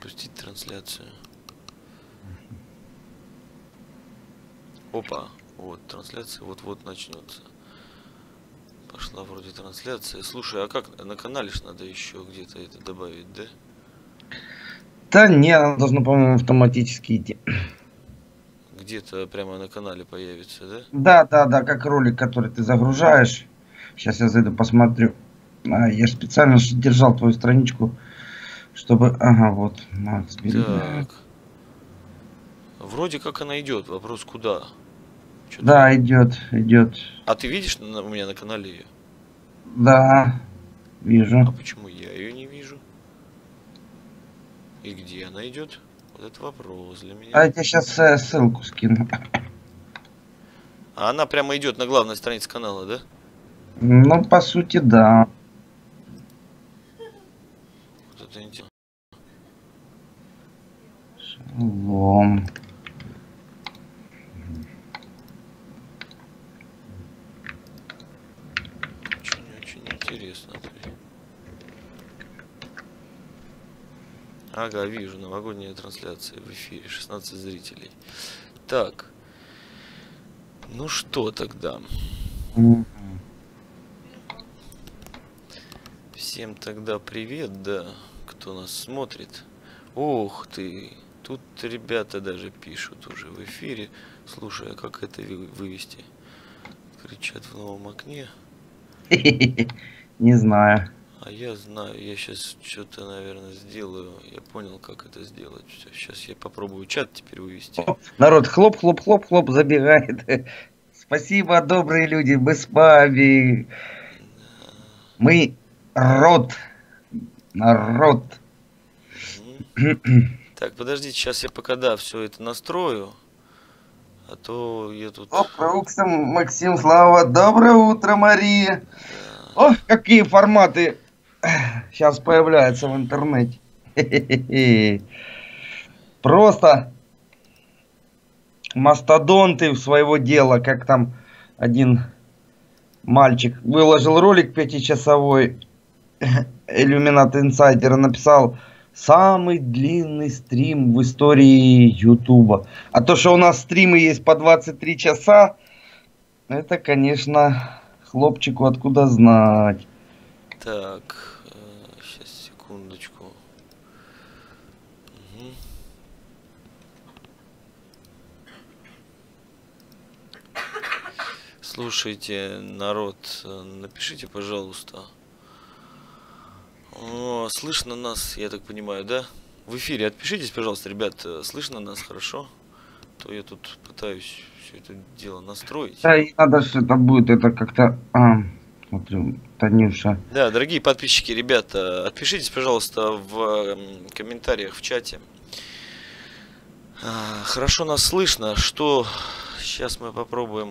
Запустить трансляцию. Опа, вот трансляция вот-вот начнется. Пошла вроде трансляция. Слушай, а как на канале ж надо еще где-то это добавить, да? Да не, оно должно, по-моему, автоматически идти. Где-то прямо на канале появится, да? Да, как ролик, который ты загружаешь. Сейчас я зайду посмотрю. Я специально держал твою страничку, чтобы... Ага, вот, Макс Беляев. Так. Вроде как она идет. Вопрос куда? Да, идет. А ты видишь у меня на канале ее? Да, вижу. А почему я ее не вижу? И где она идет? Вот это вопрос для меня. А я тебе сейчас ссылку скину. А она прямо идет на главной странице канала, да? Ну, по сути, да. Вот это интересно. Шалом. Очень интересно. Ага, вижу, новогодняя трансляция в эфире, 16 зрителей. Так, ну что тогда? Всем тогда привет, да, кто нас смотрит. Ох ты, тут ребята даже пишут уже в эфире. Слушай, а как это вывести? Кричат в новом окне. Не знаю. А я знаю, я сейчас что-то, наверное, сделаю. Я понял, как это сделать. Все, сейчас я попробую чат теперь вывести. Народ, хлоп, забегает. Спасибо, добрые люди, мы с вами. Мы народ. Так, подождите, сейчас я пока, да, все это настрою. А то я тут... Доброе утро, Максим, Слава. Доброе утро, Мария. Да. Ох, какие форматы сейчас появляются в интернете. Просто мастодонты своего дела, как там один мальчик выложил ролик 5-часовой, Иллюминат Инсайдер написал: самый длинный стрим в истории Ютуба. А то, что у нас стримы есть по 23 часа, это, конечно, хлопчику откуда знать. Так, сейчас, секундочку. Угу. Слушайте, народ, напишите, пожалуйста. О, слышно нас, я так понимаю, да? В эфире отпишитесь, пожалуйста, ребят, слышно нас хорошо? То я тут пытаюсь все это дело настроить. Да, и надо, что это будет, это как-то... смотрю, Танюша. Да, дорогие подписчики, ребята, отпишитесь, пожалуйста, в комментариях в чате. Хорошо нас слышно, что сейчас мы попробуем.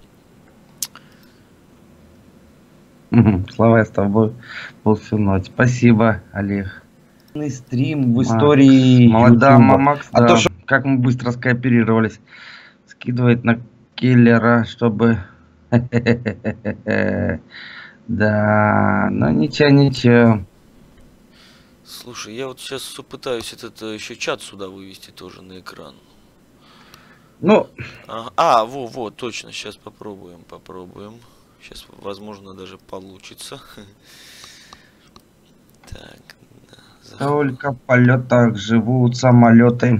Слава, я с тобой был всю ночь. Спасибо, Олег. Стрим в истории Молодая Макс, да. А то, что как мы быстро скооперировались. Скидывает на киллера, чтобы... Да, ну ничего. Слушай, я вот сейчас пытаюсь этот еще чат сюда вывести тоже на экран. Ну. Вот, точно, сейчас попробуем. Сейчас, возможно, даже получится. Так, да, только в полетах живут самолеты.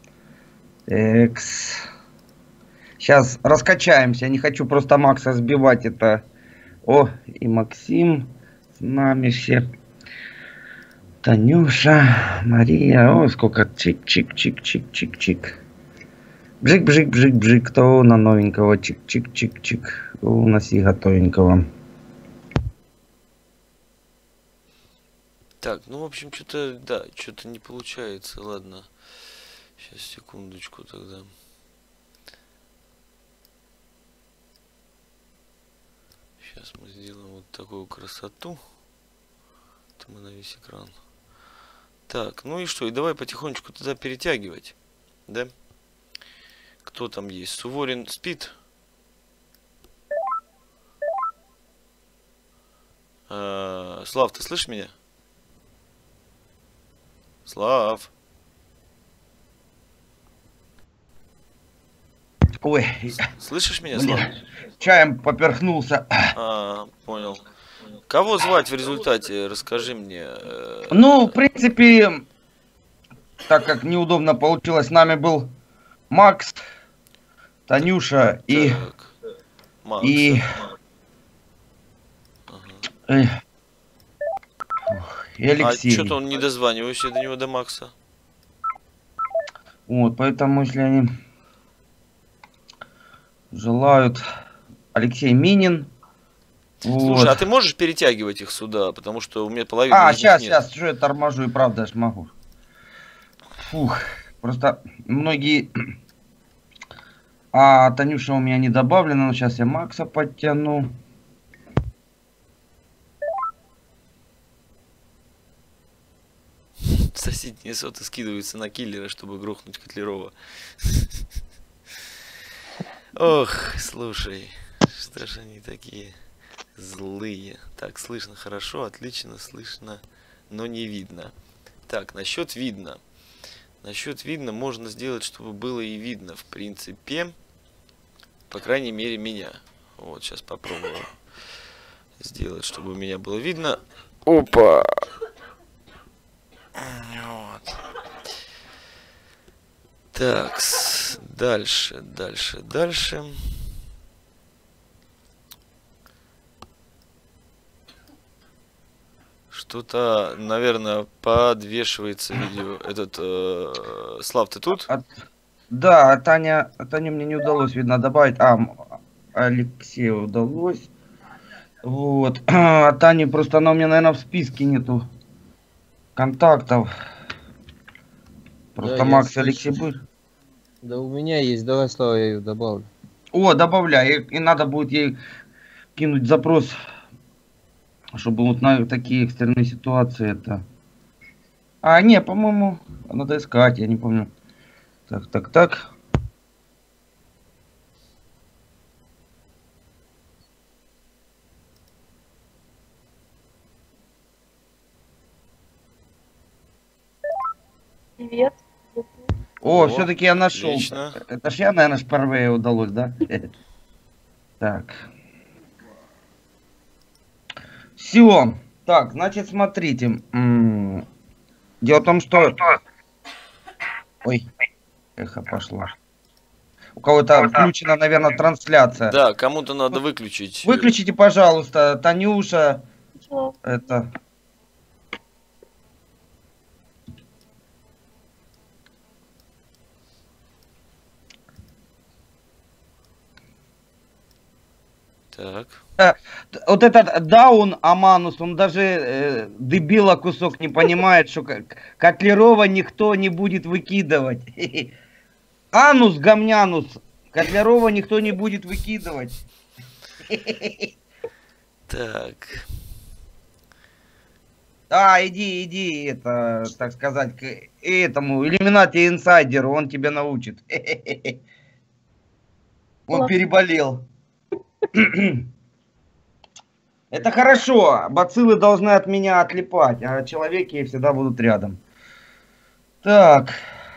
Экс. Сейчас раскачаемся. Я не хочу просто Макса сбивать. Это... О, и Максим с нами все. Танюша, Мария. О, сколько чик-чик-чик-чик-чик-чик. Бжик-бжик-бжик-бжик. Кто на новенького? Чик-чик-чик-чик. У нас и готовенького. Так, ну, в общем, что-то, да, что-то не получается. Ладно. Сейчас, секундочку тогда. Сейчас мы сделаем вот такую красоту. Это мы на весь экран. Так, ну и что? И давай потихонечку тогда перетягивать. Да? Кто там есть? Суворин спит? Слав, ты слышишь меня? Слав. Ой, Слышишь меня, блин, Слав? чаем поперхнулся. Понял. Кого звать в результате? Расскажи мне. Ну, в принципе, так как неудобно получилось, с нами был Макс, Танюша Так, и, Макса. Ага. э, и А что-то Алексей. он не дозванивается до него, до Макса. Вот, поэтому, если они желают, Алексей Минин. Слушай, Вот. а ты можешь перетягивать их сюда? Потому что у меня половины из них нет. Сейчас, что я торможу, и правда ж могу. Фух, просто многие... А Танюша у меня не добавлена, но сейчас я Макса подтяну. Соседние соты скидываются на киллера, чтобы грохнуть Котлярова. Ох, слушай, что ж они такие злые. Так, слышно хорошо, отлично слышно, но не видно. Так, насчет видно. Насчет видно можно сделать, чтобы было и видно, в принципе. По крайней мере, меня. Вот, сейчас попробую сделать, чтобы у меня было видно. Опа! Вот. Так, дальше, дальше, дальше. Что-то, наверное, подвешивается видео. Слав, ты тут? Да, Таня мне не удалось, видно, добавить. Алексею удалось. Вот. А Тани просто она у меня, наверное, в списке нету контактов. Просто Да, я Макс и Алексей слышу. будет. Да у меня есть, давай, Слава, я ее добавлю. О, добавляй. И надо будет ей кинуть запрос, чтобы вот на такие экстренные ситуации это... Не, по-моему, надо искать, я не помню. Так. Привет. О, О, все-таки я нашел. отлично. Это ж я, наверное, впервые удалось, да? Так. Все. Так, значит, смотрите. Дело в том, что... Ой, эхо пошло. У кого-то включена, наверное, трансляция. Да, кому-то надо выключить. Выключите, пожалуйста, Танюша. Ничего. Это... Так. Вот этот Даун Аманус, он даже дебила кусок не понимает, что Котлярова никто не будет выкидывать. Анус Гамнянус, Котлярова никто не будет выкидывать. Так. Иди, это, так сказать, к этому Иллюминати инсайдеру, он тебя научит. Он переболел. Это хорошо, бациллы должны от меня отлипать, а человеки всегда будут рядом. Так.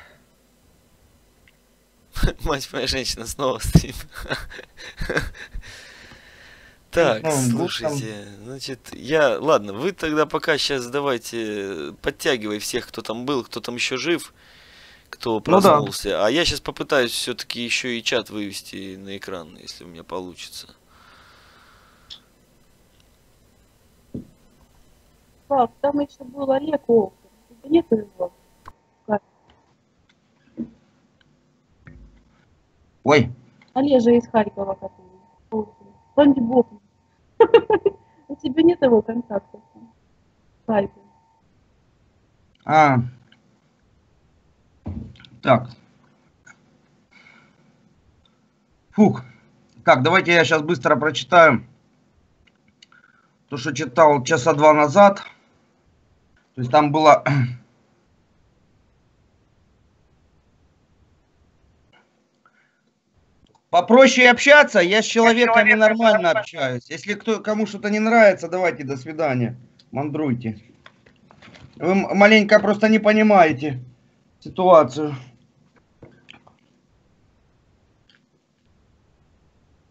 Мать моя женщина снова стрим. Так, слушайте, значит, ладно, вы тогда пока сейчас давайте подтягивай всех, кто там был, кто там еще жив, кто проснулся. А я сейчас попытаюсь все-таки еще и чат вывести на экран, если у меня получится. Слав, там еще был Олег Олкин. Нет его? Ой. Олежа из Харькова, который. Бомби Боб. У тебя нет его контактов? Скайпе. Так. Фух. Так, давайте я сейчас быстро прочитаю то, что читал часа 2 назад. То есть там было... Попроще общаться, я с человеками нормально общаюсь. Если кому что-то не нравится, давайте до свидания. Мандруйте. Вы маленько просто не понимаете ситуацию.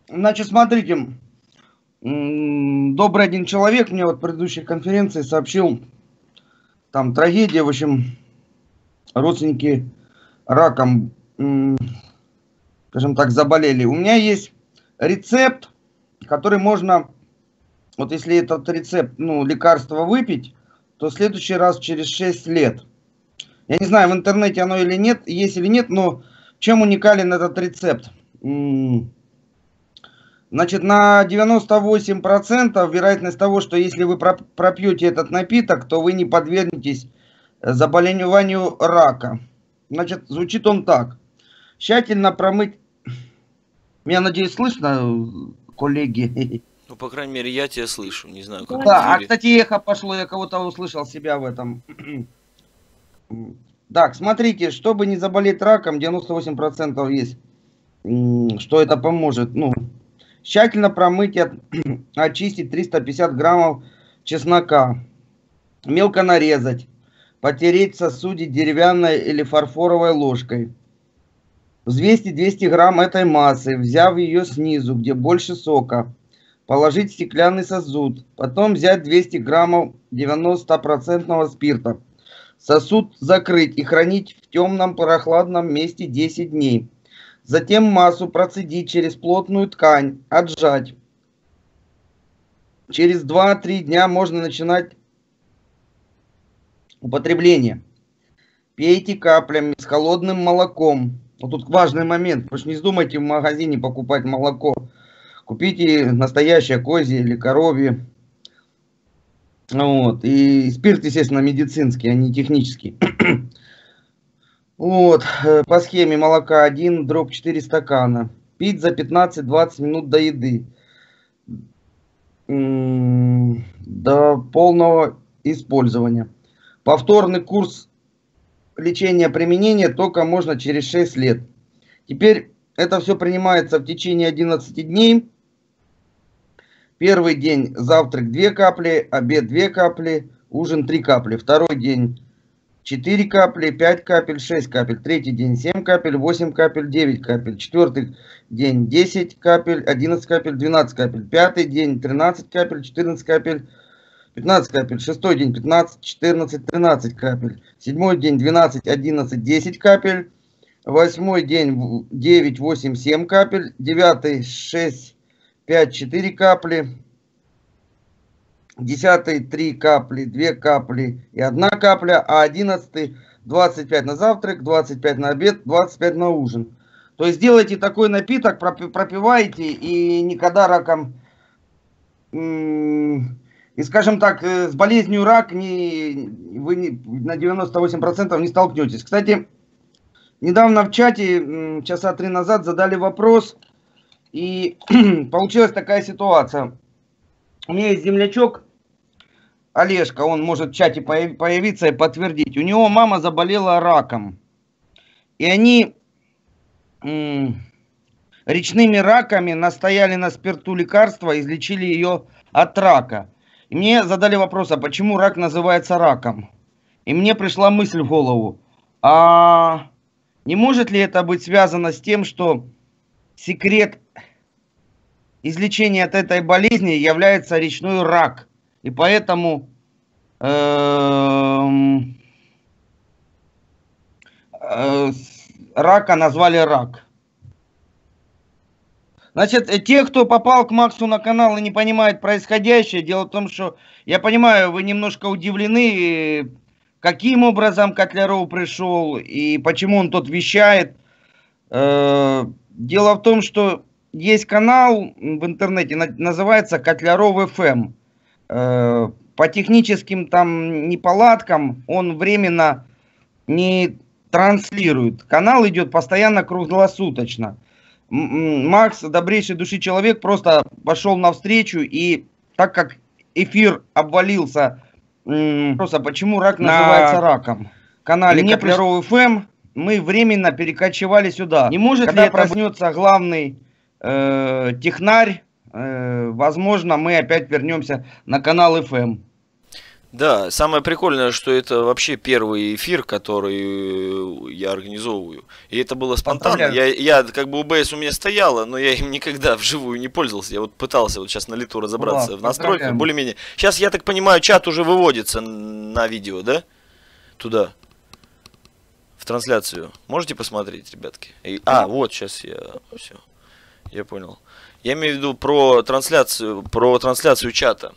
Значит, смотрите. Добрый один человек мне вот в предыдущей конференции сообщил, там трагедия, в общем, родственники раком, скажем так, заболели. У меня есть рецепт, который можно, вот если этот рецепт, ну, лекарство выпить, то в следующий раз через 6 лет. Я не знаю, в интернете оно или нет, есть или нет, но чем уникален этот рецепт? Значит, на 98% вероятность того, что если вы пропьете этот напиток, то вы не подвергнетесь заболеванию рака. Значит, звучит он так. Тщательно промыть... Меня, надеюсь, слышно, коллеги? Ну, по крайней мере, я тебя слышу. Не знаю, как Да, в а, эфире. кстати, эхо пошло, я кого-то услышал себя в этом. Так, смотрите, чтобы не заболеть раком, 98% есть, что это поможет. Ну, тщательно промыть и очистить 350 граммов чеснока. Мелко нарезать. Потереть в сосуде деревянной или фарфоровой ложкой. Взвесьте 200 грамм этой массы, взяв ее снизу, где больше сока. Положить в стеклянный сосуд. Потом взять 200 граммов 90% спирта. Сосуд закрыть и хранить в темном прохладном месте 10 дней. Затем массу процедить через плотную ткань, отжать. Через 2-3 дня можно начинать употребление. Пейте каплями с холодным молоком. Вот тут важный момент. Вы же не вздумайте в магазине покупать молоко. Купите настоящее козье или коровье. Вот. И спирт, естественно, медицинский, а не технический. Вот. По схеме молока 1/4 стакана. Пить за 15-20 минут до еды. До полного использования. Повторный курс лечения применения только можно через 6 лет. Теперь это все принимается в течение 11 дней. Первый день завтрак 2 капли, обед 2 капли, ужин 3 капли. Второй день 4 капли, 5 капель, 6 капель. Третий день 7 капель, 8 капель, 9 капель. Четвертый день 10 капель, 11 капель, 12 капель. Пятый день 13 капель, 14 капель, 15 капель. Шестой день 15, 14, 13 капель. Седьмой день 12, 11, 10 капель. Восьмой день 9, 8, 7 капель. Девятый 6, 5, 4 капли. 10 3 капли, 2 капли и 1 капля. А 11 25 на завтрак, 25 на обед, 25 на ужин. То есть делайте такой напиток, пропивайте и никогда раком... И, скажем так, с болезнью рак вы на 98% не столкнетесь. Кстати, недавно в чате, часа 3 назад, задали вопрос. И получилась такая ситуация. У меня есть землячок, Олежка, он может в чате появиться и подтвердить. У него мама заболела раком. И они речными раками настояли на спирту лекарства, излечили ее от рака. И мне задали вопрос, а почему рак называется раком? И мне пришла мысль в голову, а не может ли это быть связано с тем, что секрет излечения от этой болезни является речной рак? И поэтому рака назвали рак. Значит, те, кто попал к Максу на канал и не понимает происходящее, дело в том, что, я понимаю, вы немножко удивлены, каким образом Котляров пришел и почему он тут вещает. Дело в том, что есть канал в интернете, называется Котляров ФМ. По техническим там неполадкам он временно не транслирует. Канал идет постоянно круглосуточно. Макс, добрейшей души человек, просто пошел навстречу, и так как эфир обвалился, просто почему рак называется раком, в канале Котляров ФМ мы временно перекочевали сюда. Не может ли проснется главный технарь, возможно, мы опять вернемся на канал ФМ. Да, самое прикольное, что это вообще первый эфир, который я организовываю. И это было спонтанно. Поздравляю. Я как бы ОБС у меня стояло, но я им никогда вживую не пользовался. Я вот пытался вот сейчас на лету разобраться Класс, в настройках, поздравляем. более-менее. Сейчас, я так понимаю, чат уже выводится на видео, да? Туда, в трансляцию. Можете посмотреть, ребятки? Вот, сейчас все, я понял. Я имею в виду про трансляцию чата.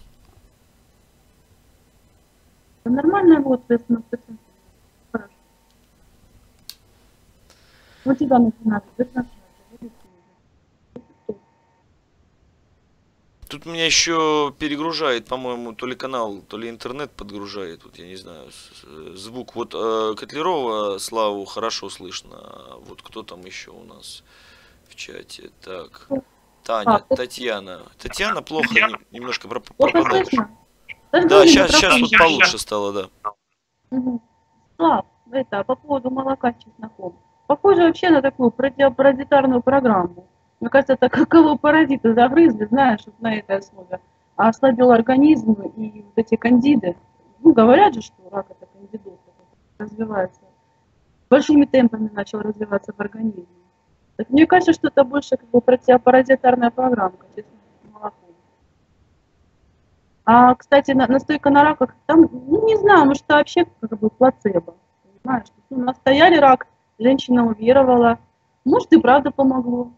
Нормально, вот, соответственно, хорошо. У тебя начинается без трансляции. Тут меня еще перегружает, по-моему, то ли канал, то ли интернет подгружает. Вот я не знаю, звук. Вот Котлярова Славу хорошо слышно. А вот кто там еще у нас в чате? Так, Таня, Татьяна. Татьяна плохо, немножко Плохо пропадает. слышно? Да, сейчас вот получше стало, да. Угу. Слав, это по поводу молока с чесноком. Похоже вообще на такую противопаразитарную программу. Мне кажется, это какого паразита загрызли, знаешь, вот на этой основе. А ослабил организм и вот эти кандиды. Ну, говорят же, что рак это кандидоз, развивается. Большими темпами начал развиваться в организме. Так мне кажется, что это больше как бы противопаразитарная программа, честно, с молоком. А, кстати, настойка на раках, там, ну, не знаю, может, это вообще как бы плацебо. Понимаешь, ну, настояли рак, женщина уверовала. Может, и правда помогло.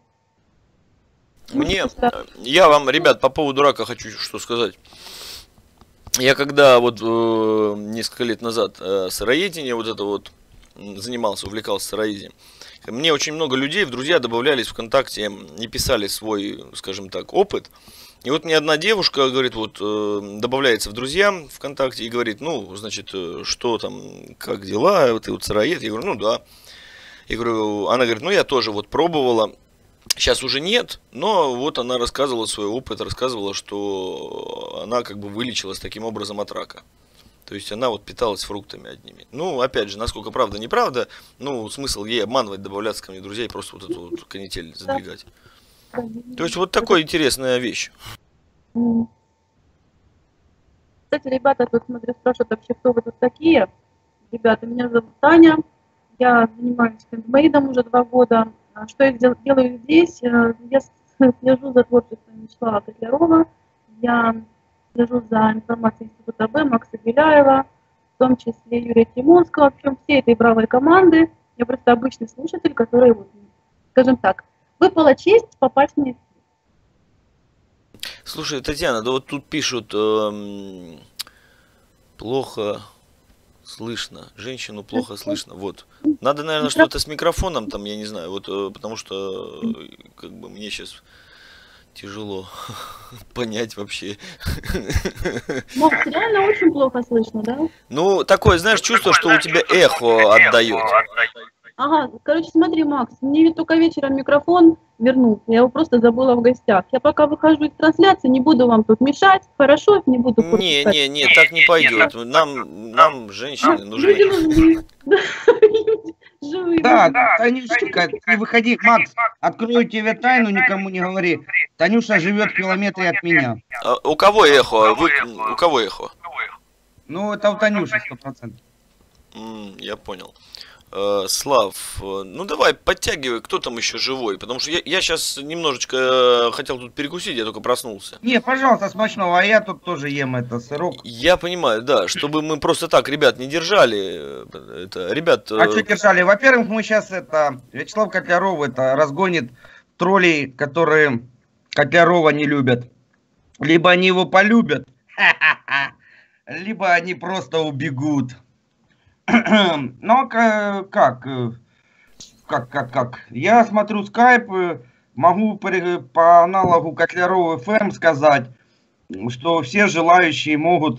Я вам, ребят, по поводу рака хочу что сказать. Я когда вот несколько лет назад сыроедение вот это вот занимался, увлекался сыроедением, мне очень много людей в друзья добавлялись ВКонтакте и писали свой, скажем так, опыт. И вот мне одна девушка, говорит, вот добавляется в друзья ВКонтакте и говорит, ну, значит, что там, как дела, ты вот сыроед? Я говорю, ну да. Я говорю, она говорит, ну я тоже вот пробовала. Сейчас уже нет, но вот она рассказывала свой опыт, рассказывала, что она как бы вылечилась таким образом от рака. То есть она вот питалась фруктами одними. Ну, опять же, насколько правда, неправда, ну, смысл ей обманывать, добавляться ко мне друзья и просто вот эту вот канитель задвигать. То есть вот такая интересная вещь. Кстати, ребята, тут, смотрю, спрашивают вообще, кто вы тут такие. Ребята, меня зовут Таня, я занимаюсь хендмейдом уже 2 года. Что я делаю здесь? Я слежу за творчеством Вячеслава Котлярова, я слежу за информацией Института Б, Макса Беляева, в том числе Юрия Тимонского, в общем, всей этой бравой команды. Я просто обычный слушатель, который, вот, скажем так, выпала честь попасть в них. Слушай, Татьяна, да вот тут пишут, плохо слышно, женщину плохо слышно, вот. Надо, наверное, что-то с микрофоном там, я не знаю, вот, потому что, как бы, мне сейчас тяжело понять вообще. Может, реально очень плохо слышно, да? Ну, такое, знаешь, чувство, что у тебя эхо отдает. Ага, короче, смотри, Макс, мне ведь только вечером микрофон вернул, я его просто забыла в гостях. Я пока выхожу из трансляции, не буду вам тут мешать, хорошо? Не буду портить. Не, так не пойдет. Нам женщины нужны. Люди нужны. Люди живые. Да, Танюшка, не выходи, Макс, открою тебе тайну, никому не говори. Танюша живет в километре от меня. А у кого эхо? У кого эхо? Ну, это у Танюши 100%. Я понял. Слав, ну давай, подтягивай, кто там еще живой, потому что я сейчас немножечко хотел тут перекусить, я только проснулся. Не, пожалуйста, смачного, а я тут тоже ем это сырок. Я понимаю, да, чтобы мы просто так, ребят, не держали, это, ребят... А что держали? Во-первых, мы сейчас Вячеслав Котляров разгонит троллей, которые Котлярова не любят. Либо они его полюбят, либо они просто убегут. Но как? Я смотрю скайп, могу по аналогу Котлярова ФМ сказать, что все желающие могут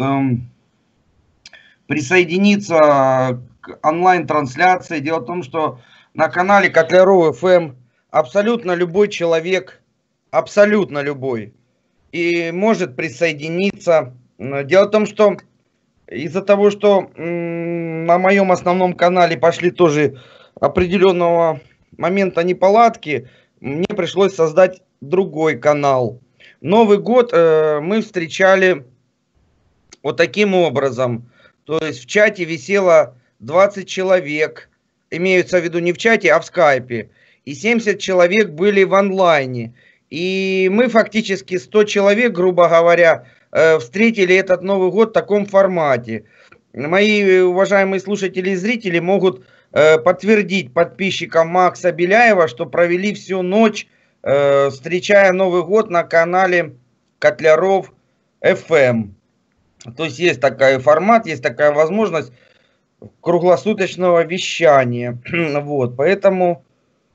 присоединиться к онлайн-трансляции. Дело в том, что на канале Котлярова ФМ абсолютно любой человек, абсолютно любой, и может присоединиться. Дело в том, что из-за того, что на моем основном канале пошли тоже определенного момента неполадки, мне пришлось создать другой канал. Новый год мы встречали вот таким образом. То есть в чате висело 20 человек, имеются в виду не в чате, а в скайпе. И 70 человек были в онлайне. И мы фактически 100 человек, грубо говоря, встретили этот Новый год в таком формате. Мои уважаемые слушатели и зрители могут подтвердить подписчикам Макса Беляева, что провели всю ночь, встречая Новый год на канале Котляров FM. То есть есть такой формат, есть такая возможность круглосуточного вещания. Вот, поэтому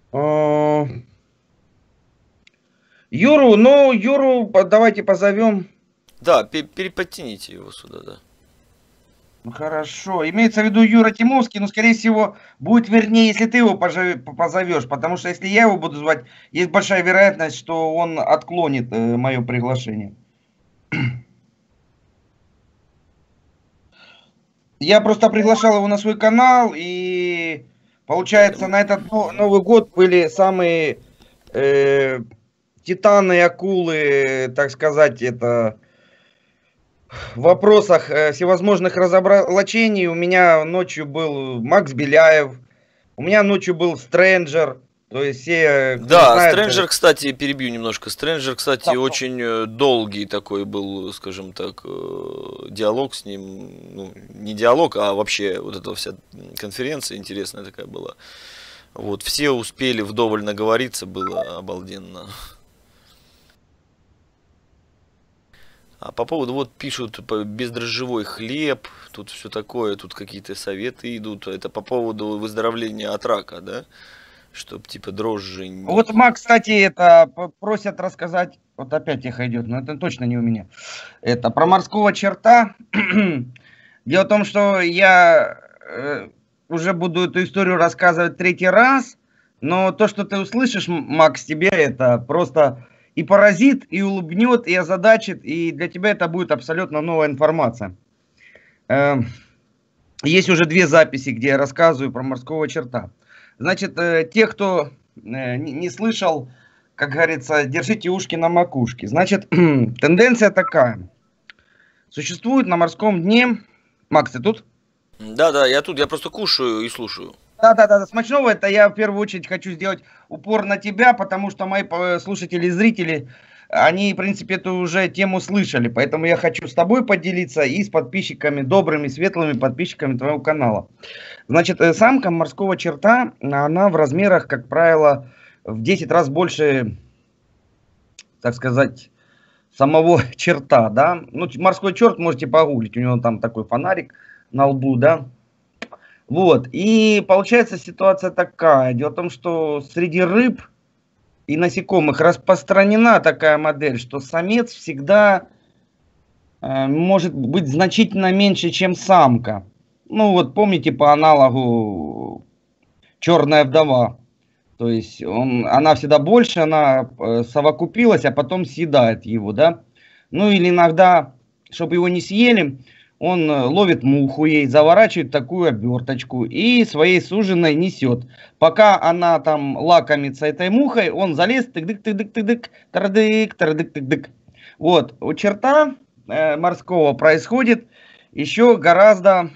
Юру давайте позовем. Да, переподтяните его сюда, да. Хорошо. Имеется в виду Юра Тимовский, но, скорее всего, будет вернее, если ты его позовешь. Потому что если я его буду звать, есть большая вероятность, что он отклонит мое приглашение. Я просто приглашал его на свой канал, и получается, на этот Новый год были самые титаны, акулы, так сказать, это в вопросах всевозможных разоблачений. У меня ночью был Макс Беляев, у меня ночью был Стрэнджер. То есть все, да, знает, Стрэнджер, кстати, перебью немножко. Стрэнджер, кстати, да, очень долгий такой был, скажем так, диалог с ним. Ну, не диалог, а вообще вот эта вся конференция интересная такая была. Вот, все успели вдоволь наговориться, было обалденно. А по поводу, вот пишут, бездрожжевой хлеб, тут все такое, тут какие-то советы идут. Это по поводу выздоровления от рака, да? Чтоб типа дрожжи... Вот, Макс, кстати, это просят рассказать, вот опять их идет, но это точно не у меня. Это про морского черта. Дело в том, что я уже буду эту историю рассказывать третий раз, но то, что ты услышишь, Макс, тебе это просто и поразит, и улыбнет, и озадачит, и для тебя это будет абсолютно новая информация. Есть уже 2 записи, где я рассказываю про морского черта. Значит, те, кто не слышал, как говорится, держите ушки на макушке. Значит, тенденция такая. Существует на морском дне... Макс, ты тут? Да, я тут, я просто кушаю и слушаю. Да, смачного, это я в первую очередь хочу сделать упор на тебя, потому что мои слушатели и зрители, они, в принципе, эту уже тему слышали. Поэтому я хочу с тобой поделиться и с подписчиками, добрыми, светлыми подписчиками твоего канала. Значит, самка морского черта, она в размерах, как правило, в 10 раз больше, так сказать, самого черта, да. Ну, морской черт можете погуглить, у него там такой фонарик на лбу, да. Вот, и получается ситуация такая. Дело в том, что среди рыб и насекомых распространена такая модель, что самец всегда может быть значительно меньше, чем самка. Ну вот помните по аналогу черная вдова. То есть она всегда больше, она совокупилась, а потом съедает его, да. Ну или иногда, чтобы его не съели, он ловит муху ей, заворачивает такую оберточку и своей суженой несет. Пока она там лакомится этой мухой, он залез, тык-дык-тык-дык-тык-дык, тардык-тардык-тык-дык. Вот, у черта морского происходит еще гораздо...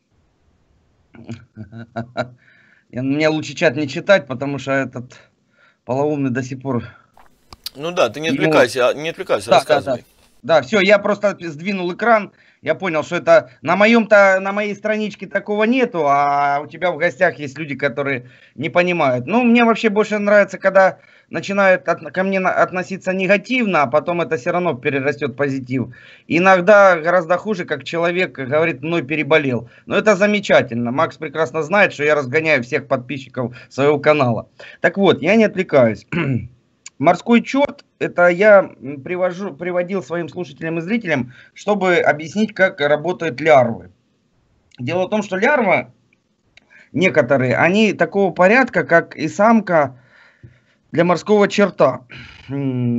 Мне лучше чат не читать, потому что этот полоумный до сих пор... Ну да, ты не отвлекайся, да, рассказывай. Да, все, я просто сдвинул экран, я понял, что это на моей страничке такого нету, а у тебя в гостях есть люди, которые не понимают. Ну, мне вообще больше нравится, когда начинают ко мне относиться негативно, а потом это все равно перерастет в позитив. Иногда гораздо хуже, как человек говорит, мной переболел. Но это замечательно. Макс прекрасно знает, что я разгоняю всех подписчиков своего канала. Так вот, я не отвлекаюсь. Морской черт, это я приводил своим слушателям и зрителям, чтобы объяснить, как работают лярвы. Дело в том, что лярвы, некоторые, они такого порядка, как и самка для морского черта. И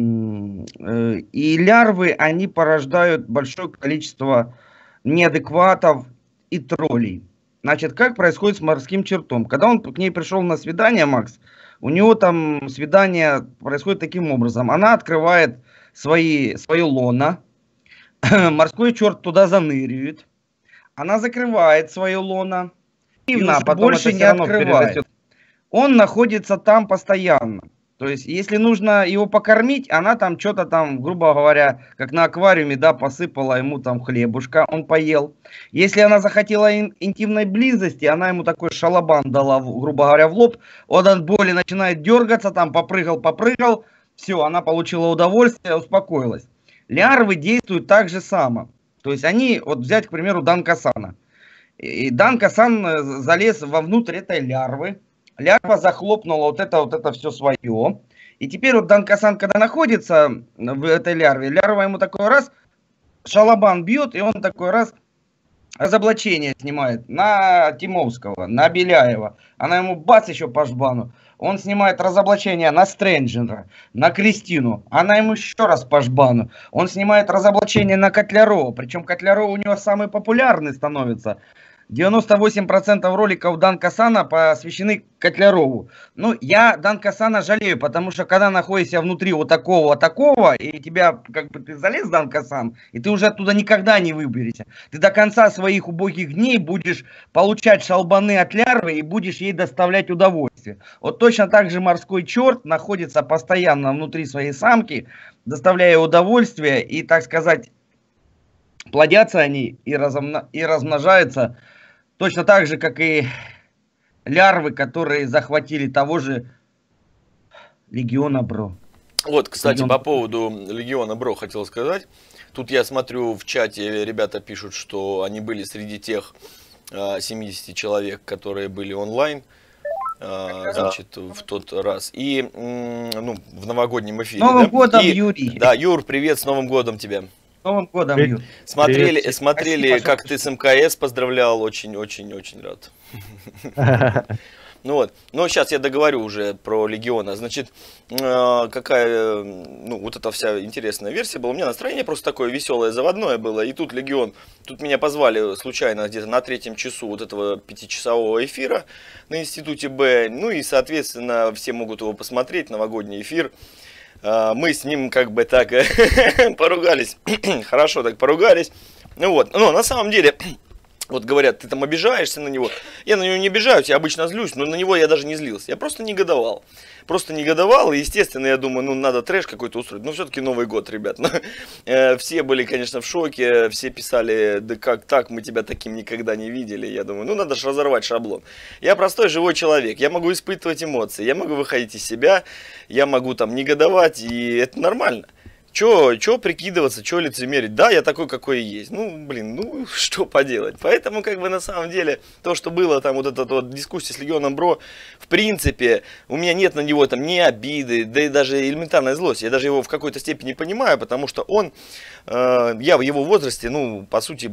лярвы, они порождают большое количество неадекватов и троллей. Значит, как происходит с морским чертом? Когда он к ней пришел на свидание, Макс, у него там свидание происходит таким образом. Она открывает свое лоно, Морской черт туда заныривает. Она закрывает свое лоно. И Потом больше это не всё равно открывает. перерастет. Он находится там постоянно. То есть, если нужно его покормить, она там что-то там, грубо говоря, как на аквариуме, да, посыпала ему там хлебушка, он поел. Если она захотела интимной близости, она ему такой шалабан дала, грубо говоря, в лоб. Он от боли начинает дергаться, там попрыгал, все, она получила удовольствие, успокоилась. Лярвы действуют так же само. То есть, они, вот взять, к примеру, Данкасана. И Данкасан залез вовнутрь этой лярвы. Лярва захлопнула вот это все свое. И теперь вот Данкасан, когда находится в этой лярве, лярва ему такой раз шалабан бьет, и он такой раз разоблачение снимает на Тимовского, на Беляева. Она ему бац еще по жбану. Он снимает разоблачение на Стрэнджера, на Кристину. Она ему еще раз по жбану. Он снимает разоблачение на Котлярова. Причем Котляров у него самый популярный становится. 98% роликов Данкасана посвящены Котлярову. Ну, я Данкасана жалею, потому что когда находишься внутри вот такого, и тебя, как бы, ты залез в Данкасан, и ты уже оттуда никогда не выберешься. Ты до конца своих убогих дней будешь получать шалбаны от лярвы и будешь ей доставлять удовольствие. Вот точно так же морской черт находится постоянно внутри своей самки, доставляя удовольствие, и, так сказать, плодятся они и размножаются точно так же, как и лярвы, которые захватили того же Легиона Бро. Вот, кстати, Легион. по поводу Легиона Бро хотел сказать. Тут я смотрю в чате, ребята пишут, что они были среди тех 70 человек, которые были онлайн, значит, в тот раз. И ну, в новогоднем эфире. С Новым годом, И, Юрий! да, Юр, привет, с Новым годом тебя. С Новым годом, Юр! Смотрели, Привет. смотрели, Спасибо, как ты с МКС поздравлял, очень-очень-очень рад. Ну вот, но сейчас я договорю уже про Легиона. Значит, какая, ну, вот эта вся интересная версия была. У меня настроение просто такое веселое, заводное было. И тут Легион, тут меня позвали случайно где-то на 3-м часу вот этого 5-часового эфира на Институте Б. Ну и, соответственно, все могут его посмотреть, новогодний эфир. Мы с ним как бы так поругались, хорошо так поругались. Ну вот, но на самом деле... Вот говорят, ты там обижаешься на него. Я на него не обижаюсь, я обычно злюсь, но на него я даже не злился. Я просто негодовал. Просто негодовал, и, естественно, я думаю, ну, надо трэш какой-то устроить. Но все-таки Новый год, ребят. Все были, конечно, в шоке, все писали, да как так, мы тебя таким никогда не видели. Я думаю, ну, надо же разорвать шаблон. Я простой живой человек, я могу испытывать эмоции, я могу выходить из себя, я могу там негодовать, и это нормально. Чё прикидываться, чё лицемерить? Да, я такой, какой и есть. Ну, блин, ну, что поделать. Поэтому, как бы, на самом деле, то, что было там, вот эта вот дискуссия с Легионом Бро, в принципе, у меня нет на него там ни обиды, да и даже элементарной злости. Я даже его в какой-то степени понимаю, потому что он, я в его возрасте, ну, по сути,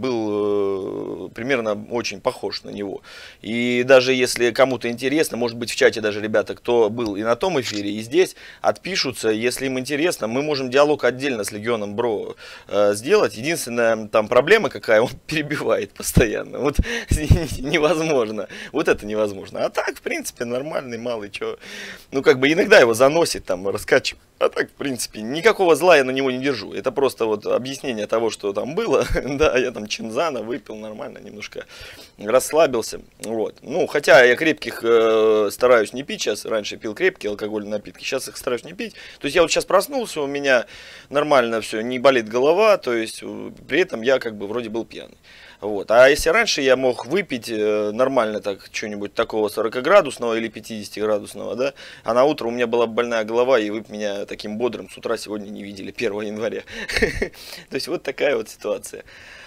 был примерно очень похож на него. И даже если кому-то интересно, может быть, в чате даже ребята, кто был и на том эфире, и здесь, отпишутся. Если им интересно, мы можем диалог отдельно с Легионом Бро сделать. Единственная там проблема какая, он перебивает постоянно. Вот невозможно. Вот это невозможно. А так, в принципе, нормальный, малый, чё. Ну, как бы иногда его заносит, там, раскачивает. А так, в принципе, никакого зла я на него не держу. Это просто вот объяснение того, что там было. Да, я там чинзана выпил нормально, немножко расслабился. Вот. Ну, хотя я крепких стараюсь не пить сейчас. Раньше пил крепкие алкогольные напитки, сейчас их стараюсь не пить. То есть я вот сейчас проснулся, у меня нормально все, не болит голова, то есть при этом я как бы вроде был пьяный. Вот. А если раньше я мог выпить нормально так что-нибудь такого 40-градусного или 50-градусного, да, а на утро у меня была больная голова, и вы меня таким бодрым с утра сегодня не видели, 1 января. То есть вот такая вот ситуация.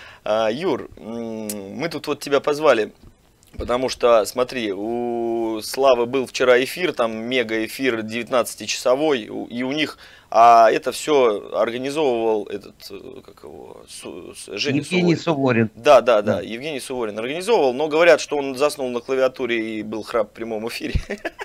Юр, мы тут вот тебя позвали, потому что, смотри, у Славы был вчера эфир, там мега-эфир 19-часовой, и у них... А это все организовывал этот, как его, Женя Евгений Суворин. Да, Евгений Суворин организовывал, но говорят, что он заснул на клавиатуре и был храп в прямом эфире.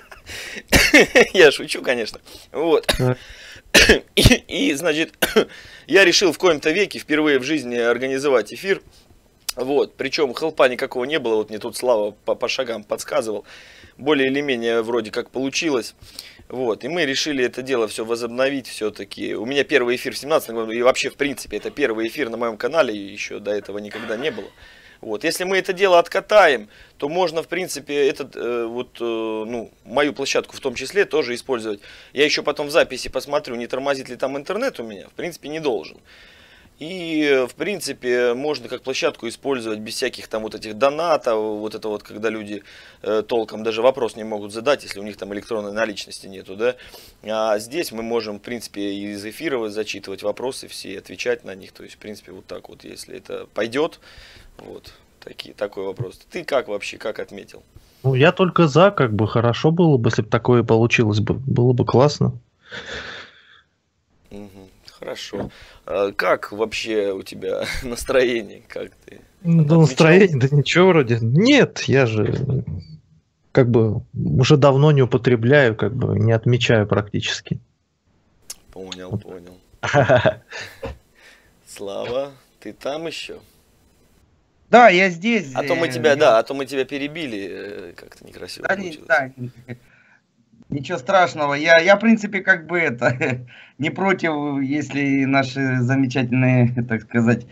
Я шучу, конечно. Вот. И, значит, я решил в коем-то веке впервые в жизни организовать эфир. Вот, причем хелпа никакого не было, вот мне тут Слава по шагам подсказывал. более или менее вроде как получилось. Вот, и мы решили это дело все возобновить все-таки. У меня первый эфир в 17 году, и вообще, в принципе, это первый эфир на моем канале, еще до этого никогда не было. Вот, если мы это дело откатаем, то можно, в принципе, мою площадку в том числе тоже использовать. Я еще потом в записи посмотрю, не тормозит ли там интернет у меня. В принципе, не должен. И, в принципе, можно как площадку использовать без всяких там вот этих донатов, вот это вот, когда люди толком даже вопрос не могут задать, если у них там электронной наличности нету, да. А здесь мы можем, в принципе, из эфира зачитывать вопросы все, отвечать на них, то есть, в принципе, вот так вот, если это пойдет, вот, такой вопрос. Ты как вообще, как отметил? Ну, я только за, как бы, хорошо было бы, если бы такое получилось бы, было бы классно. Хорошо. А как вообще у тебя настроение? Как ты? Да, настроение, да ничего вроде. Нет, я же как бы уже давно не употребляю, как бы не отмечаю практически. Понял. Слава, ты там еще? Да, я здесь. А то мы тебя перебили, как-то некрасиво получилось. Да, ничего страшного. Я, в принципе, как бы это не против, если наши замечательные, так сказать,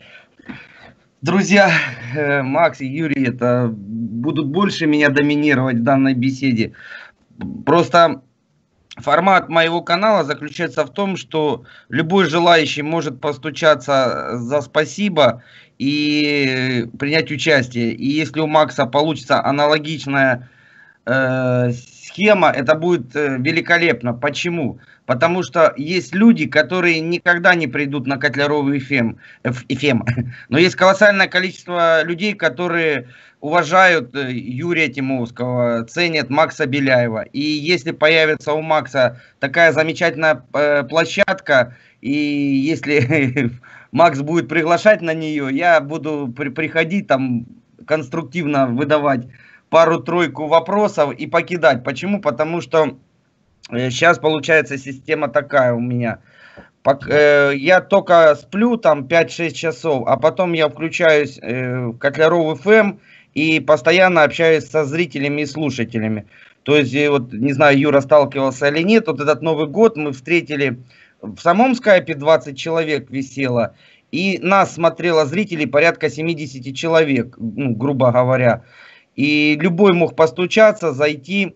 друзья Макс и Юрий это будут больше меня доминировать в данной беседе. Просто формат моего канала заключается в том, что любой желающий может постучаться за спасибо и принять участие. И если у Макса получится аналогичная схема, это будет великолепно. Почему? Потому что есть люди, которые никогда не придут на Котляровый FM. Но есть колоссальное количество людей, которые уважают Юрия Тимовского, ценят Макса Беляева. И если появится у Макса такая замечательная площадка, и если Макс будет приглашать на нее, я буду приходить там конструктивно выдавать пару-тройку вопросов и покидать. Почему? Потому что сейчас получается система такая у меня. Я только сплю там 5-6 часов, а потом я включаюсь в Котляров ФМ и постоянно общаюсь со зрителями и слушателями. То есть, вот не знаю, Юра сталкивался или нет, вот этот Новый год мы встретили в самом скайпе 20 человек висело, и нас смотрело зрителей порядка 70 человек, ну, грубо говоря. И любой мог постучаться, зайти.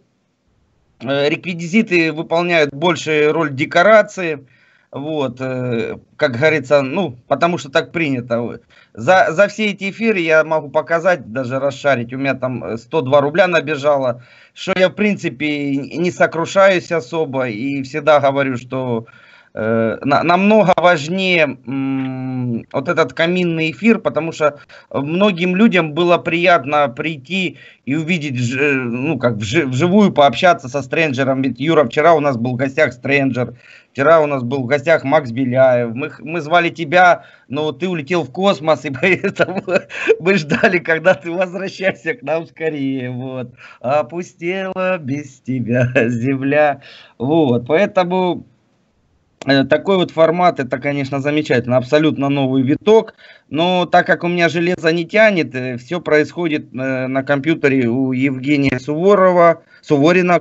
Реквизиты выполняют большую роль декорации. Вот, как говорится, ну, потому что так принято. За все эти эфиры я могу показать, даже расшарить. У меня там 102 рубля набежало. Что я, в принципе, не сокрушаюсь особо. И всегда говорю, что намного важнее вот этот каминный эфир, потому что многим людям было приятно прийти и увидеть, ну, как вживую пообщаться со стрэнджером. Ведь, Юра, вчера у нас был в гостях стрэнджер, вчера у нас был в гостях Макс Беляев. Мы звали тебя, но ты улетел в космос, и поэтому мы ждали, когда ты возвращаешься к нам скорее. Вот. Опустела без тебя земля. Вот, поэтому такой вот формат, это, конечно, замечательно, абсолютно новый виток, но так как у меня железо не тянет, все происходит на компьютере у Евгения Суворина,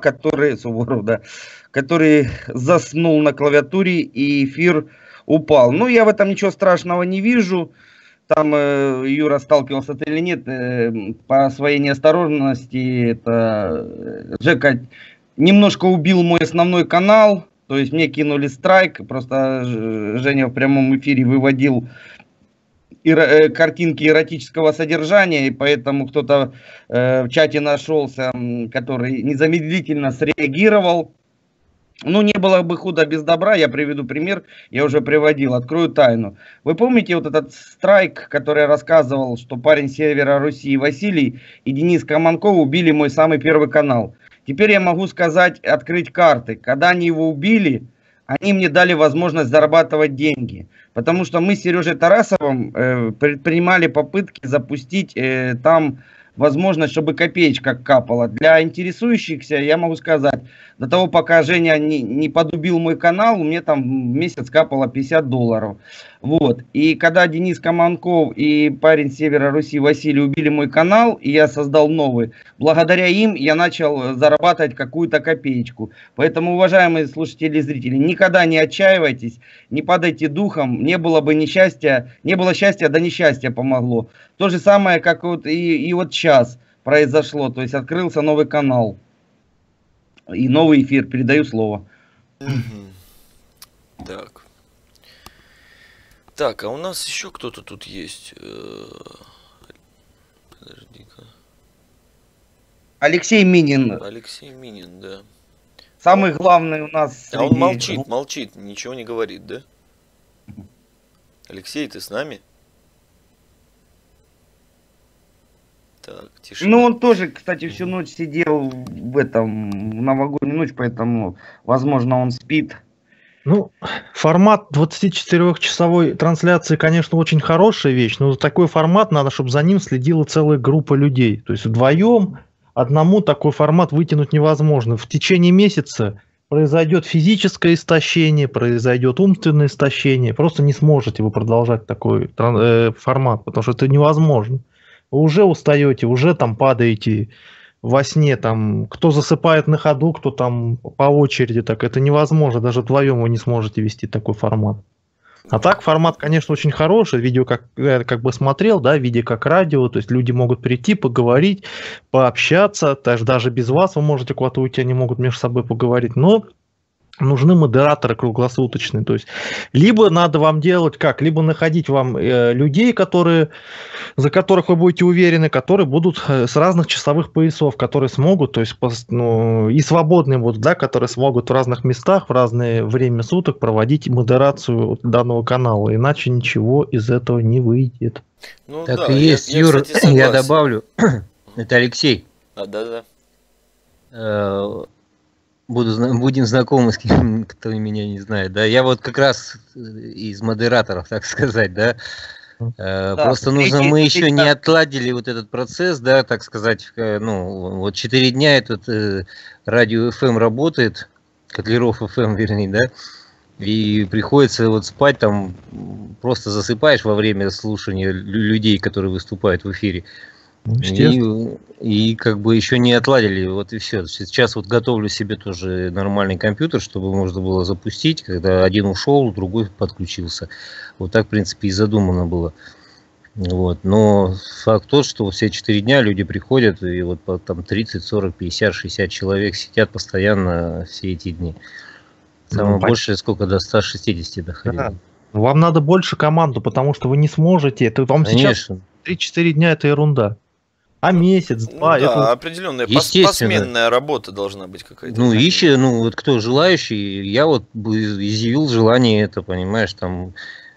который заснул на клавиатуре и эфир упал. Ну, я в этом ничего страшного не вижу, там Юра сталкивался или нет, по своей неосторожности, это Жека немножко убил мой основной канал. То есть мне кинули страйк, просто Женя в прямом эфире выводил картинки эротического содержания, и поэтому кто-то в чате нашелся, который незамедлительно среагировал. Ну, не было бы худо без добра, я приведу пример, я уже приводил, открою тайну. Вы помните вот этот страйк, который рассказывал, что парень с севера Руси Василий и Денис Каманков убили мой самый первый канал? Теперь я могу сказать, открыть карты. Когда они его убили, они мне дали возможность зарабатывать деньги. Потому что мы с Сережей Тарасовым предпринимали попытки запустить там возможность, чтобы копеечка капала. Для интересующихся я могу сказать, до того, пока Женя не подубил мой канал, у меня там в месяц капало $50. Вот. И когда Денис Команков и парень с Севера Руси Василий убили мой канал, и я создал новый, благодаря им я начал зарабатывать какую-то копеечку. Поэтому, уважаемые слушатели и зрители, никогда не отчаивайтесь, не падайте духом, не было бы несчастья, не было счастья, да несчастье помогло. То же самое, как вот и вот сейчас произошло, то есть открылся новый канал и новый эфир, передаю слово. Так. Так, а у нас еще кто-то тут есть. Подожди-ка. Алексей Минин, Алексей Минин, да. самый главный у нас. А он среди- молчит, ничего не говорит, да? Алексей, ты с нами? Так, тишина. Ну, он тоже, кстати, всю ночь сидел в новогоднюю ночь, поэтому, возможно, он спит. Ну, формат 24-часовой трансляции, конечно, очень хорошая вещь, но за такой формат надо, чтобы за ним следила целая группа людей. То есть вдвоем одному такой формат вытянуть невозможно. В течение месяца произойдет физическое истощение, произойдет умственное истощение. Просто не сможете вы продолжать такой формат, потому что это невозможно. Вы уже устаете, уже там падаете во сне, там, кто засыпает на ходу, кто там по очереди, так это невозможно, даже вдвоем вы не сможете вести такой формат. А так формат, конечно, очень хороший, видео как я как бы смотрел, да, видео как радио, то есть люди могут прийти, поговорить, пообщаться, даже без вас вы можете куда-то уйти, они могут между собой поговорить, но нужны модераторы круглосуточные, то есть либо надо вам делать как, либо находить вам людей, за которых вы будете уверены, которые будут с разных часовых поясов, которые смогут, то есть и свободные будут, да, которые смогут в разных местах, в разное время суток проводить модерацию данного канала, иначе ничего из этого не выйдет. Ну, Так да, и есть, я, Юр, кстати, я согласен. добавлю. Это Алексей. Да. Будем знакомы с кем, кто меня не знает. Да, я вот как раз из модераторов, так сказать, да. Просто нужно, мы еще не отладили вот этот процесс, да, так сказать, ну, вот 4 дня этот радио FM работает, Котляров FM, вернее, да, и приходится вот спать там, просто засыпаешь во время слушания людей, которые выступают в эфире. И как бы еще не отладили, вот и все. Сейчас вот готовлю себе тоже нормальный компьютер, чтобы можно было запустить, когда один ушел, другой подключился. Вот так, в принципе, и задумано было. Вот. Но факт тот, что все 4 дня люди приходят, и вот там 30, 40, 50, 60 человек сидят постоянно все эти дни. Самое большее, сколько, до 160 доходило. Да. Вам надо больше команду, потому что вы не сможете. Это вам Конечно. сейчас 3-4 дня это ерунда. А месяц, два, Да, это... определенная Естественно. посменная работа должна быть какая-то. Ну, вот кто желающий, я вот бы изъявил желание это, понимаешь, там,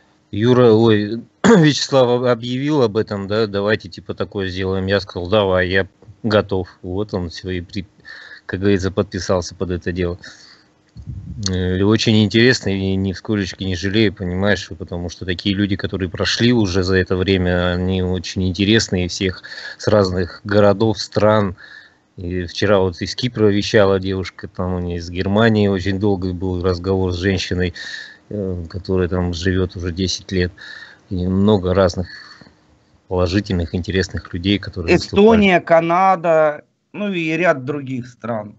Вячеслав объявил об этом, да, давайте типа такое сделаем, я сказал, давай, я готов, вот он все, как говорится, подписался под это дело. Очень интересно и ни в сколечки не жалею, понимаешь, потому что такие люди, которые прошли уже за это время, они очень интересные, всех с разных городов, стран. И вчера вот из Кипра вещала девушка, там у нее из Германии очень долго был разговор с женщиной, которая там живет уже 10 лет. И много разных положительных, интересных людей, которые Эстония, Канада, ну и ряд других стран.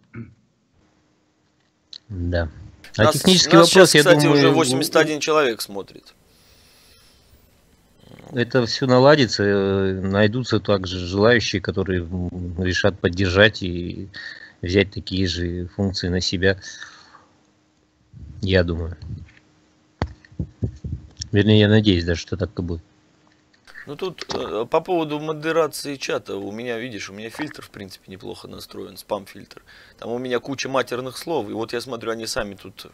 Да. Нас, технический нас вопрос, сейчас, я кстати, думаю, уже 81 человек смотрит. это все наладится, найдутся также желающие, которые решат поддержать и взять такие же функции на себя, я думаю. Вернее, я надеюсь даже, что так и будет. Ну тут по поводу модерации чата, у меня, видишь, у меня фильтр, в принципе, неплохо настроен, спам-фильтр. Там у меня куча матерных слов, и вот я смотрю, они сами тут...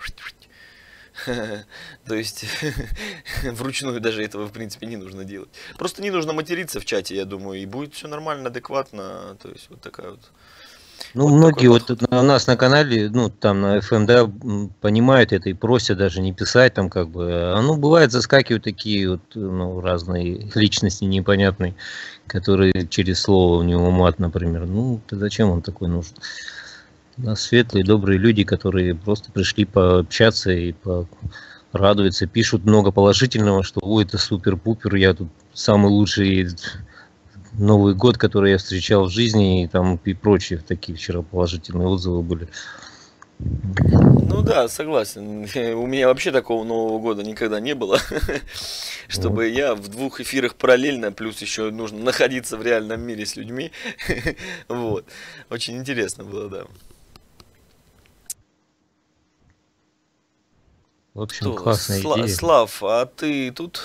То есть, вручную даже этого, в принципе, не нужно делать. Просто не нужно материться в чате, я думаю, и будет все нормально, адекватно. То есть, вот такая вот... Ну, вот многие вот подход. у нас на канале, ну, там на FM, да, понимают это и просят даже не писать там как бы. А ну, бывает, заскакивают такие вот, ну, разные личности непонятные, которые через слово у него мат, например. Ну, то зачем он такой нужен? У нас светлые, добрые люди, которые просто пришли пообщаться и радуются, пишут много положительного, что ой, это супер-пупер, я тут самый лучший Новый год, который я встречал в жизни, и там и прочие такие вчера положительные отзывы были. Ну да, согласен. У меня вообще такого Нового года никогда не было, чтобы я в 2 эфирах параллельно, плюс еще нужно находиться в реальном мире с людьми. Вот. Очень интересно было, да. В общем, классная идея. Слав, а ты тут?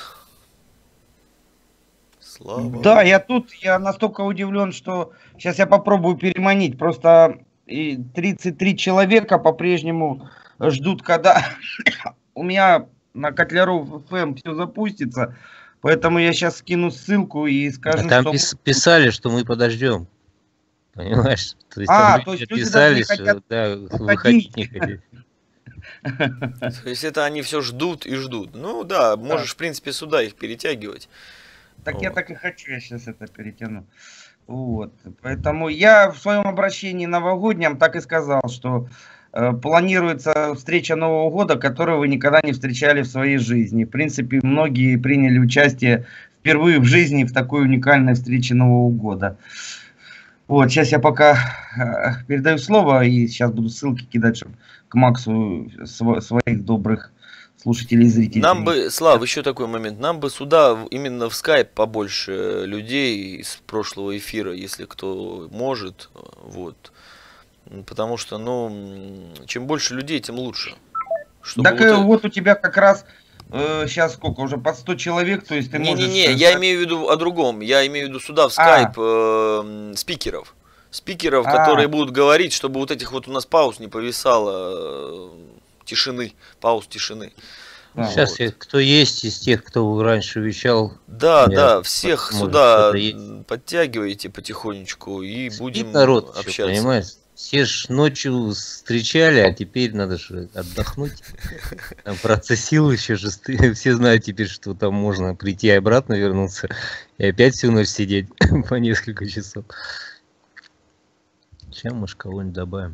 Слава. Да, я тут, я настолько удивлен, что сейчас я попробую переманить. Просто 33 человека по-прежнему ждут, когда у меня на Котляров ФМ все запустится. Поэтому я сейчас скину ссылку и скажу, А там что... писали, что мы подождем. Понимаешь? То есть, то есть люди даже не хотят да, выходить не хотят. То есть это они все ждут и ждут. Ну да, можешь, в принципе, сюда их перетягивать. Так я так и хочу, я сейчас это перетяну. Вот. Поэтому я в своем обращении новогоднем так и сказал, что планируется встреча Нового года, которую вы никогда не встречали в своей жизни. В принципе, многие приняли участие впервые в жизни в такой уникальной встрече Нового года. Вот, сейчас я пока передаю слово, и сейчас буду ссылки кидать к Максу своих добрых слушателей и зрителей. Нам бы, Слав, еще такой момент, нам бы сюда именно в скайп побольше людей из прошлого эфира, если кто может, вот. Потому что, ну, чем больше людей, тем лучше. Чтобы так вот у тебя как раз сейчас сколько, уже под 100 человек, то есть ты можешь... Не, я имею в виду о другом, я имею в виду сюда в скайп спикеров. Спикеров, которые будут говорить, чтобы вот этих вот у нас пауз не повисало, тишины, пауз тишины. Сейчас вот. Кто есть из тех, кто раньше вещал. Да, всех сюда подтягивайте потихонечку и будем народ общаться. Еще, понимаешь? Все ж ночью встречали, а теперь надо же отдохнуть. Там процессил еще же. Все знают теперь, что там можно прийти и обратно вернуться. И опять всю ночь сидеть по несколько часов. Сейчас, может, кого-нибудь добавим.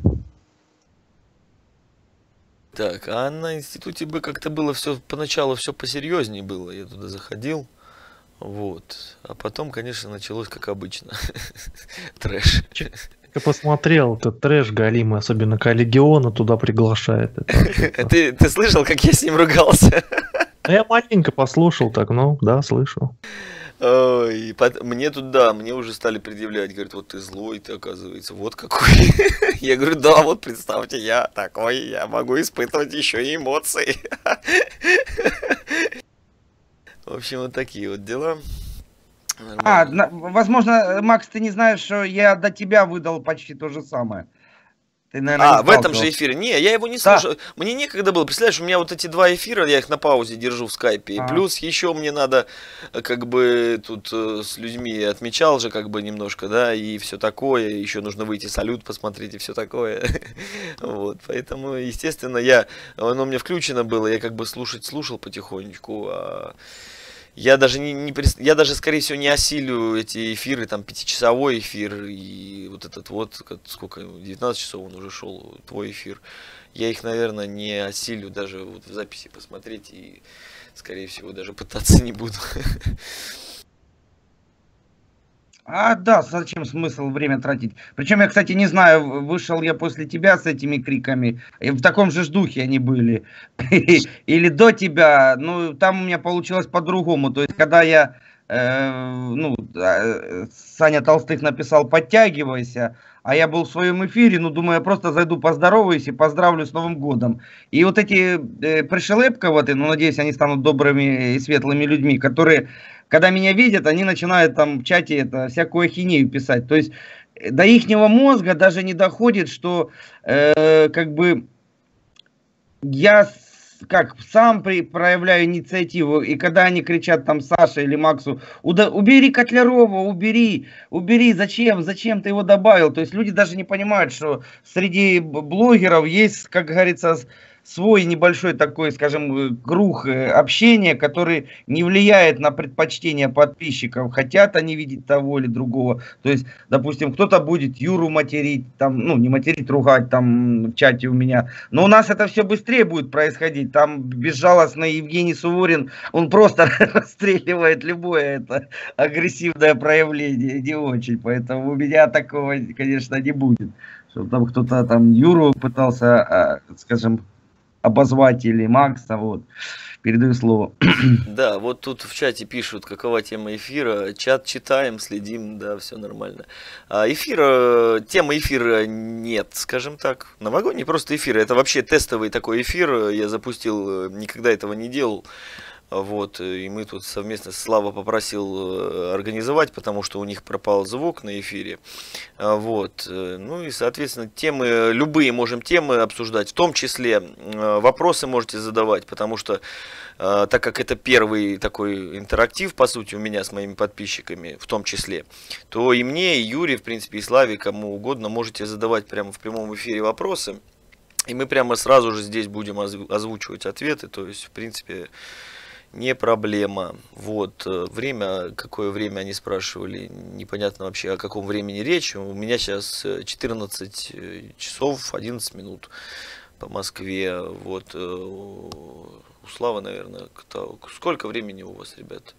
Так, а на институте бы как-то было все поначалу все посерьезнее было. Я туда заходил. Вот. А потом, конечно, началось как обычно. Трэш. Я посмотрел, этот трэш галимый, особенно Легиона туда приглашает. Ты слышал, как я с ним ругался? Я маленько послушал так, ну, да, слышал. Ой, мне тут, да, мне уже стали предъявлять, говорят, вот ты злой, ты, оказывается, вот какой. Я говорю, да, вот представьте, я такой, я могу испытывать еще и эмоции. В общем, вот такие вот дела. Возможно, Макс, ты не знаешь, что я до тебя выдал почти то же самое. Ты, наверное, в этом же эфире. Не, я его не слушал. Мне некогда было. Представляешь, у меня вот эти 2 эфира, я их на паузе держу в скайпе. Плюс еще мне надо, как бы, тут с людьми отмечал же, как бы, немножко, да, и все такое. Еще нужно выйти салют посмотреть и все такое. Вот, поэтому, естественно, оно мне включено было, я как бы слушал потихонечку, я даже я даже, скорее всего, не осилю эти эфиры, там, 5-часовой эфир и вот этот вот, сколько, 19 часов он уже шел, твой эфир. Я их, наверное, не осилю даже вот в записи посмотреть и, скорее всего, даже пытаться не буду. Да, зачем смысл время тратить? Причем я, кстати, не знаю, вышел я после тебя с этими криками, и в таком же духе они были, или до тебя, ну, там у меня получилось по-другому, то есть, когда я, Саня Толстых написал «подтягивайся», а я был в своем эфире, ну, думаю, я просто зайду поздороваюсь и поздравлю с Новым годом. И вот эти пришелепковатые, ну, надеюсь, они станут добрыми и светлыми людьми, которые... Когда меня видят, они начинают там в чате всякую ахинею писать. То есть до ихнего мозга даже не доходит, что как бы я сам проявляю инициативу. И когда они кричат там Саше или Максу, убери Котлярова, убери, зачем ты его добавил? То есть люди даже не понимают, что среди блогеров есть, как говорится, свой небольшой такой, скажем, круг общения, который не влияет на предпочтения подписчиков. Хотят они видеть того или другого. То есть, допустим, кто-то будет Юру материть, там, ну, не материть, ругать там в чате у меня. Но у нас это все быстрее будет происходить. Там безжалостный Евгений Суворин, он просто расстреливает любое это агрессивное проявление. Не очень. Поэтому у меня такого, конечно, не будет. Чтобы там кто-то там Юру пытался, скажем, обозвать или Макса, вот. Передаю слово. Да, вот тут в чате пишут, какова тема эфира. Чат читаем, следим, да, все нормально. А темы эфира нет, скажем так. Новогодний просто эфир. Это вообще тестовый такой эфир. Я запустил, никогда этого не делал. Вот, и мы тут совместно, Слава попросил организовать, потому что у них пропал звук на эфире. Вот, ну и, соответственно, темы, любые можем темы обсуждать, в том числе вопросы можете задавать, потому что, так как это первый такой интерактив, по сути, у меня с моими подписчиками, в том числе, то и мне, и Юре, в принципе, и Славе, кому угодно, можете задавать прямо в прямом эфире вопросы, и мы прямо сразу же здесь будем озвучивать ответы, то есть, в принципе... Не проблема. Вот, время, какое время они спрашивали, непонятно вообще, о каком времени речь. У меня сейчас 14 часов 11 минут по Москве. Вот, у Славы, наверное, сколько времени у вас, ребят?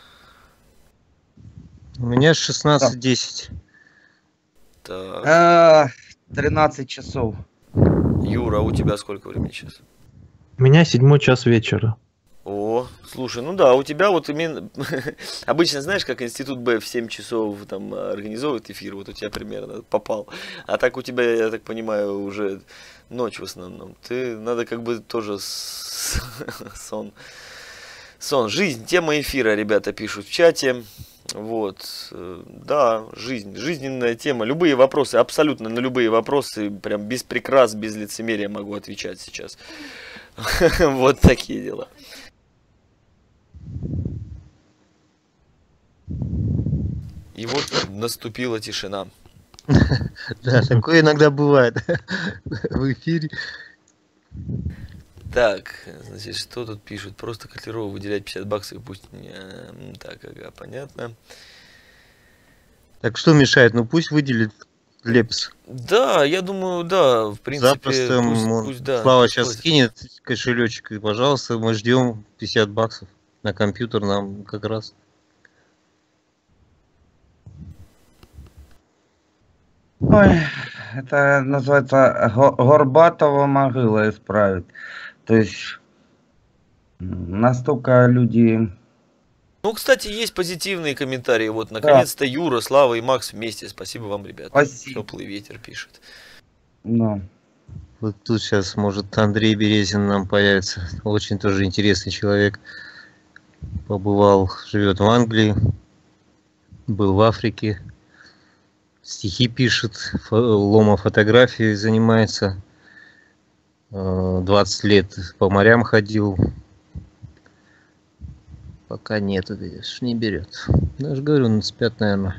У меня 16:10. Так. 13 часов. Юра, а у тебя сколько времени сейчас? У меня 7 час вечера. О, слушай, ну да, у тебя вот именно... Обычно, знаешь, как Институт Б в 7 часов там организовывает эфир, вот у тебя примерно попал. А так у тебя, я так понимаю, уже ночь в основном. Ты надо как бы тоже сон. Жизнь, тема эфира, ребята пишут в чате. Вот, да, жизненная тема. Любые вопросы, абсолютно на любые вопросы, прям без прикрас, без лицемерия могу отвечать сейчас. Вот такие дела. И вот наступила тишина. Да, такое иногда бывает в эфире. Так, значит, что тут пишут? Просто Котлерову выделять 50 баксов и пусть... Так, ага, понятно. Так что мешает? Ну пусть выделит Лепс. Да, я думаю, да, в принципе... Запросто, пусть, да, Слава пусть сейчас платит. скинет кошелечек, и, пожалуйста, мы ждем 50 баксов на компьютер нам как раз. Ой, это называется Горбатова могила исправить. То есть настолько люди... Ну, кстати, есть позитивные комментарии. Вот, наконец-то Юра, Слава и Макс вместе. Спасибо вам, ребята. Спасибо. Теплый ветер пишет. Да. Вот тут сейчас, может, Андрей Березин нам появится. Очень тоже интересный человек. Побывал, живет в Англии, был в Африке. Стихи пишет, лома фотографии занимается. 20 лет по морям ходил. Пока нету, видишь, не берет. Даже говорю, ну, спят, наверное.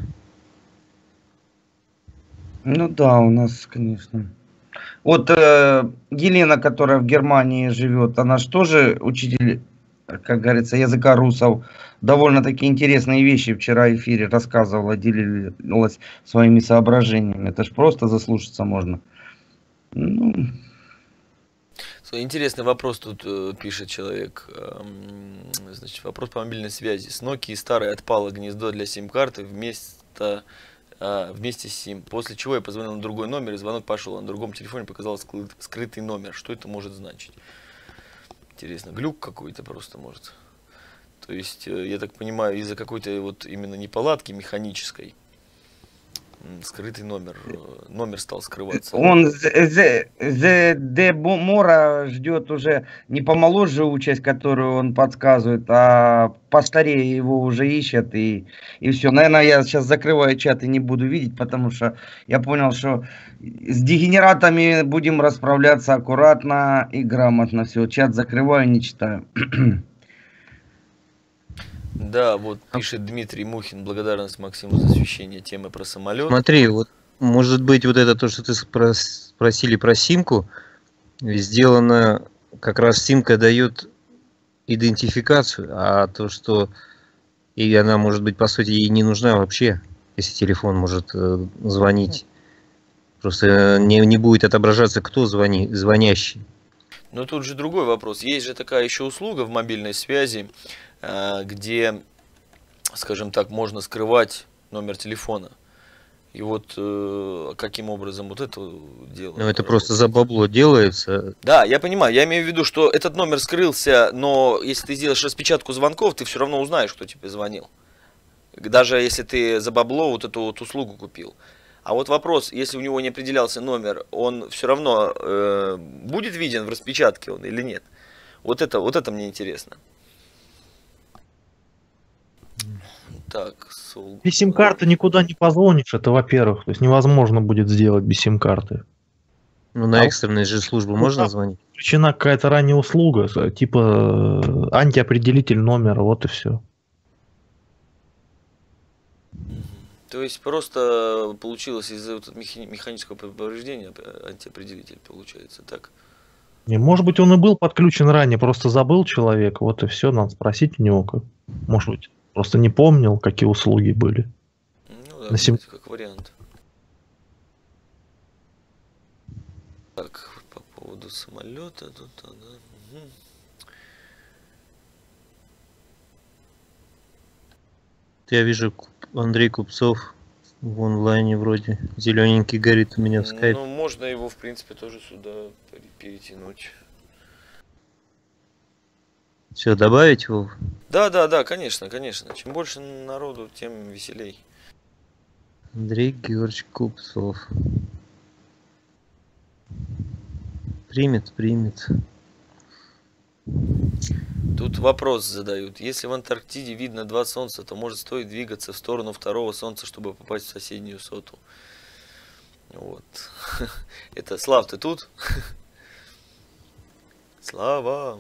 Ну да, у нас, конечно. Вот Елена, которая в Германии живет, она же тоже учитель, как говорится, языка русов. Довольно-таки интересные вещи вчера в эфире рассказывала, делилась своими соображениями. Это ж просто заслушаться можно. Ну, Интересный вопрос тут пишет человек. Значит, вопрос по мобильной связи. С Nokia старой отпало гнездо для сим-карты вместе с сим. После чего я позвонил на другой номер, и звонок пошел. На другом телефоне показался скрытый номер. Что это может значить? Интересно. Глюк какой-то просто может. То есть, я так понимаю, из-за какой-то вот именно неполадки механической скрытый номер стал скрываться. он The Мора ждет уже не помоложе участь, которую он подсказывает, а постарее его уже ищет, и все. Наверное, я сейчас закрываю чат и не буду видеть, потому что я понял, что с дегенератами будем расправляться аккуратно и грамотно. Все, чат закрываю, не читаю. Да, вот пишет Дмитрий Мухин, благодарность Максиму за освещение темы про самолет. Смотри, вот может быть вот это то, что ты спросили про симку, сделано как раз симка дает идентификацию, а то, что и она может быть, по сути, ей не нужна вообще, если телефон может звонить. Просто не будет отображаться, кто звонящий. Но тут же другой вопрос. Есть же такая еще услуга в мобильной связи, где, скажем так, можно скрывать номер телефона. И вот каким образом вот это дело? Ну, это просто за бабло делается. Да, я понимаю. Я имею в виду, что этот номер скрылся, но если ты сделаешь распечатку звонков, ты все равно узнаешь, кто тебе звонил. Даже если ты за бабло вот эту вот услугу купил. А вот вопрос, если у него не определялся номер, он все равно будет виден в распечатке он или нет? Вот это мне интересно. Так, Без сим-карты никуда не позвонишь, это во-первых. То есть невозможно будет сделать без сим-карты. Ну, на экстренные же службы можно звонить? Включена какая-то ранняя услуга, типа антиопределитель номера, вот и все. То есть просто получилось из-за вот механического повреждения антиопределитель получается, так? Не, может быть, он и был подключен ранее, просто забыл человек, вот и все, надо спросить у него, как. Может быть, просто не помнил, какие услуги были. Ну да, кстати, как вариант. Так, по поводу самолета тут, да. Угу. Я вижу, Андрей Купцов в онлайне вроде. Зелененький горит у меня в скайпе. Ну, можно его, в принципе, тоже сюда перетянуть. Все, добавить его? Да, конечно, конечно. Чем больше народу, тем веселей. Андрей Георгиевич Купцов. Примет. Тут вопрос задают. Если в Антарктиде видно два солнца, то может стоит двигаться в сторону второго солнца, чтобы попасть в соседнюю соту. Вот. Это Слав, ты тут? Слава.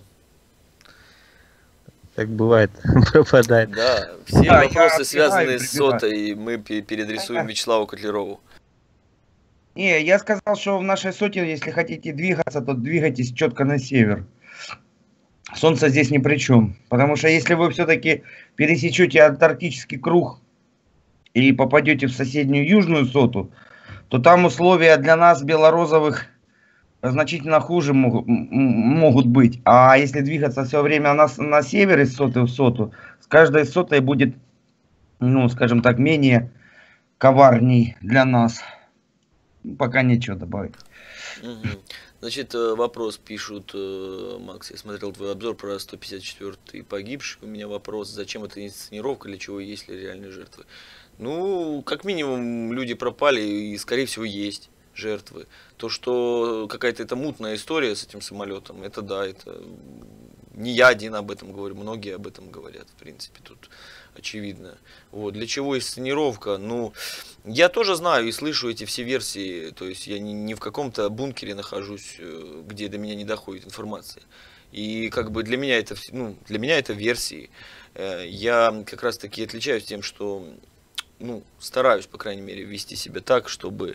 Так бывает, пропадает. Да, все вопросы, связанные с сотой, мы переадресуем Вячеславу Котлерову. Не, я сказал, что в нашей соте, если хотите двигаться, то двигайтесь четко на север. Солнце здесь ни при чем. Потому что если вы все-таки пересечете антарктический круг и попадете в соседнюю южную соту, то там условия для нас, белорозовых, значительно хуже могут быть. А если двигаться все время на север из соты в соту, с каждой сотой будет, ну, скажем так, менее коварней для нас. Пока нечего добавить. Угу. Значит, вопрос пишут, Макс, я смотрел твой обзор про 154-й погибший. У меня вопрос, зачем это инсценировка, для чего есть ли реальные жертвы? Ну, как минимум, люди пропали и, скорее всего, есть жертвы. То, что какая-то это мутная история с этим самолетом, это да, это не я один об этом говорю, многие об этом говорят, в принципе, тут очевидно. Вот. Для чего инсценировка? Ну, я тоже знаю и слышу эти все версии, то есть я не в каком-то бункере нахожусь, где до меня не доходит информация. И как бы для меня это версии. Я как раз таки отличаюсь тем, что стараюсь, по крайней мере, вести себя так, чтобы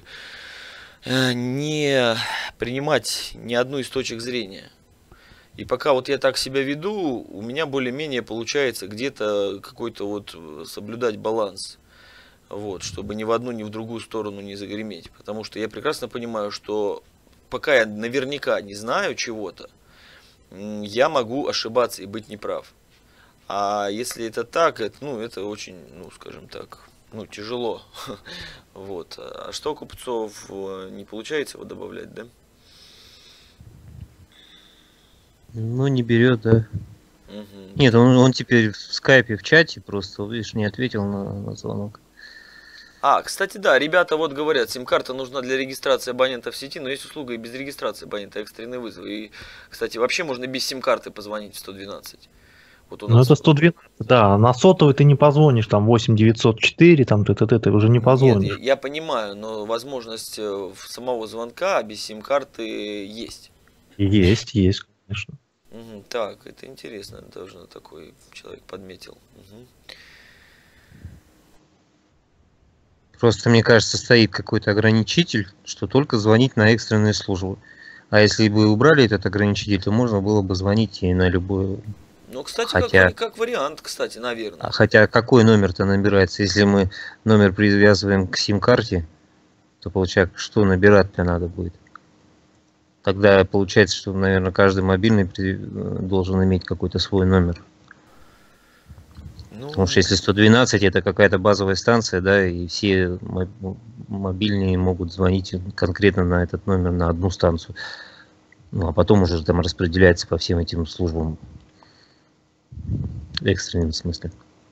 не принимать ни одну из точек зрения. И пока вот я так себя веду, у меня более-менее получается где-то какой-то вот соблюдать баланс. Вот, чтобы ни в одну, ни в другую сторону не загреметь. Потому что я прекрасно понимаю, что пока я наверняка не знаю чего-то, я могу ошибаться и быть неправ. А если это так, это очень, скажем так, тяжело. Вот. А что Купцов не получается его добавлять, да? Ну, не берет, да. Угу. Нет, он теперь в скайпе, в чате просто, видишь, не ответил на звонок. Кстати, да, ребята вот говорят, сим-карта нужна для регистрации абонента в сети, но есть услуга и без регистрации абонента, экстренный вызов. И, кстати, вообще можно без сим-карты позвонить в 112. Вот у нас... Ну, это 112, да, на сотовый ты не позвонишь, там 8904, там ты уже не позвонишь. Нет, я понимаю, но возможность самого звонка без сим-карты есть. Есть, конечно. Угу, так, это интересно, даже такой человек подметил. Угу. Просто, мне кажется, стоит какой-то ограничитель, что только звонить на экстренные службы. А если бы убрали этот ограничитель, то можно было бы звонить и на любой... Ну, кстати, Хотя- как вариант, кстати, наверное. Хотя какой номер-то набирается? Если мы номер привязываем к сим-карте, то получается, что набирать-то надо будет? Тогда получается, что, наверное, каждый мобильный должен иметь какой-то свой номер. Ну, Потому что если 112 это какая-то базовая станция, да, и все мобильные могут звонить конкретно на этот номер, на одну станцию. Ну, а потом уже там распределяется по всем этим службам. Экстренным в смысле.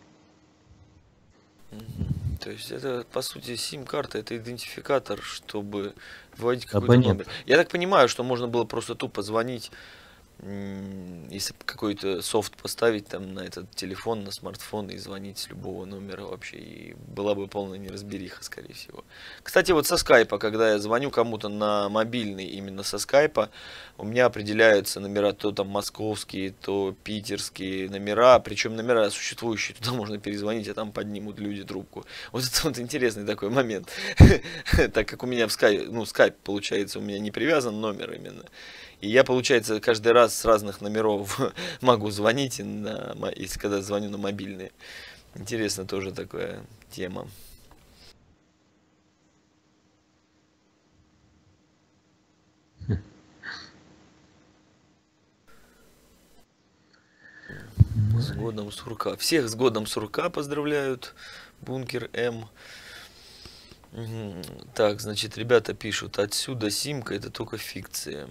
то есть это, по сути, сим-карта, это идентификатор, чтобы вводить какой-то Абонент. номер. Я так понимаю, что можно было просто тупо звонить, если какой-то софт поставить там на этот телефон, на смартфон и звонить с любого номера вообще, и была бы полная неразбериха, скорее всего. Кстати, вот со скайпа, когда я звоню кому-то на мобильный именно со скайпа, у меня определяются номера то там московские, то питерские номера, причем номера существующие, туда можно перезвонить, а там поднимут люди трубку. Вот это вот интересный такой момент, так как у меня в скайп, ну скайп получается у меня не привязан номер именно. И я, получается, каждый раз с разных номеров могу звонить, если когда звоню на мобильные. Интересно тоже такая тема. С годом сурка. Всех с годом сурка поздравляют. Бункер М. Так, значит, ребята пишут, отсюда симка это только фикция.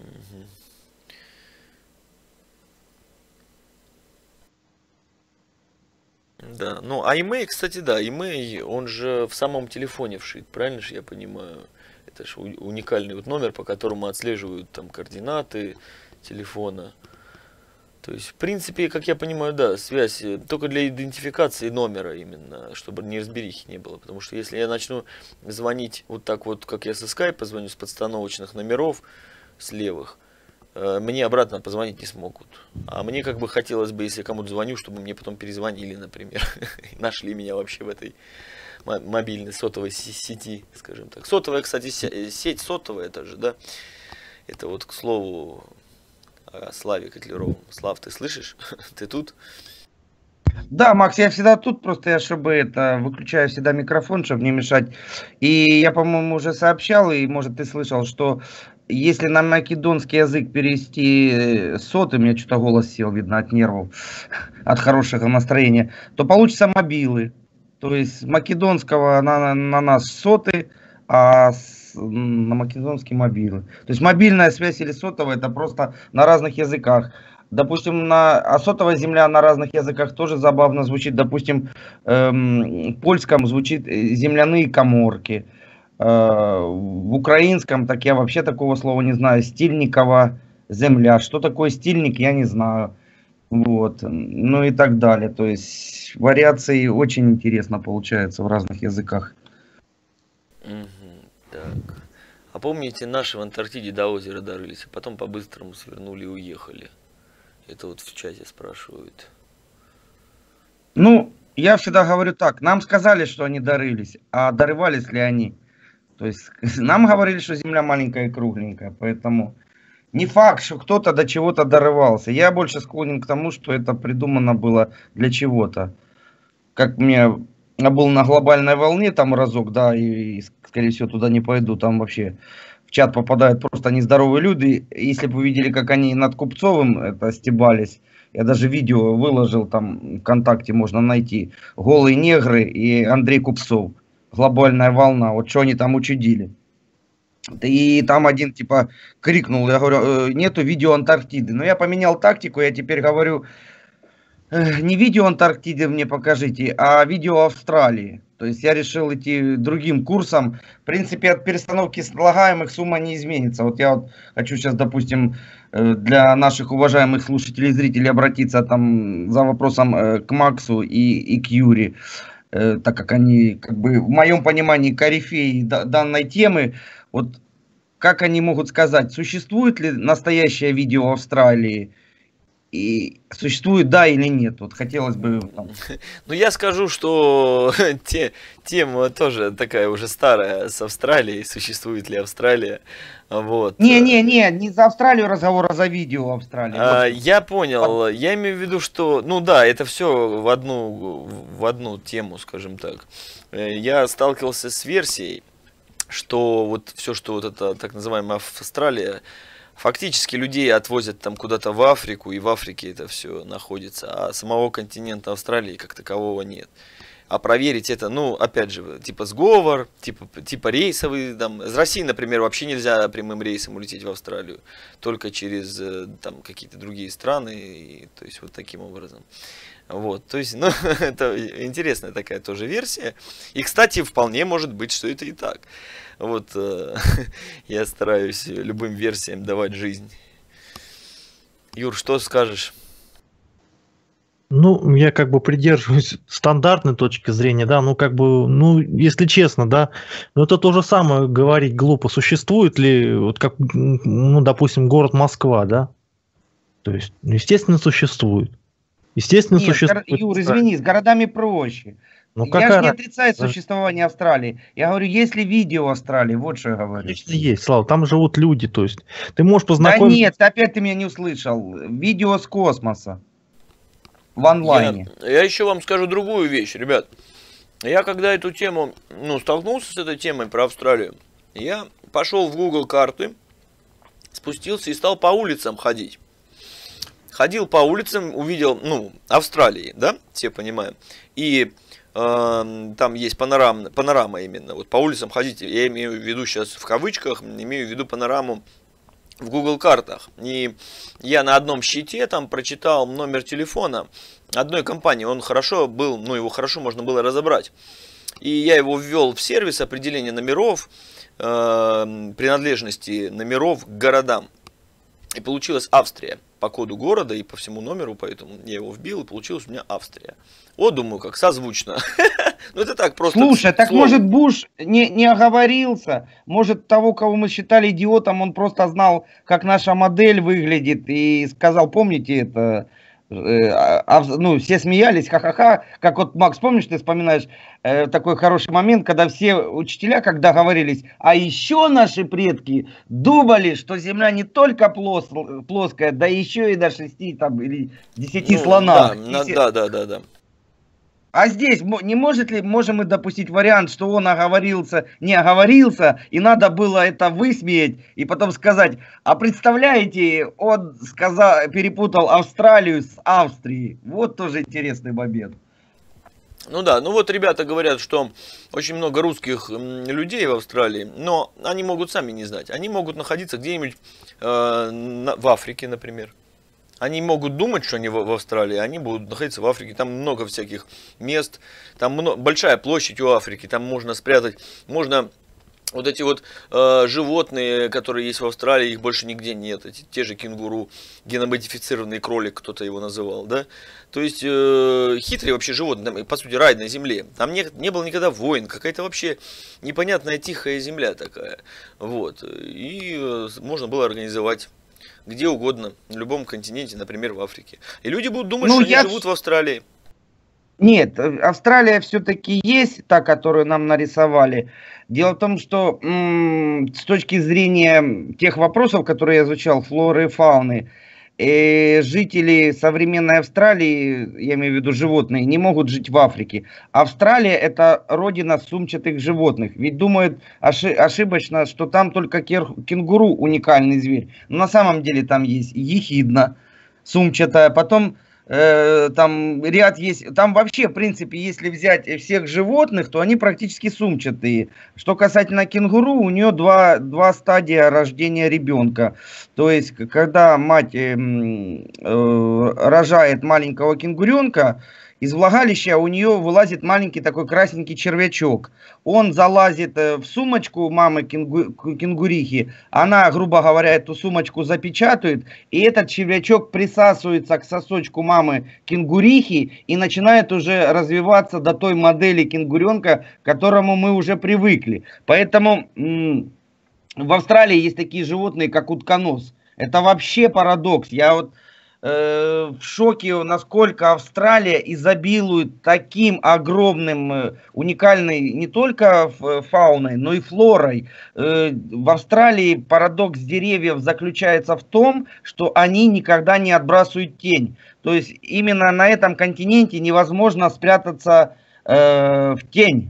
Да, ну а имей, кстати, да, имей, он же в самом телефоне вшит, правильно же я понимаю? Это же уникальный вот номер, по которому отслеживают там координаты телефона. То есть, в принципе, как я понимаю, да, связь только для идентификации номера именно, чтобы неразберихи не было. Потому что если я начну звонить вот так вот, как я со скайпа звоню, с подстановочных номеров, с левых, мне обратно позвонить не смогут. А мне как бы хотелось бы, если кому-то звоню, чтобы мне потом перезвонили, например, нашли меня вообще в этой мобильной сотовой сети, скажем так. Сотовая, кстати, сеть сотовая, это же, да? Это вот, к слову, о Славе Котлеровом. Слав, ты слышишь? Ты тут? Да, Макс, я всегда тут, просто я, чтобы это, выключаю всегда микрофон, чтобы не мешать. И я, по-моему, уже сообщал, и, может, ты слышал, что если на македонский язык перевести соты, у меня что-то голос сел, видно, от нервов, от хорошего настроения, то получится мобилы. То есть с македонского на нас соты, а на македонский мобилы. То есть мобильная связь или сотовая, это просто на разных языках. Допустим, а сотовая земля на разных языках тоже забавно звучит. Допустим, в польском звучит земляные каморки. В украинском, так я вообще такого слова не знаю. Стильникова земля. Что такое стильник, я не знаю. Вот. Ну и так далее. То есть вариации очень интересно получается в разных языках. Так. А помните, наши в Антарктиде до озера дорылись, а потом по-быстрому свернули и уехали? Это вот в чате спрашивают. Ну, я всегда говорю так. Нам сказали, что они дорылись, а дорывались ли они? То есть нам говорили, что Земля маленькая и кругленькая, поэтому не факт, что кто-то до чего-то дорывался. Я больше склонен к тому, что это придумано было для чего-то. Как мне... Я был на глобальной волне там разок, да, и скорее всего туда не пойду. Там вообще в чат попадают просто нездоровые люди. Если бы вы видели, как они над Купцовым это стебались, я даже видео выложил, там ВКонтакте можно найти. Голые негры и Андрей Купцов. Глобальная волна. Вот что они там учудили. И там один типа крикнул, я говорю, нету видео Антарктиды. Но я поменял тактику, я теперь говорю, не видео Антарктиды мне покажите, а видео Австралии. То есть я решил идти другим курсом. В принципе, от перестановки слагаемых сумма не изменится. Вот я вот хочу сейчас, допустим, для наших уважаемых слушателей и зрителей обратиться там за вопросом к Максу и к Юре. Так как они, как бы, в моем понимании, корифеи данной темы. Вот как они могут сказать, существует ли настоящее видео Австралии? и существует, да или нет? Вот хотелось бы... Ну, я скажу, что тема тоже такая уже старая с Австралией, существует ли Австралия, вот. Не за Австралию разговор, а за видео Австралии. Я понял, я имею в виду, что, ну да, это все в одну тему, скажем так. Я сталкивался с версией, что вот все, что вот это так называемая Австралия, фактически людей отвозят там куда-то в Африку, и в Африке это все находится, а самого континента Австралии как такового нет. А проверить это, ну, опять же, типа сговор, типа рейсовый, там, из России, например, вообще нельзя прямым рейсом улететь в Австралию, только через там какие-то другие страны, и, то есть вот таким образом. Вот, то есть, ну, это интересная такая тоже версия. И, кстати, вполне может быть, что это и так. Вот, я стараюсь любым версиям давать жизнь. Юр, что скажешь? Ну, я как бы придерживаюсь стандартной точки зрения, да, ну, как бы, ну, если честно, да, но это то же самое говорить глупо. Существует ли, вот как, ну, допустим, город Москва, да? То есть, ну, естественно, существует. Естественно, Нет, существует. Юр, извини, с городами проще. Ну, Я какая же не разница? отрицаю существование Австралии. Я говорю, есть ли видео Австралии? Вот что я говорю. Конечно, есть, Слава, там живут люди, то есть ты можешь Да познакомиться... нет, опять ты меня не услышал. Видео с космоса. В онлайне. Я еще вам скажу другую вещь, ребят. Я когда эту тему, ну, столкнулся с этой темой про Австралию, я пошел в Google карты, спустился и стал по улицам ходить. Ходил по улицам, увидел, ну, Австралии, да, все понимаем. И там есть панорама именно. Вот по улицам ходить, я имею в виду сейчас в кавычках, имею в виду панораму в Google картах. И я на одном щите там прочитал номер телефона одной компании. Он хорошо был, ну, его хорошо можно было разобрать. И я его ввел в сервис определения номеров, принадлежности номеров к городам. И получилась Австрия по коду города и по всему номеру, поэтому я его вбил, и получилась у меня Австрия. Вот, думаю, как созвучно. Ну, это так просто. Слушай, так может Буш не оговорился? Может того, кого мы считали идиотом, он просто знал, как наша модель выглядит и сказал, помните это? Ну, все смеялись, ха-ха-ха. Как вот, Макс, помнишь, ты вспоминаешь такой хороший момент, когда все учителя, когда говорились, а еще наши предки думали, что Земля не только плоская, да еще и до 6 там, или 10 слонах. Да. А здесь не можем мы допустить вариант, что он оговорился, не оговорился, и надо было это высмеять, и потом сказать, а представляете, он перепутал Австралию с Австрией. Вот тоже интересный момент. Ну да, ну вот ребята говорят, что очень много русских людей в Австралии, но они могут сами не знать. Они могут находиться где-нибудь в Африке, например. Они могут думать, что они в Австралии, они будут находиться в Африке. Там много всяких мест, там большая площадь у Африки, там можно спрятать, можно вот эти вот животные, которые есть в Австралии, их больше нигде нет. Те же кенгуру, геномодифицированный кролик, кто-то его называл, да. То есть хитрые вообще животные, там, по сути рай на земле. Там не было никогда войн, какая-то вообще непонятная тихая земля такая. Вот. И можно было организовать где угодно, на любом континенте, например, в Африке. И люди будут думать, что они живут в Австралии. Нет, Австралия все-таки есть та, которую нам нарисовали. Дело в том, что с точки зрения тех вопросов, которые я изучал, флоры и фауны, жители современной Австралии, я имею в виду животные, не могут жить в Африке. Австралия — это родина сумчатых животных. Ведь думают ошибочно, что там только кенгуру уникальный зверь. Но на самом деле там есть ехидна сумчатая, потом там ряд есть, там вообще, в принципе, если взять всех животных, то они практически сумчатые. Что касательно кенгуру, у нее два стадия рождения ребенка. То есть, когда мать рожает маленького кенгуренка, из влагалища у нее вылазит маленький такой красненький червячок. Он залазит в сумочку мамы кенгурихи. Она, грубо говоря, эту сумочку запечатает. И этот червячок присасывается к сосочку мамы кенгурихи и начинает уже развиваться до той модели кенгуренка, к которому мы уже привыкли. Поэтому в Австралии есть такие животные, как утконос. Это вообще парадокс. Я вот в шоке, насколько Австралия изобилует таким огромным, уникальной не только фауной, но и флорой. В Австралии парадокс деревьев заключается в том, что они никогда не отбрасывают тень. То есть именно на этом континенте невозможно спрятаться в тень.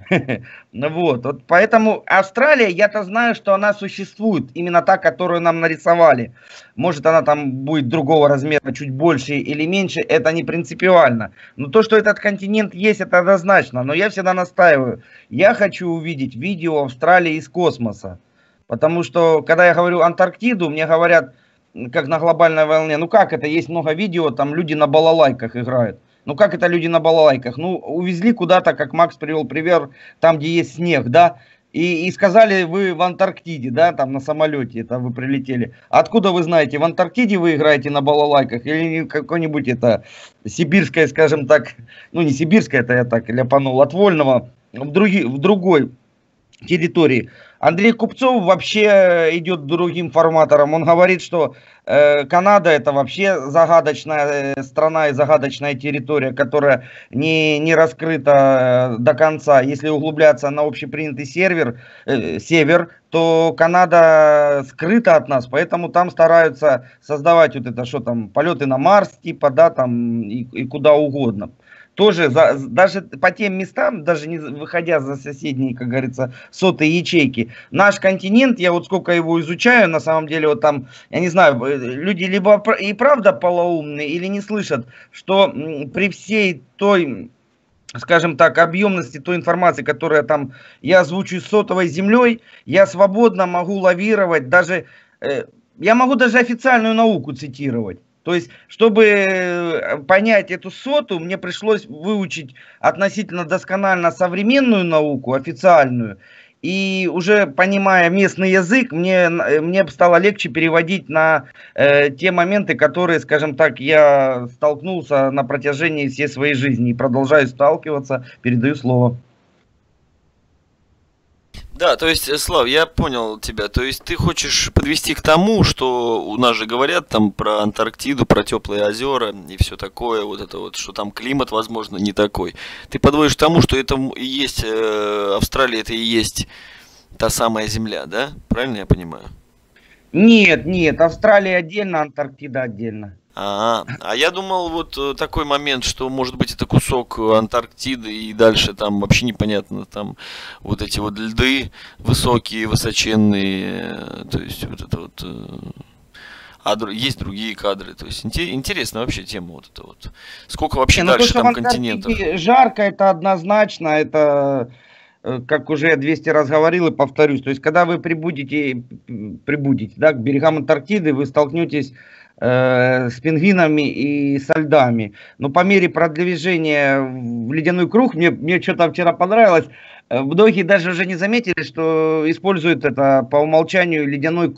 Вот поэтому Австралия, я-то знаю, что она существует, именно та, которую нам нарисовали. Может, она там будет другого размера, чуть больше или меньше, это не принципиально. Но то, что этот континент есть, это однозначно. Но я всегда настаиваю, я хочу увидеть видео Австралии из космоса. Потому что, когда я говорю Антарктиду, мне говорят, как на глобальной волне, ну как это, есть много видео, там люди на балалайках играют. Ну как это люди на балалайках? Ну увезли куда-то, как Макс привел пример, там где есть снег, да, и сказали, вы в Антарктиде, да, там на самолете это вы прилетели. Откуда вы знаете, в Антарктиде вы играете на балалайках или какой-нибудь это сибирское, скажем так, ну не сибирское, это я так ляпанул, от Вольного в другой территории. Андрей Купцов вообще идет другим форматором. Он говорит, что Канада это вообще загадочная страна и загадочная территория, которая не раскрыта до конца. Если углубляться на общепринятый север, то Канада скрыта от нас, поэтому там стараются создавать вот это, что там, полеты на Марс, типа, да, там и куда угодно. Тоже даже по тем местам, даже не выходя за соседние, как говорится, сотые ячейки, наш континент, я вот сколько его изучаю, на самом деле, вот там, я не знаю, люди либо и правда полоумные, или не слышат, что при всей той, скажем так, объемности той информации, которая там я озвучу с сотовой землей, я свободно могу лавировать, даже я могу даже официальную науку цитировать. То есть, чтобы понять эту соту, мне пришлось выучить относительно досконально современную науку, официальную. И уже понимая местный язык, мне стало легче переводить на те моменты, которые, скажем так, я столкнулся на протяжении всей своей жизни. И продолжаю сталкиваться, передаю слово. Да, то есть, Слав, я понял тебя. То есть ты хочешь подвести к тому, что у нас же говорят там про Антарктиду, про теплые озера и все такое, вот это вот, что там климат, возможно, не такой. Ты подводишь к тому, что это и есть Австралия, это и есть та самая Земля, да? Правильно я понимаю? Нет, Австралия отдельно, Антарктида отдельно. А я думал, вот такой момент, что может быть это кусок Антарктиды и дальше там вообще непонятно, там вот эти вот льды высокие, высоченные, то есть вот это вот, есть другие кадры, то есть интересная вообще тема вот эта вот. Сколько вообще дальше там континентов? Жарко, это однозначно, это как уже я 200 раз говорил и повторюсь, то есть когда вы прибудете, да, к берегам Антарктиды, вы столкнетесь с пингвинами и со льдами. Но по мере продвижения в ледяной круг, мне что-то вчера понравилось, многие даже уже не заметили, что используют это по умолчанию ледяной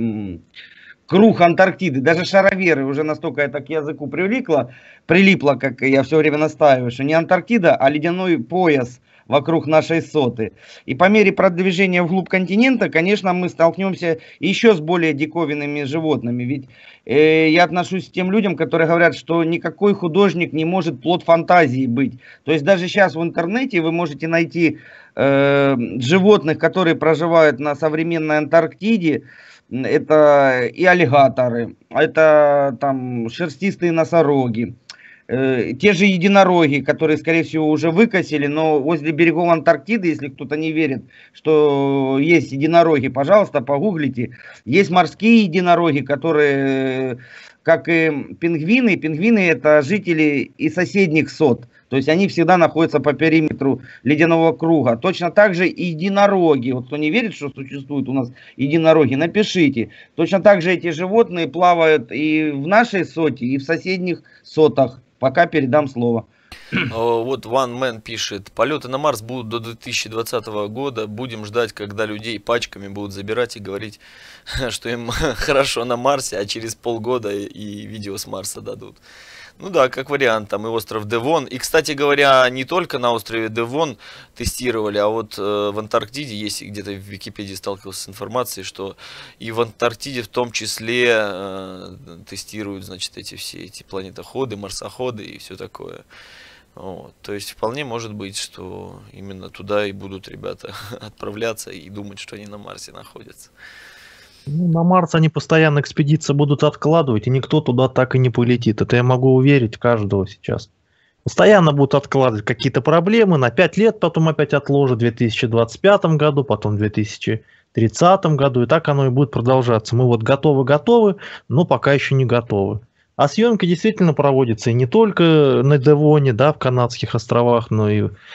круг Антарктиды. Даже шароверы уже настолько это к языку прилипло, как я все время настаиваю, что не Антарктида, а ледяной пояс вокруг нашей соты. И по мере продвижения вглубь континента, конечно, мы столкнемся еще с более диковинными животными. Ведь я отношусь к тем людям, которые говорят, что никакой художник не может плод фантазии быть. То есть даже сейчас в интернете вы можете найти животных, которые проживают на современной Антарктиде. Это и аллигаторы, это там шерстистые носороги. Те же единороги, которые, скорее всего, уже выкосили, но возле берегов Антарктиды, если кто-то не верит, что есть единороги, пожалуйста, погуглите. Есть морские единороги, которые, как и пингвины, это жители и соседних сот. То есть они всегда находятся по периметру ледяного круга. Точно так же и единороги. Вот кто не верит, что существуют у нас единороги, напишите. Точно так же эти животные плавают и в нашей соте, и в соседних сотах. Пока передам слово. Вот One Man пишет: полеты на Марс будут до 2020 года. Будем ждать, когда людей пачками будут забирать и говорить, что им хорошо на Марсе, а через полгода и видео с Марса дадут. Ну да, как вариант, там и остров Девон. И, кстати говоря, не только на острове Девон тестировали, а вот в Антарктиде, есть где-то в Википедии сталкивался с информацией, что и в Антарктиде в том числе тестируют, значит, все эти планетоходы, марсоходы и все такое. Вот. То есть вполне может быть, что именно туда и будут ребята отправляться и думать, что они на Марсе находятся. Ну, на Марс они постоянно экспедиции будут откладывать, и никто туда так и не полетит. Это я могу уверить каждого сейчас. Постоянно будут откладывать какие-то проблемы, на 5 лет потом опять отложат, в 2025 году, потом в 2030 году, и так оно и будет продолжаться. Мы вот готовы, но пока еще не готовы. А съемки действительно проводятся и не только на Девоне, да, в Канадских островах, но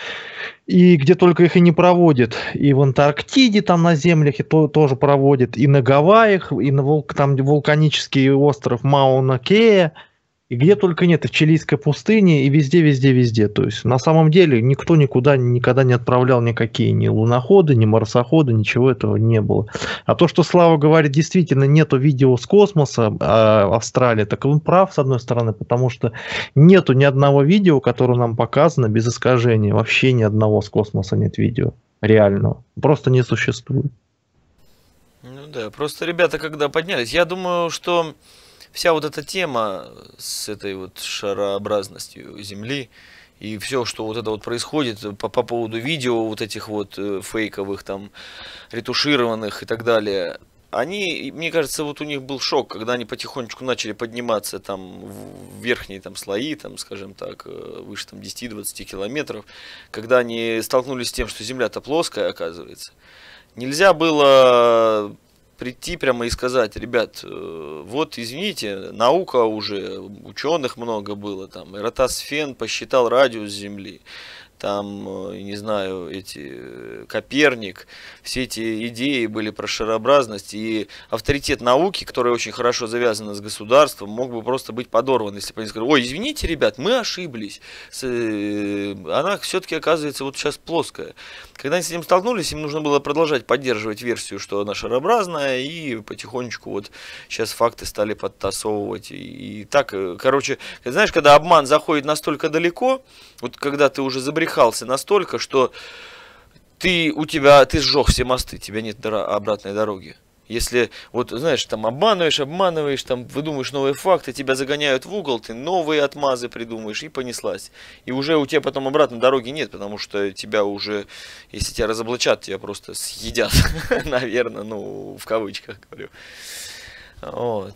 и где только их и не проводят. И в Антарктиде, там на землях и тоже проводят, и на Гавайях, и на там вулканический остров Мауна-Кеа, и где только нет, и в Чилийской пустыне, и везде. То есть на самом деле никто никуда никогда не отправлял никакие ни луноходы, ни марсоходы, ничего этого не было. А то, что Слава говорит, действительно нету видео с космоса Австралии, так он прав, с одной стороны, потому что нету ни одного видео, которое нам показано без искажения. Вообще ни одного с космоса нет видео реального. Просто не существует. Ну да, просто ребята когда поднялись, я думаю, что вся вот эта тема с этой вот шарообразностью Земли и все, что вот это вот происходит по поводу видео вот этих вот фейковых там, ретушированных и так далее, они, мне кажется, вот у них был шок, когда они потихонечку начали подниматься там в верхние там слои, там, скажем так, выше там 10-20 километров, когда они столкнулись с тем, что Земля-то плоская, оказывается. Нельзя было прийти прямо и сказать: ребят, вот извините, наука уже, ученых много было, там, Эратосфен посчитал радиус Земли, там, не знаю, Коперник, все эти идеи были про шарообразность, и авторитет науки, которая очень хорошо завязана с государством, мог бы просто быть подорван, если бы они сказали: ой, извините, ребят, мы ошиблись, она все-таки оказывается вот сейчас плоская. Когда они с этим столкнулись, им нужно было продолжать поддерживать версию, что она шарообразная, и потихонечку вот сейчас факты стали подтасовывать. И так, короче, знаешь, когда обман заходит настолько далеко, вот когда ты уже забрехался настолько, что ты сжег все мосты, у тебя нет обратной дороги. Если, вот, знаешь, там обманываешь, там выдумываешь новые факты, тебя загоняют в угол, ты новые отмазы придумаешь, и понеслась. И уже у тебя потом обратной дороги нет, потому что тебя уже, если тебя разоблачат, тебя просто съедят, наверное, ну, в кавычках говорю. Вот.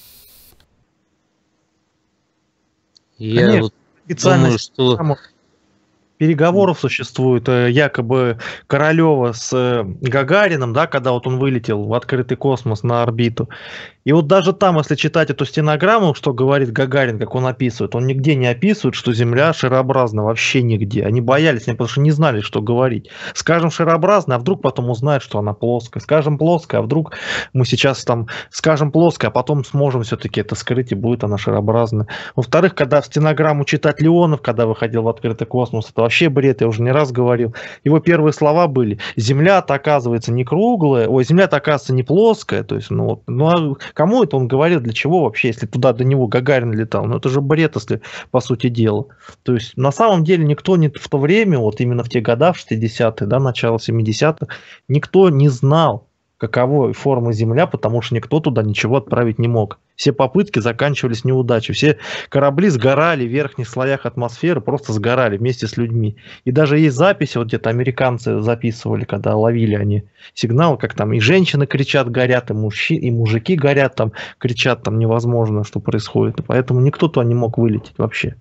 Я вот думаю, что переговоров существует, якобы Королева с Гагарином, да, когда вот он вылетел в открытый космос на орбиту. И вот даже там, если читать эту стенограмму, что говорит Гагарин, как он описывает, он нигде не описывает, что Земля шарообразна, вообще нигде. Они боялись, потому что не знали, что говорить. Скажем шарообразная, а вдруг потом узнают, что она плоская. Скажем плоская, а вдруг мы сейчас там скажем плоская, а потом сможем все-таки это скрыть, и будет она шарообразная. Во-вторых, когда в стенограмму читать Леонов, когда выходил в открытый космос, это вообще бред, я уже не раз говорил. Его первые слова были: Земля-то оказывается не круглая, Земля-то оказывается не плоская. То есть, кому это он говорил, для чего вообще, если туда до него Гагарин летал? Ну это же бред, если по сути дела. То есть на самом деле никто не в то время, вот именно в те года, в 60-е, да, начало 70-х, никто не знал, каковой формы Земля, потому что никто туда ничего отправить не мог. Все попытки заканчивались неудачей. Все корабли сгорали в верхних слоях атмосферы, просто сгорали вместе с людьми. И даже есть записи, вот где-то американцы записывали, когда ловили они сигнал, как там и женщины кричат, горят, и мужики горят, там кричат, там невозможно, что происходит. И поэтому никто туда не мог вылететь вообще.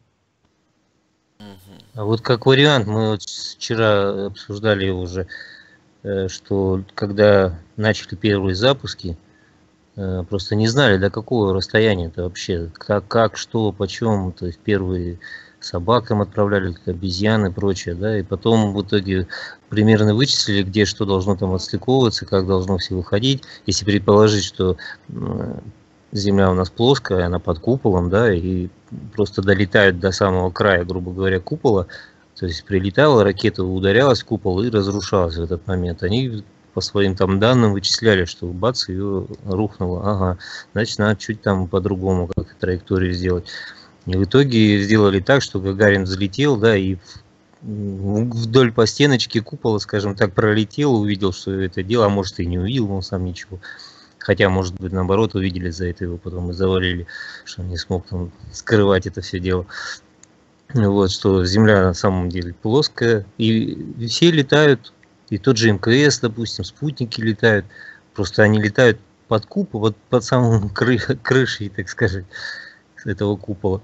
А вот как вариант, мы вот вчера обсуждали уже, что когда начали первые запуски, просто не знали, до какого расстояния это вообще, как, что, почем, то есть первые собакам отправляли, обезьяны и прочее, да, и потом в итоге примерно вычислили, где что должно там отстыковываться, как должно все выходить, если предположить, что Земля у нас плоская, она под куполом, да, и просто долетают до самого края, грубо говоря, купола. То есть прилетала ракета, ударялась в купол и разрушалась в этот момент. Они по своим там данным вычисляли, что бац, ее рухнуло. Ага, значит, надо чуть там по-другому как траекторию сделать. И в итоге сделали так, что Гагарин взлетел, да, и вдоль по стеночке купола, скажем так, пролетел, увидел, что это дело, а может и не увидел он сам ничего. Хотя, может быть, наоборот, увидели за это его, потом и завалили, что он не смог там скрывать это все дело. Вот, что Земля на самом деле плоская, и все летают, и тот же МКС, допустим, спутники летают, просто они летают под купол, вот под самым крышей, так сказать, этого купола.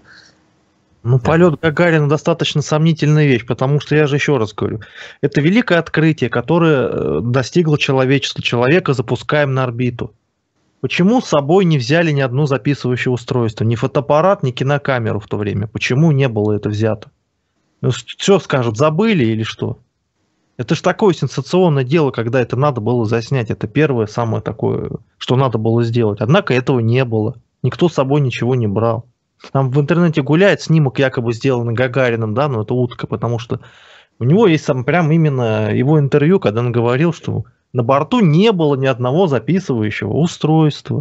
Ну, полет Гагарина достаточно сомнительная вещь, потому что, я же еще раз говорю, это великое открытие, которое достигло человечества. Человека запускаем на орбиту. Почему с собой не взяли ни одно записывающее устройство? Ни фотоаппарат, ни кинокамеру в то время. Почему не было это взято? Ну, что скажут, забыли или что? Это же такое сенсационное дело, когда это надо было заснять. Это первое самое такое, что надо было сделать. Однако этого не было. Никто с собой ничего не брал. Там в интернете гуляет снимок, якобы сделанный Гагарином, да, но это утка, потому что у него есть там прям именно его интервью, когда он говорил, что на борту не было ни одного записывающего устройства.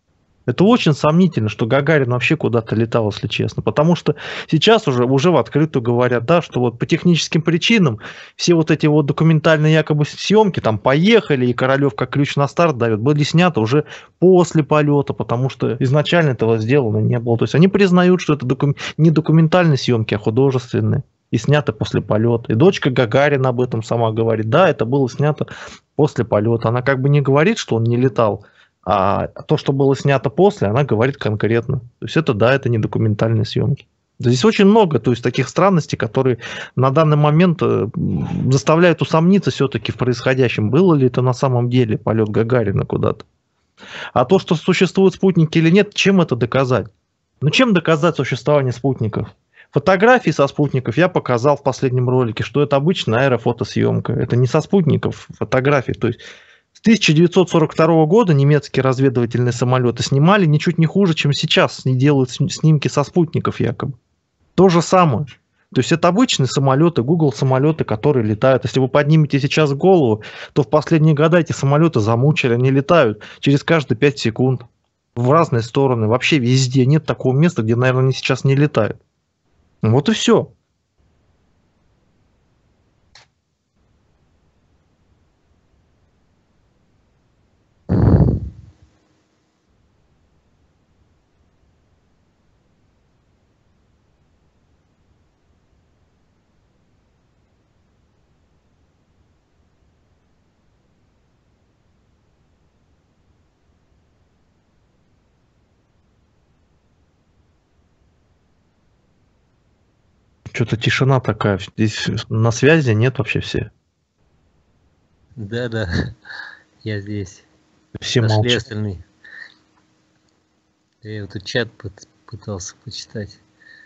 Это очень сомнительно, что Гагарин вообще куда-то летал, если честно. Потому что сейчас уже в открытую говорят, да, что вот по техническим причинам все вот эти вот документальные якобы съемки, там поехали, и Королев как ключ на старт дает, были сняты уже после полета, потому что изначально этого сделано не было. То есть они признают, что это не документальные съемки, а художественные. И сняты после полета. И дочка Гагарина об этом сама говорит. Да, это было снято после полета. Она как бы не говорит, что он не летал, а то, что было снято после, она говорит конкретно. То есть это, да, это не документальные съемки. Здесь очень много, то есть таких странностей, которые на данный момент заставляют усомниться все-таки в происходящем. Было ли это на самом деле полет Гагарина куда-то? А то, что существуют спутники или нет, чем это доказать? Ну, чем доказать существование спутников? Фотографии со спутников я показал в последнем ролике, что это обычная аэрофотосъемка. Это не со спутников фотографии. То есть с 1942 года немецкие разведывательные самолеты снимали ничуть не хуже, чем сейчас делают снимки со спутников якобы. То же самое. То есть это обычные самолеты, Google самолеты, которые летают. Если вы поднимете сейчас голову, то в последние годы эти самолеты замучили, они летают через каждые 5 секунд в разные стороны. Вообще везде нет такого места, где, наверное, они сейчас не летают. Вот и все. Что-то тишина такая. Здесь на связи нет вообще все. Да, я здесь. Все Пошли молчат. остальные. Я вот тут чат пытался почитать.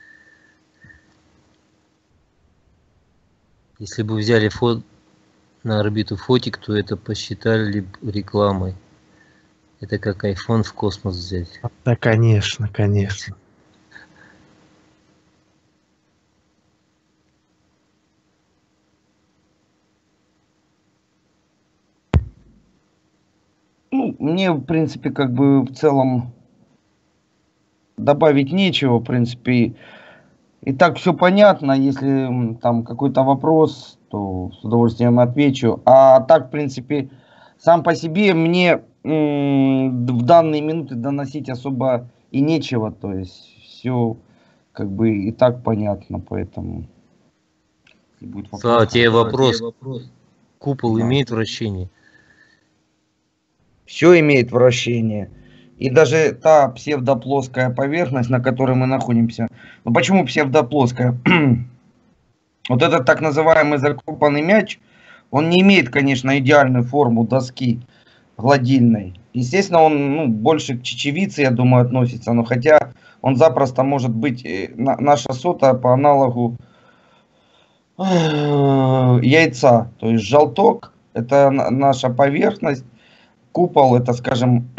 Если бы взяли на орбиту фотик, то это посчитали рекламой. Это как iPhone в космос взять. Да, конечно, конечно. Ну, мне, в принципе, как бы в целом добавить нечего, в принципе. И так все понятно. Если там какой-то вопрос, то с удовольствием отвечу. А так, в принципе, сам по себе мне в данные минуты доносить особо и нечего. То есть все как бы и так понятно, поэтому... Слава, тебе вопрос. Купол Да. имеет вращение? Все имеет вращение. И даже та псевдоплоская поверхность, на которой мы находимся. Ну почему псевдоплоская? Вот этот так называемый закопанный мяч, он не имеет, конечно, идеальную форму доски гладильной. Естественно, он больше к чечевице, я думаю, относится. Но хотя он запросто может быть наша сота по аналогу яйца. То есть желток — это наша поверхность. Купол — это, скажем,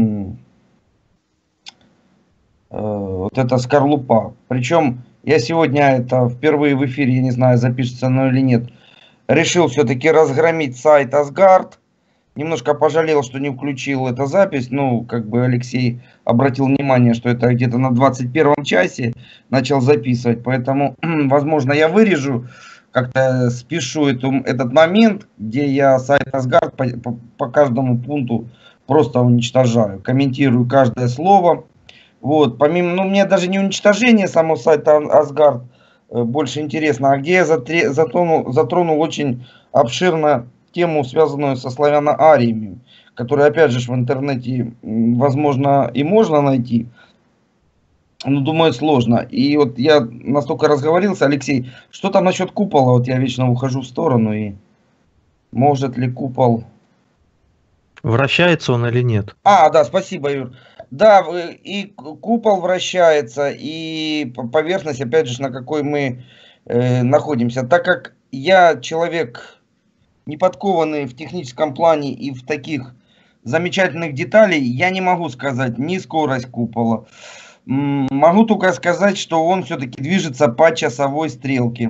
вот эта скорлупа. Причем я сегодня это впервые в эфире, я не знаю, запишется оно или нет, решил все-таки разгромить сайт Asgard, немножко пожалел, что не включил эту запись. Ну, как бы Алексей обратил внимание, что это где-то на 21 часе начал записывать. Поэтому, возможно, я вырежу, как-то спешу этот момент, где я сайт Асгард по каждому пункту просто уничтожаю. Комментирую каждое слово. Вот, помимо, ну, мне даже не уничтожение самого сайта Асгард больше интересно, а где я затронул очень обширно тему, связанную со славяно-ариями, которую, опять же, в интернете, возможно, и можно найти, но, думаю, сложно. И вот я настолько разговорился, Алексей, что там насчет купола? Вот я вечно ухожу в сторону, и может ли купол... Вращается он или нет? А, да, спасибо, Юр. Да, и купол вращается, и поверхность, опять же, на какой мы находимся. Так как я человек не подкованный в техническом плане и в таких замечательных деталей, я не могу сказать ни скорость купола. Могу только сказать, что он все-таки движется по часовой стрелке.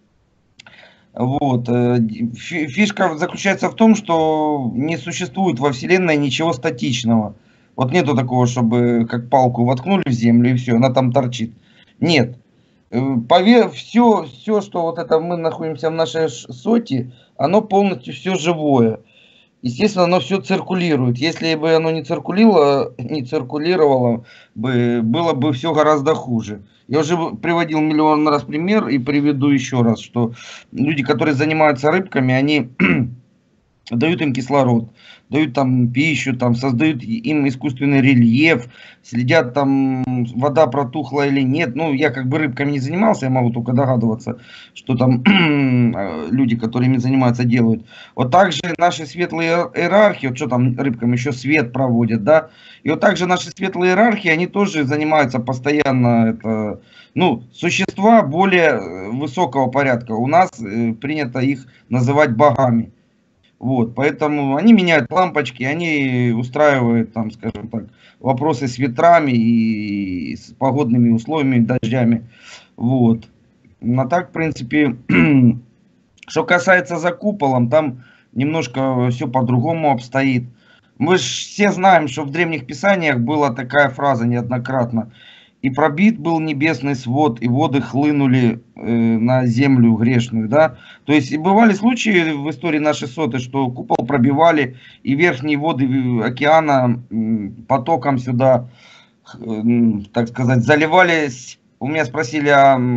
Вот. Фишка заключается в том, что не существует во Вселенной ничего статичного. Вот нету такого, чтобы как палку воткнули в землю и все, она там торчит. Нет. Все, что вот это мы находимся в нашей соте, оно полностью все живое. Естественно, оно все циркулирует. Если бы оно не циркулировало бы, было бы все гораздо хуже. Я уже приводил миллион раз пример и приведу еще раз, что люди, которые занимаются рыбками, они дают им кислород, дают там пищу, там создают им искусственный рельеф, следят там, вода протухла или нет. Ну, я как бы рыбками не занимался, я могу только догадываться, что там люди, которые ими занимаются, делают. Вот так же наши светлые иерархи, вот что там рыбкам еще свет проводят, да, и вот так же наши светлые иерархи, они тоже занимаются постоянно, это, ну, существа более высокого порядка. У нас принято их называть богами. Вот, поэтому они меняют лампочки, они устраивают, там, скажем так, вопросы с ветрами и с погодными условиями, дождями. Вот. А так, в принципе, что касается за куполом, там немножко все по-другому обстоит. Мы же все знаем, что в древних писаниях была такая фраза неоднократно. И пробит был небесный свод, и воды хлынули на землю грешную, да. То есть и бывали случаи в истории нашей соты, что купол пробивали, и верхние воды океана потоком сюда, так сказать, заливались. У меня спросили,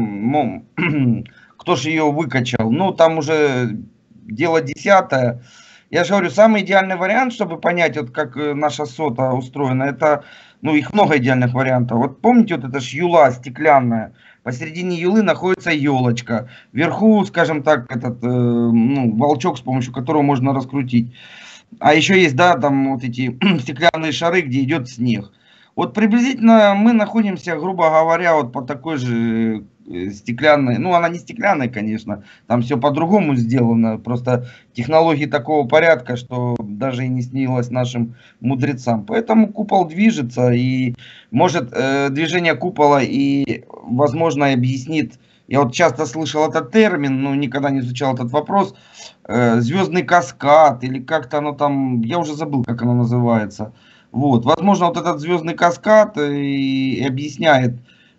кто же ее выкачал? Ну, там уже дело 10-е. Я же говорю, самый идеальный вариант, чтобы понять, вот как наша сота устроена, это... Ну, их много идеальных вариантов. Вот помните, вот эта ж юла стеклянная. Посередине юлы находится елочка. Вверху, скажем так, этот волчок, с помощью которого можно раскрутить. А еще есть, да, там вот эти стеклянные шары, где идет снег. Вот приблизительно мы находимся, грубо говоря, вот по такой же стеклянной. Ну, она не стеклянная, конечно. Там все по-другому сделано. Просто технологии такого порядка, что даже и не снилось нашим мудрецам. Поэтому купол движется. И может движение купола и, возможно, объяснит. Я вот часто слышал этот термин, но никогда не изучал этот вопрос. Звездный каскад или как-то оно там, я уже забыл, как оно называется. Вот, возможно, вот этот звездный каскад и объясняет,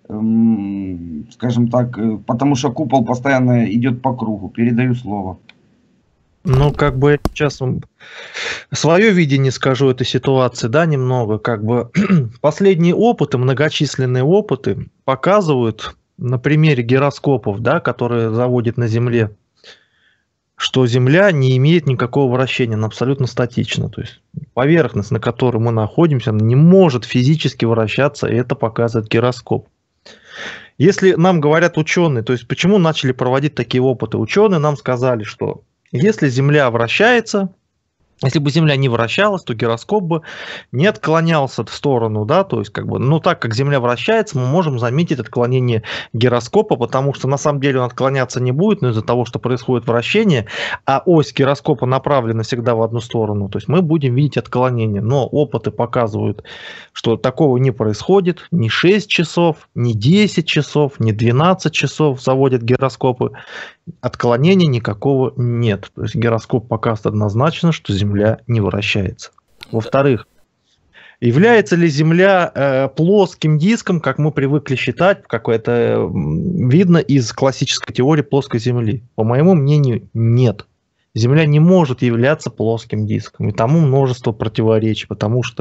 скажем так, потому что купол постоянно идет по кругу. Передаю слово. Ну, как бы я сейчас свое видение скажу этой ситуации, да, немного. Как бы последние опыты, многочисленные опыты показывают на примере гироскопов, да, которые заводят на Земле, что Земля не имеет никакого вращения, она абсолютно статична. То есть поверхность, на которой мы находимся, не может физически вращаться, и это показывает гироскоп. Если нам говорят ученые, то есть почему начали проводить такие опыты? Ученые нам сказали, что если Земля вращается, если бы Земля не вращалась, то гироскоп бы не отклонялся в сторону, да, то есть как бы, ну так как Земля вращается, мы можем заметить отклонение гироскопа, потому что на самом деле он отклоняться не будет, но из-за того, что происходит вращение, а ось гироскопа направлена всегда в одну сторону, то есть мы будем видеть отклонение, но опыты показывают, что такого не происходит, ни 6 часов, ни 10 часов, ни 12 часов заводят гироскопы, Отклонения никакого нет. То есть гироскоп показывает однозначно, что Земля не вращается. Во-вторых, является ли Земля плоским диском, как мы привыкли считать, как это видно из классической теории плоской Земли? По моему мнению, нет. Земля не может являться плоским диском. И тому множество противоречий, потому что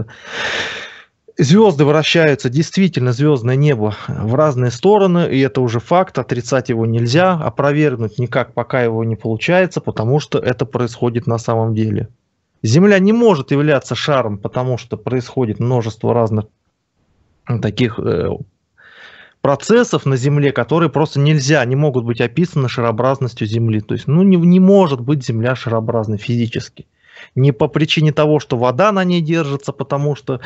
звезды вращаются, действительно, звездное небо в разные стороны, и это уже факт, отрицать его нельзя, опровергнуть никак пока его не получается, потому что это происходит на самом деле. Земля не может являться шаром, потому что происходит множество разных таких процессов на Земле, которые просто нельзя, не могут быть описаны шарообразностью Земли. То есть, не может быть Земля шарообразной физически. Не по причине того, что вода на ней держится, потому что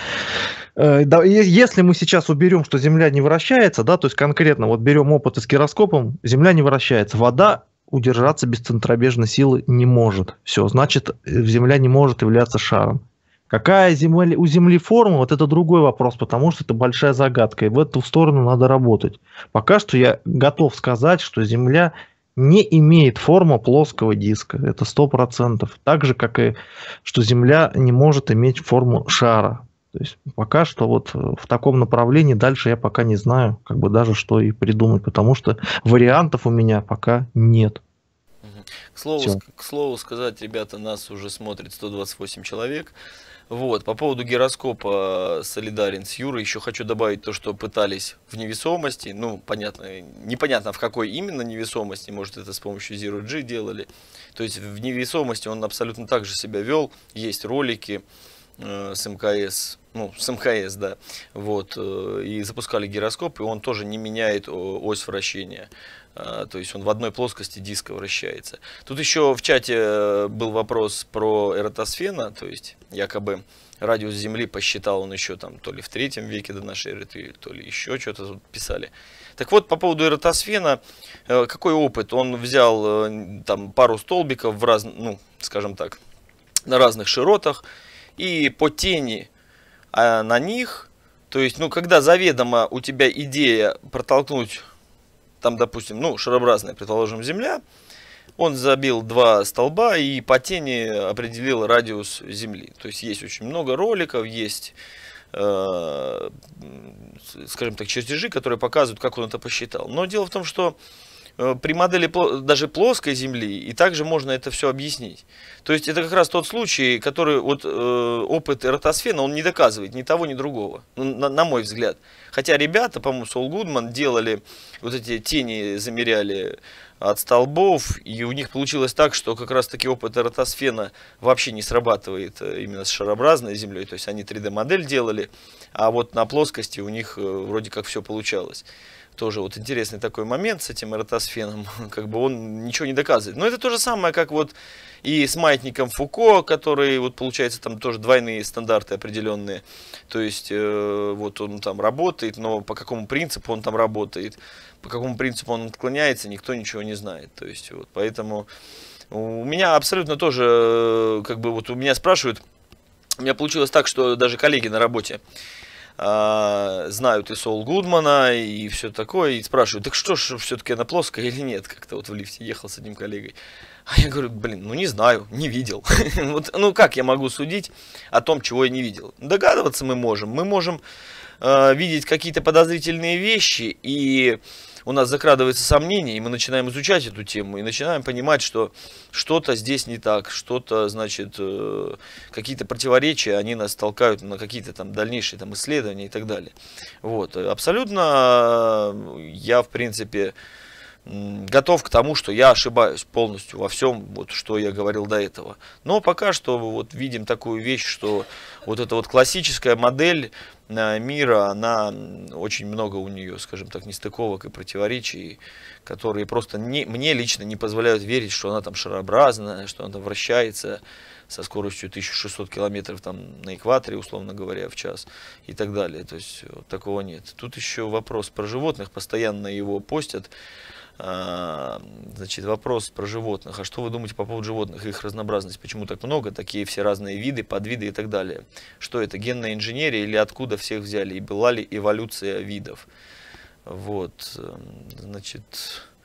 если мы сейчас уберем, что Земля не вращается, да, то есть конкретно вот берем опыт с гироскопом, Земля не вращается, вода удержаться без центробежной силы не может. Все, значит, Земля не может являться шаром. Какая у Земли форма, вот это другой вопрос, потому что это большая загадка, и в эту сторону надо работать. Пока что я готов сказать, что Земля не имеет формы плоского диска, это 100%. Так же, как и что Земля не может иметь форму шара. То есть пока что вот в таком направлении дальше я пока не знаю, как бы даже что и придумать, потому что вариантов у меня пока нет. К слову сказать, ребята, нас уже смотрит 128 человек. Вот, по поводу гироскопа солидарен с Юрой. Еще хочу добавить то, что пытались в невесомости. Ну, понятно, непонятно в какой именно невесомости. Может, это с помощью Zero G делали. То есть в невесомости он абсолютно так же себя вел. Есть ролики с МКС, с МКС, да. Вот, и запускали гироскоп, и он тоже не меняет ось вращения. То есть он в одной плоскости диска вращается. Тут еще в чате был вопрос про Эратосфена, то есть якобы радиус Земли посчитал он еще там то ли в 3 веке до нашей эры, то ли еще что-то тут писали. Так вот, по поводу Эратосфена, какой опыт? Он взял там пару столбиков скажем так, на разных широтах, и по тени на них, то есть, когда заведомо у тебя идея протолкнуть там, допустим, шарообразная, предположим, Земля, он забил 2 столба и по тени определил радиус Земли. То есть есть очень много роликов, есть, скажем так, чертежи, которые показывают, как он это посчитал. Но дело в том, что при модели даже плоской Земли и также можно это все объяснить. То есть это как раз тот случай, который опыт Эратосфена, он не доказывает ни того, ни другого, на мой взгляд. Хотя ребята, по-моему, Сол Гудман делали вот эти тени, замеряли от столбов, и у них получилось так, что как раз таки опыт Эратосфена вообще не срабатывает именно с шарообразной Землей. То есть они 3D-модель делали, а вот на плоскости у них вроде как все получалось. Тоже вот интересный такой момент с этим Эратосфеном, как бы он ничего не доказывает. Но это то же самое, как вот и с маятником Фуко, который, вот получается, там тоже двойные стандарты определенные. То есть, вот он там работает, но по какому принципу он там работает, по какому принципу он отклоняется, никто ничего не знает. То есть, вот, поэтому у меня абсолютно тоже, как бы вот у меня спрашивают, у меня получилось так, что даже коллеги на работе знают и Сол Гудмана, и все такое, и спрашивают, так что ж, все-таки она плоская или нет? Как-то вот в лифте ехал с одним коллегой. А я говорю, не знаю, не видел. Вот, как я могу судить о том, чего я не видел? Догадываться мы можем видеть какие-то подозрительные вещи, и у нас закрадывается сомнение, и мы начинаем изучать эту тему, и начинаем понимать, что что-то здесь не так, что-то, значит, какие-то противоречия, они нас толкают на какие-то там дальнейшие там исследования и так далее. Вот, абсолютно я, в принципе, готов к тому, что я ошибаюсь полностью во всем, вот, что я говорил до этого. Но пока что вот видим такую вещь, что вот эта вот классическая модель мира, она очень много у нее, скажем так, нестыковок и противоречий, которые просто мне лично не позволяют верить, что она там шарообразная, что она там вращается со скоростью 1600 километров там на экваторе, условно говоря, в час и так далее. То есть вот такого нет. Тут еще вопрос про животных, постоянно его постят. Значит, вопрос про животных. А что вы думаете по поводу животных, их разнообразность? Почему так много? Такие все разные виды, подвиды и так далее. Что это, генная инженерия или откуда всех взяли? И была ли эволюция видов? Вот, значит,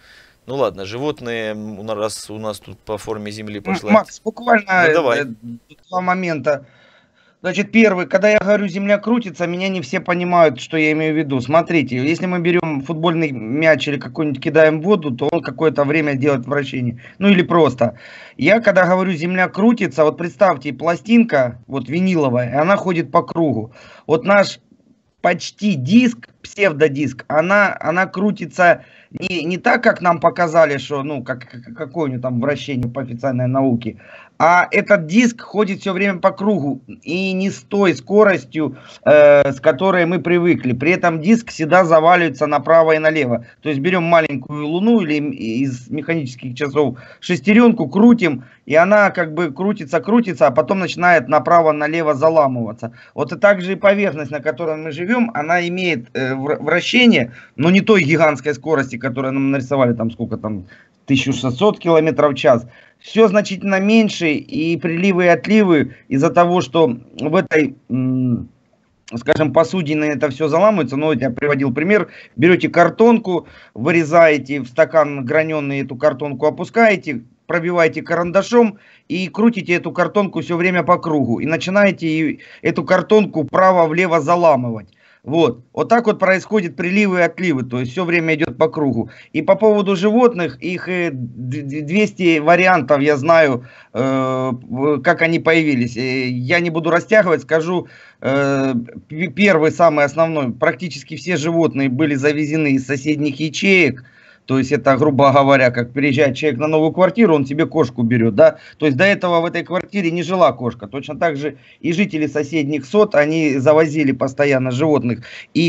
Ну ладно, животные, раз у нас тут по форме Земли пошла... Макс, буквально Ну давай. 2 момента. Значит, первый, когда я говорю «земля крутится», меня не все понимают, что я имею в виду. Смотрите, если мы берем футбольный мяч или какой-нибудь кидаем в воду, то он какое-то время делает вращение. Ну или просто. Я когда говорю «земля крутится», вот представьте, пластинка, вот виниловая, она ходит по кругу. Вот наш почти диск, псевдодиск, она крутится не так, как нам показали, что, ну, какое у нее там вращение по официальной науке, а этот диск ходит все время по кругу и не с той скоростью, с которой мы привыкли. При этом диск всегда заваливается направо и налево. То есть берем маленькую луну или из механических часов шестеренку, крутим, и она как бы крутится, а потом начинает направо-налево заламываться. Вот и также и поверхность, на которой мы живем, она имеет вращение, но не той гигантской скорости, которую нам нарисовали, там сколько там, 1600 км в час. Все значительно меньше, и приливы и отливы из-за того, что в этой, скажем, посудине это все заламывается. Ну, я приводил пример. Берете картонку, вырезаете в стакан граненый, эту картонку опускаете, пробиваете карандашом и крутите эту картонку все время по кругу. И начинаете эту картонку вправо-влево заламывать. Вот так вот происходят приливы и отливы, то есть все время идет по кругу. И по поводу животных, их 200 вариантов я знаю, как они появились. Я не буду растягивать, скажу первый, самый основной. Практически все животные были завезены из соседних ячеек. То есть это, грубо говоря, как переезжает человек на новую квартиру, он себе кошку берет, да. То есть до этого в этой квартире не жила кошка. Точно так же и жители соседних сот, они завозили постоянно животных. И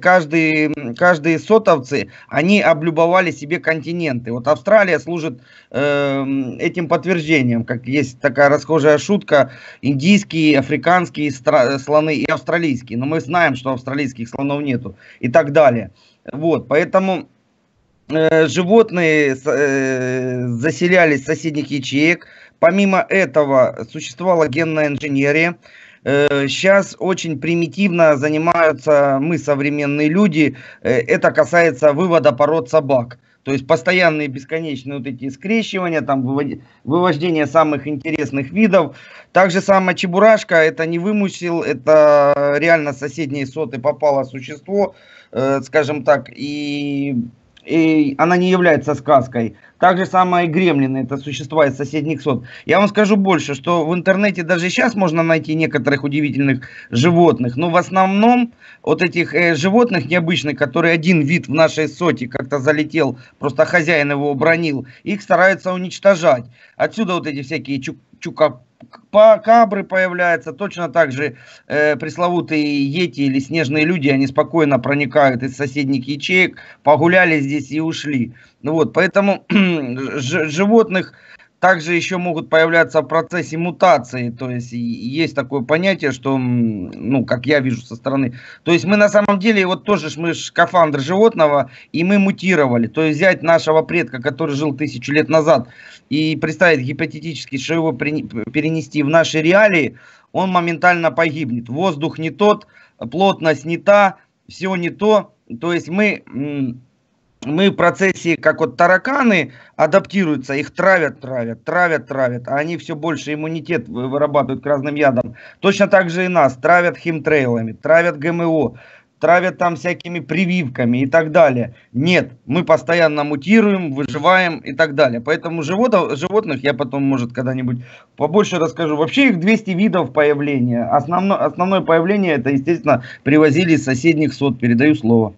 каждые сотовцы, они облюбовали себе континенты. Вот Австралия служит этим подтверждением, как есть такая расхожая шутка: индийские, африканские слоны и австралийские. Но мы знаем, что австралийских слонов нету и так далее. Вот, поэтому... животные заселялись в соседних ячеек. Помимо этого существовала генная инженерия. Сейчас очень примитивно занимаются мы, современные люди. Это касается вывода пород собак. То есть постоянные бесконечные вот эти скрещивания, там вывождение самых интересных видов. Также самая чебурашка, это не вымысел, это реально с соседней соты попало существо, скажем так, и она не является сказкой. Так же самое и гремлины, это существа из соседних сот. Я вам скажу больше, что в интернете даже сейчас можно найти некоторых удивительных животных, но в основном вот этих животных необычных, которые один вид в нашей соте как-то залетел, просто хозяин его обронил, их стараются уничтожать. Отсюда вот эти всякие чупакабры появляются. Точно так же пресловутые йети или снежные люди, они спокойно проникают из соседних ячеек, погуляли здесь и ушли. Ну вот, поэтому животных также еще могут появляться в процессе мутации. То есть есть такое понятие, что, ну, как я вижу со стороны, то есть мы на самом деле, вот тоже мы скафандр животного, и мы мутировали. То есть взять нашего предка, который жил 1000 лет назад, и представить гипотетически, что его перенести в наши реалии, он моментально погибнет. Воздух не тот, плотность не та, все не то. То есть мы в процессе, как вот тараканы адаптируются, их травят, а они все больше иммунитет вырабатывают к разным ядам. Точно так же и нас травят химтрейлами, травят ГМО, травят там всякими прививками и так далее. Нет, мы постоянно мутируем, выживаем и так далее. Поэтому животных я потом, может, когда-нибудь побольше расскажу. Вообще их 200 видов появления. Основное появление, это, естественно, привозили из соседних сот. Передаю слово.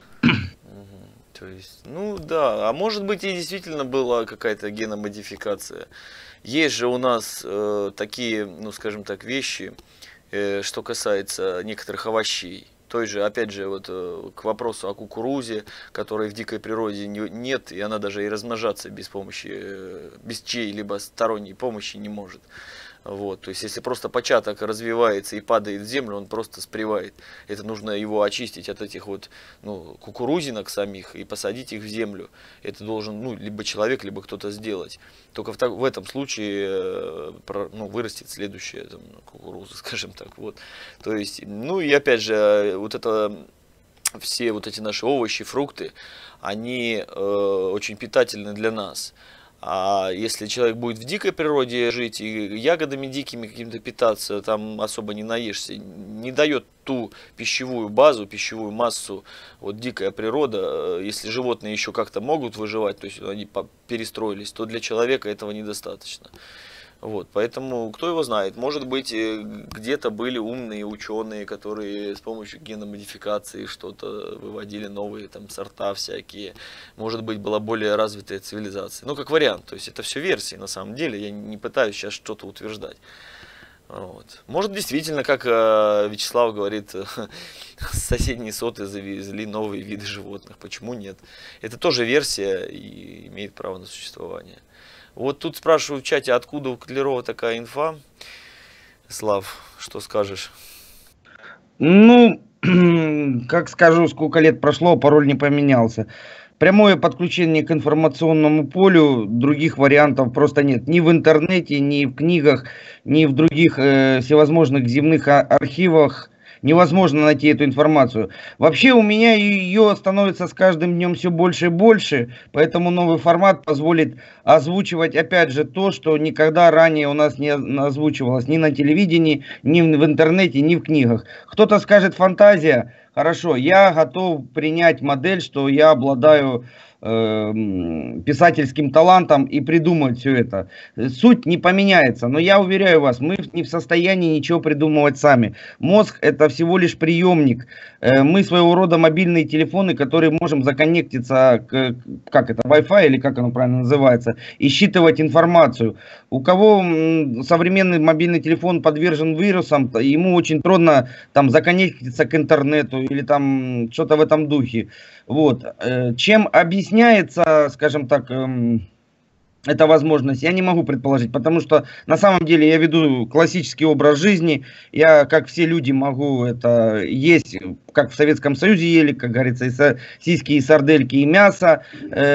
То есть, ну да, а может быть и действительно была какая-то геномодификация. Есть же у нас такие, ну скажем так, вещи, что касается некоторых овощей. Той же, опять же, вот к вопросу о кукурузе, которой в дикой природе нет, и она даже и размножаться без чьей-либо сторонней помощи не может. Вот, то есть, если просто початок развивается и падает в землю, он просто спревает. Это нужно его очистить от этих вот, ну, кукурузинок самих и посадить их в землю. Это должен, ну, либо человек, либо кто-то сделать. Только в этом случае, ну, вырастет следующая там, кукуруза, скажем так. Вот. То есть, ну и опять же, вот это все вот эти наши овощи, фрукты, они очень питательны для нас. А если человек будет в дикой природе жить и ягодами дикими какими-то питаться, там особо не наешься, не дает ту пищевую базу, пищевую массу вот дикая природа. Если животные еще как-то могут выживать, то есть они перестроились, то для человека этого недостаточно. Вот, поэтому, кто его знает, может быть, где-то были умные ученые, которые с помощью геномодификации что-то выводили, новые там сорта всякие. Может быть, была более развитая цивилизация. Ну, как вариант, то есть это все версии на самом деле, я не пытаюсь сейчас что-то утверждать. Вот. Может, действительно, как Вячеслав говорит, с соседней соты завезли новые виды животных. Почему нет? Это тоже версия и имеет право на существование. Вот тут спрашивают в чате, откуда у Котлярова такая инфа. Слав, что скажешь? Ну, как скажу, сколько лет прошло, пароль не поменялся. Прямое подключение к информационному полю, других вариантов просто нет. Ни в интернете, ни в книгах, ни в других всевозможных земных архивах невозможно найти эту информацию. Вообще у меня ее становится с каждым днем все больше и больше, поэтому новый формат позволит озвучивать опять же то, что никогда ранее у нас не озвучивалось ни на телевидении, ни в интернете, ни в книгах. Кто-то скажет фантазия. Хорошо, я готов принять модель, что я обладаю писательским талантом и придумать все это. Суть не поменяется, но я уверяю вас, мы не в состоянии ничего придумывать сами. Мозг это всего лишь приемник. Мы своего рода мобильные телефоны, которые можем законнектиться к, как это, Wi-Fi или как оно правильно называется, и считывать информацию. У кого современный мобильный телефон подвержен вирусам, ему очень трудно там законнектиться к интернету или там что-то в этом духе. Вот. Чем объясняется, скажем так, эта возможность, я не могу предположить, потому что на самом деле я веду классический образ жизни, я, как все люди, могу это есть, как в Советском Союзе ели, как говорится, и сиськи, и сардельки, и мясо,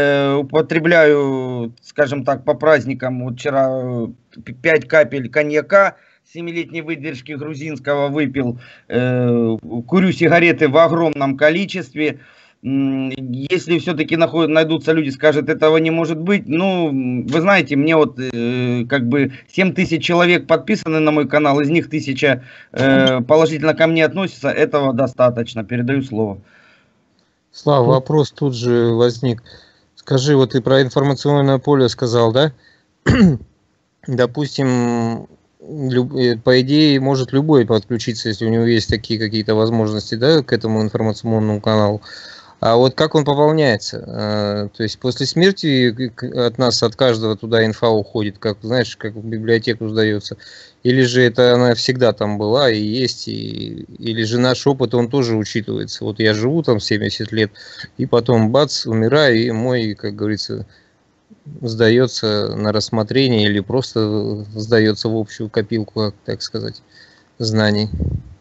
употребляю, скажем так, по праздникам, вот вчера 5 капель коньяка, 7-летней выдержки грузинского выпил, курю сигареты в огромном количестве. Если все-таки найдутся люди, скажут, этого не может быть, ну, вы знаете, мне вот как бы 7000 человек подписаны на мой канал, из них 1000 положительно ко мне относятся, этого достаточно, передаю слово. Слава, вопрос тут же возник. Скажи, вот ты про информационное поле сказал, да? Допустим, по идее, может любой подключиться, если у него есть такие какие-то возможности, да, к этому информационному каналу. А вот как он пополняется? То есть после смерти от нас, от каждого туда инфа уходит, как, знаешь, как в библиотеку сдается? Или же это она всегда там была и есть, или же наш опыт, он тоже учитывается? Вот я живу там 70 лет, и потом бац, умираю, и мой, как говорится, сдается на рассмотрение или просто сдается в общую копилку, так сказать, знаний.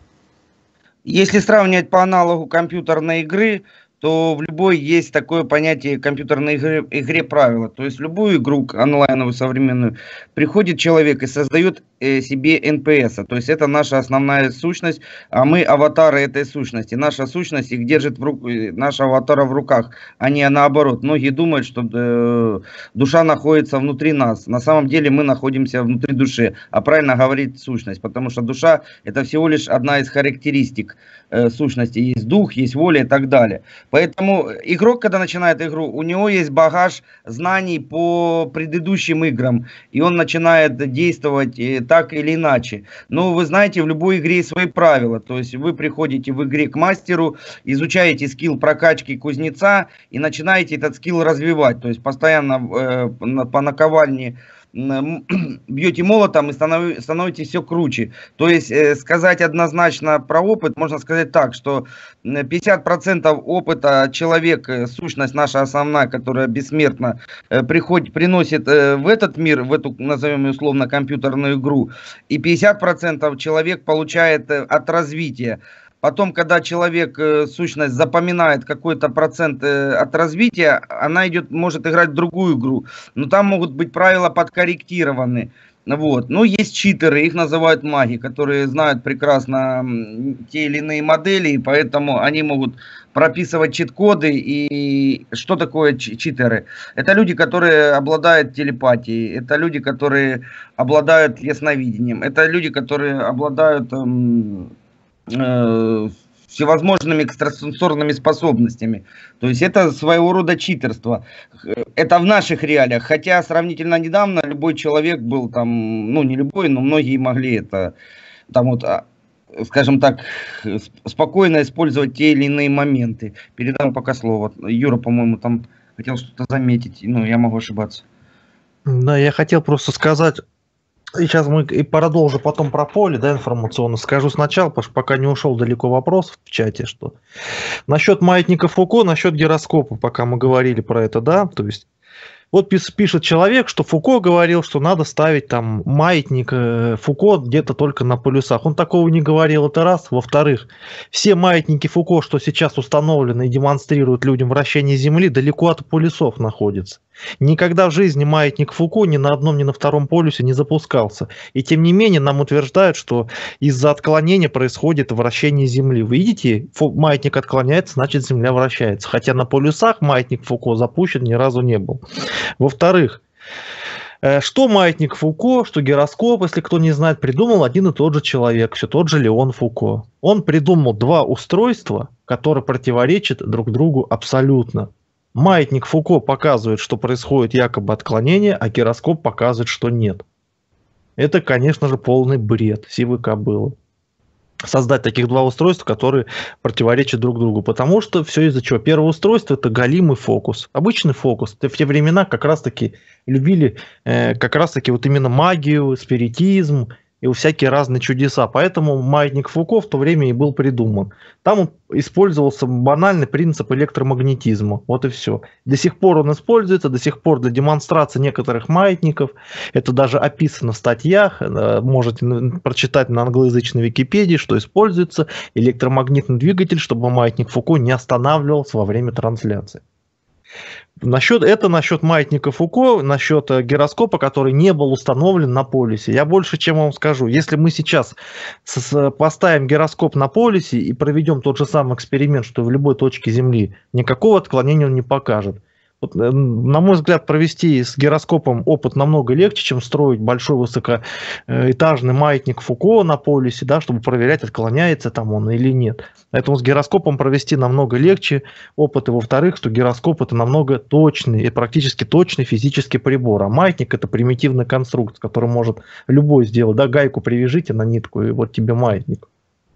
Если сравнивать по аналогу компьютерной игры, то в любой есть такое понятие компьютерной игре правила. То есть в любую игру онлайновую современную приходит человек и создает себе НПС. То есть это наша основная сущность, а мы аватары этой сущности. Наша сущность их держит наша аватара в руках, а не наоборот. Многие думают, что душа находится внутри нас. На самом деле мы находимся внутри души. А правильно говорить сущность, потому что душа это всего лишь одна из характеристик сущности. Есть дух, есть воля и так далее. Поэтому игрок, когда начинает игру, у него есть багаж знаний по предыдущим играм. И он начинает действовать так или иначе. Но вы знаете, в любой игре есть свои правила. То есть вы приходите в игре к мастеру, изучаете скилл прокачки кузнеца и начинаете этот скилл развивать. То есть постоянно по наковальне бьете молотом и становитесь все круче. То есть сказать однозначно про опыт, можно сказать так, что 50% опыта человек, сущность наша основная, которая бессмертна, приносит в этот мир, в эту, назовем ее условно, компьютерную игру, и 50% человек получает от развития. Потом, когда человек, сущность, запоминает какой-то процент от развития, она может играть в другую игру. Но там могут быть правила подкорректированы. Вот. Но есть читеры, их называют маги, которые знают прекрасно те или иные модели, и поэтому они могут прописывать чит-коды. И что такое читеры? Это люди, которые обладают телепатией, это люди, которые обладают ясновидением, это люди, которые обладают всевозможными экстрасенсорными способностями. То есть это своего рода читерство. Это в наших реалиях. Хотя сравнительно недавно любой человек был там, ну не любой, но многие могли это, там вот, скажем так, спокойно использовать те или иные моменты. Передам пока слово. Юра, по-моему, там хотел что-то заметить. Ну, я могу ошибаться. Да, я хотел просто сказать, и сейчас мы и продолжим потом про поле, да, информационно. Скажу сначала, потому что пока не ушел далеко вопрос в чате, что насчет маятника Фуко, насчет гироскопа, пока мы говорили про это, да, то есть вот пишет человек, что Фуко говорил, что надо ставить там маятник Фуко где-то только на полюсах. Он такого не говорил, это раз. Во-вторых, все маятники Фуко, что сейчас установлены и демонстрируют людям вращение Земли, далеко от полюсов находятся. Никогда в жизни маятник Фуко ни на одном, ни на втором полюсе не запускался. И тем не менее нам утверждают, что из-за отклонения происходит вращение Земли. Вы видите, маятник отклоняется, значит Земля вращается. Хотя на полюсах маятник Фуко запущен ни разу не был. Во-вторых, что маятник Фуко, что гироскоп, если кто не знает, придумал один и тот же человек, все тот же Леон Фуко. Он придумал два устройства, которые противоречат друг другу абсолютно. Маятник Фуко показывает, что происходит якобы отклонение, а гироскоп показывает, что нет. Это, конечно же, полный бред, сивой кобылы. Создать таких два устройства, которые противоречат друг другу. Потому что все из-за чего? Первое устройство — это галимый фокус. Обычный фокус. В те времена как раз-таки любили как раз-таки вот именно магию, спиритизм и всякие разные чудеса. Поэтому маятник Фуко в то время и был придуман. Там использовался банальный принцип электромагнетизма. Вот и все. До сих пор он используется, до сих пор для демонстрации некоторых маятников. Это даже описано в статьях. Можете прочитать на англоязычной Википедии, что используется электромагнитный двигатель, чтобы маятник Фуко не останавливался во время трансляции. Насчет маятника Фуко, насчет гироскопа, который не был установлен на полюсе. Я больше чем вам скажу. Если мы сейчас поставим гироскоп на полюсе и проведем тот же самый эксперимент, что в любой точке Земли, никакого отклонения он не покажет. Вот, на мой взгляд, провести с гироскопом опыт намного легче, чем строить большой высокоэтажный маятник Фуко на полюсе, да, чтобы проверять, отклоняется там он или нет. Поэтому с гироскопом провести намного легче опыт. И во-вторых, что гироскоп — это намного точный и практически точный физический прибор. А маятник — это примитивный конструкт, который может любой сделать. Да, гайку привяжите на нитку, и вот тебе маятник.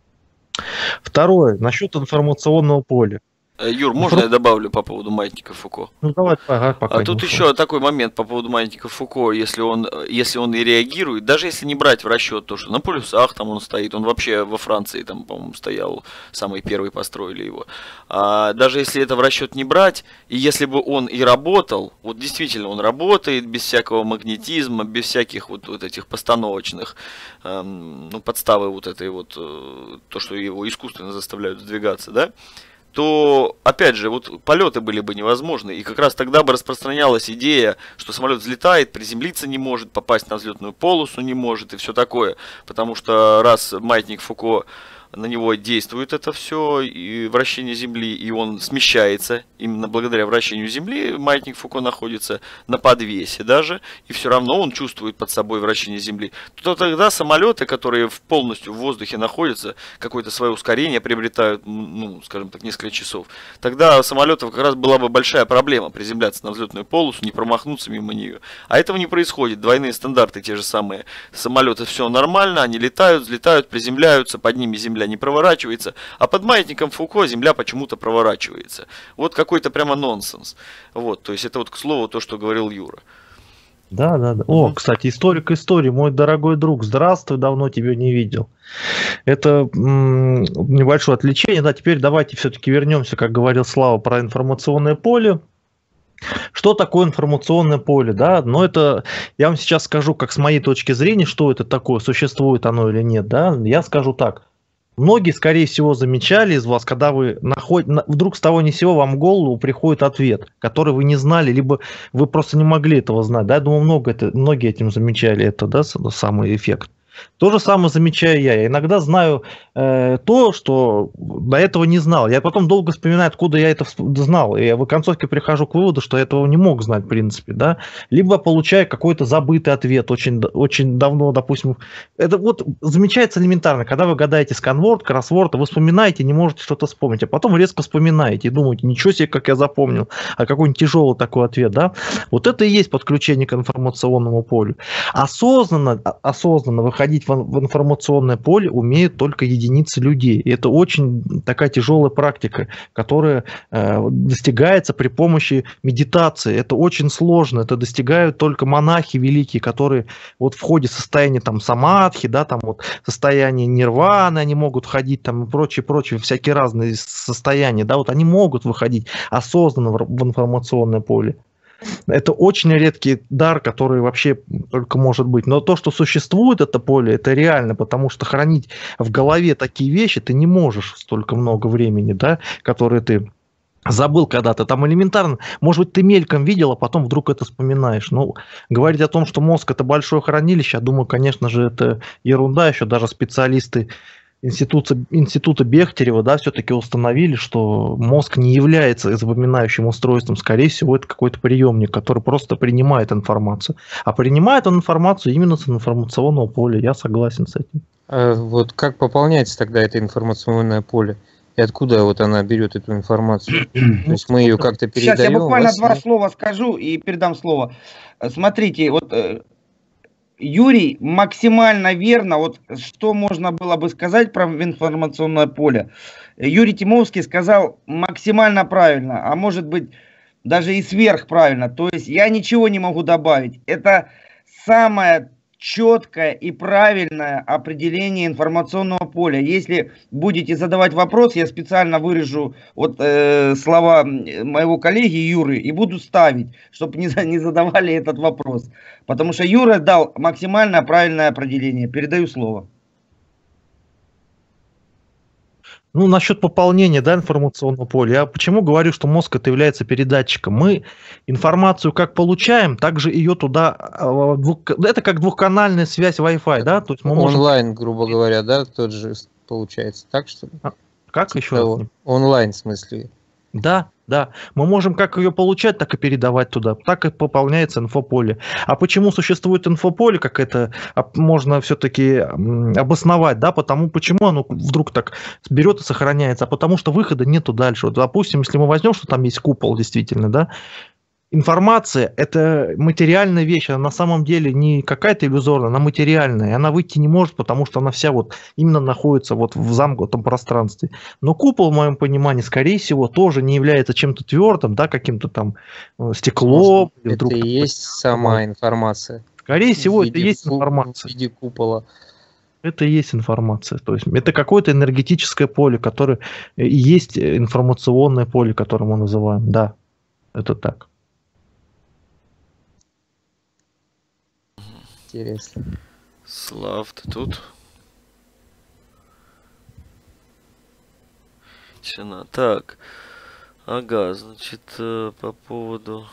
Второе, насчет информационного поля. Юр, можно я добавлю по поводу маятника Фуко? Ну давай, пока. Тут еще такой момент по поводу маятника Фуко, если он и реагирует, даже если не брать в расчет то, что на полюсах там он стоит, он вообще во Франции там, по-моему, стоял, самый первый построили его. Даже если это в расчет не брать, и если бы он и работал, вот действительно он работает без всякого магнетизма, без всяких вот этих постановочных, подставы вот этой вот, то, что его искусственно заставляют сдвигаться, да? То, опять же, вот полеты были бы невозможны, и как раз тогда бы распространялась идея, что самолет взлетает, приземлиться не может, попасть на взлетную полосу не может и все такое, потому что раз маятник Фуко, на него действует это все, и вращение Земли, и он смещается, именно благодаря вращению Земли маятник Фуко находится на подвесе даже, и все равно он чувствует под собой вращение Земли, то тогда самолеты, которые полностью в воздухе находятся, какое-то свое ускорение приобретают, скажем так, несколько часов, тогда самолетов как раз была бы большая проблема приземляться на взлетную полосу, не промахнуться мимо нее. А этого не происходит, двойные стандарты те же самые, самолеты все нормально, они летают, взлетают, приземляются, под ними Земля не проворачивается, а под маятником Фуко Земля почему-то проворачивается. Вот какой-то прямо нонсенс. Вот, то есть это вот к слову то, что говорил Юра. Да. О, кстати, историк истории, мой дорогой друг, здравствуй, давно тебя не видел. Это небольшое отвлечение. Да, теперь давайте все-таки вернемся, как говорил Слава, про информационное поле. Что такое информационное поле, да? Но это, я вам сейчас скажу, как с моей точки зрения, что это такое, существует оно или нет, да? Я скажу так. Многие, скорее всего, замечали из вас, когда вы вдруг с того ни с сего вам в голову приходит ответ, который вы не знали, либо вы просто не могли этого знать. Да? Я думаю, многие этим замечали это, да, самый эффект. То же самое замечаю я. Я иногда знаю то, что до этого не знал. Я потом долго вспоминаю, откуда я это знал. И я в концовке прихожу к выводу, что я этого не мог знать, в принципе. Да? Либо получаю какой-то забытый ответ очень, очень давно, допустим. Это вот замечается элементарно. Когда вы гадаете сканворд, кроссворд, вы вспоминаете, не можете что-то вспомнить. А потом резко вспоминаете и думаете, ничего себе, как я запомнил. А какой-нибудь тяжелый такой ответ. Да? Вот это и есть подключение к информационному полю. Осознанно выходить в информационное поле умеют только единицы людей. И это очень такая тяжелая практика, которая достигается при помощи медитации. Это очень сложно. Это достигают только монахи великие, которые вот в ходе состояния там самадхи, да, там вот состояние нирваны, они могут входить там и прочие всякие разные состояния, да, вот они могут выходить осознанно в информационное поле. Это очень редкий дар, который вообще только может быть. Но то, что существует это поле, это реально, потому что хранить в голове такие вещи ты не можешь столько много времени, да, которые ты забыл когда-то. Там элементарно, может быть, ты мельком видел, а потом вдруг это вспоминаешь. Ну, говорить о том, что мозг это большое хранилище, я думаю, конечно же, это ерунда. Еще даже специалисты института Бехтерева, да, все-таки установили, что мозг не является запоминающим устройством. Скорее всего, это какой-то приемник, который просто принимает информацию. А принимает он информацию именно с информационного поля. Я согласен с этим. А вот как пополняется тогда это информационное поле? И откуда вот она берет эту информацию? То есть мы ее как-то передаем? Сейчас я буквально два слова скажу и передам слово. Смотрите, вот Юрий максимально верно, вот что можно было бы сказать про информационное поле. Юрий Тимовский сказал максимально правильно, а может быть даже и сверхправильно. То есть я ничего не могу добавить. Это самое четкое и правильное определение информационного поля. Если будете задавать вопрос, я специально вырежу вот слова моего коллеги Юры и буду ставить, чтобы не задавали этот вопрос. Потому что Юра дал максимально правильное определение. Передаю слово. Ну, насчет пополнения, да, информационного поля. Я почему говорю, что мозг это является передатчиком? Мы информацию как получаем, так же ее туда... Это как двухканальная связь Wi-Fi, да? То есть мы можем... Онлайн, грубо говоря, да, тот же получается. Так что ли? Как еще? Онлайн, в смысле. Да. Мы можем как ее получать, так и передавать туда. Так и пополняется инфополе. А почему существует инфополе, как это можно все-таки обосновать, да? Почему оно вдруг так берет и сохраняется? А потому что выхода нету дальше. Вот, допустим, если мы возьмем, что там есть купол, действительно, да? Информация – это материальная вещь, она на самом деле не какая-то иллюзорная, она материальная, и она выйти не может, потому что она вся вот именно находится вот в замкнутом пространстве. Но купол, в моем понимании, скорее всего, тоже не является чем-то твердым, да, каким-то там стеклом. Это и есть сама информация. Скорее всего, это и есть информация. В виде купола. Это и есть информация. То есть это какое-то энергетическое поле, которое и есть информационное поле, которое мы называем. Да, это так. Интересно. Слав, ты тут? Тишина. Так. Ага, значит, по поводу...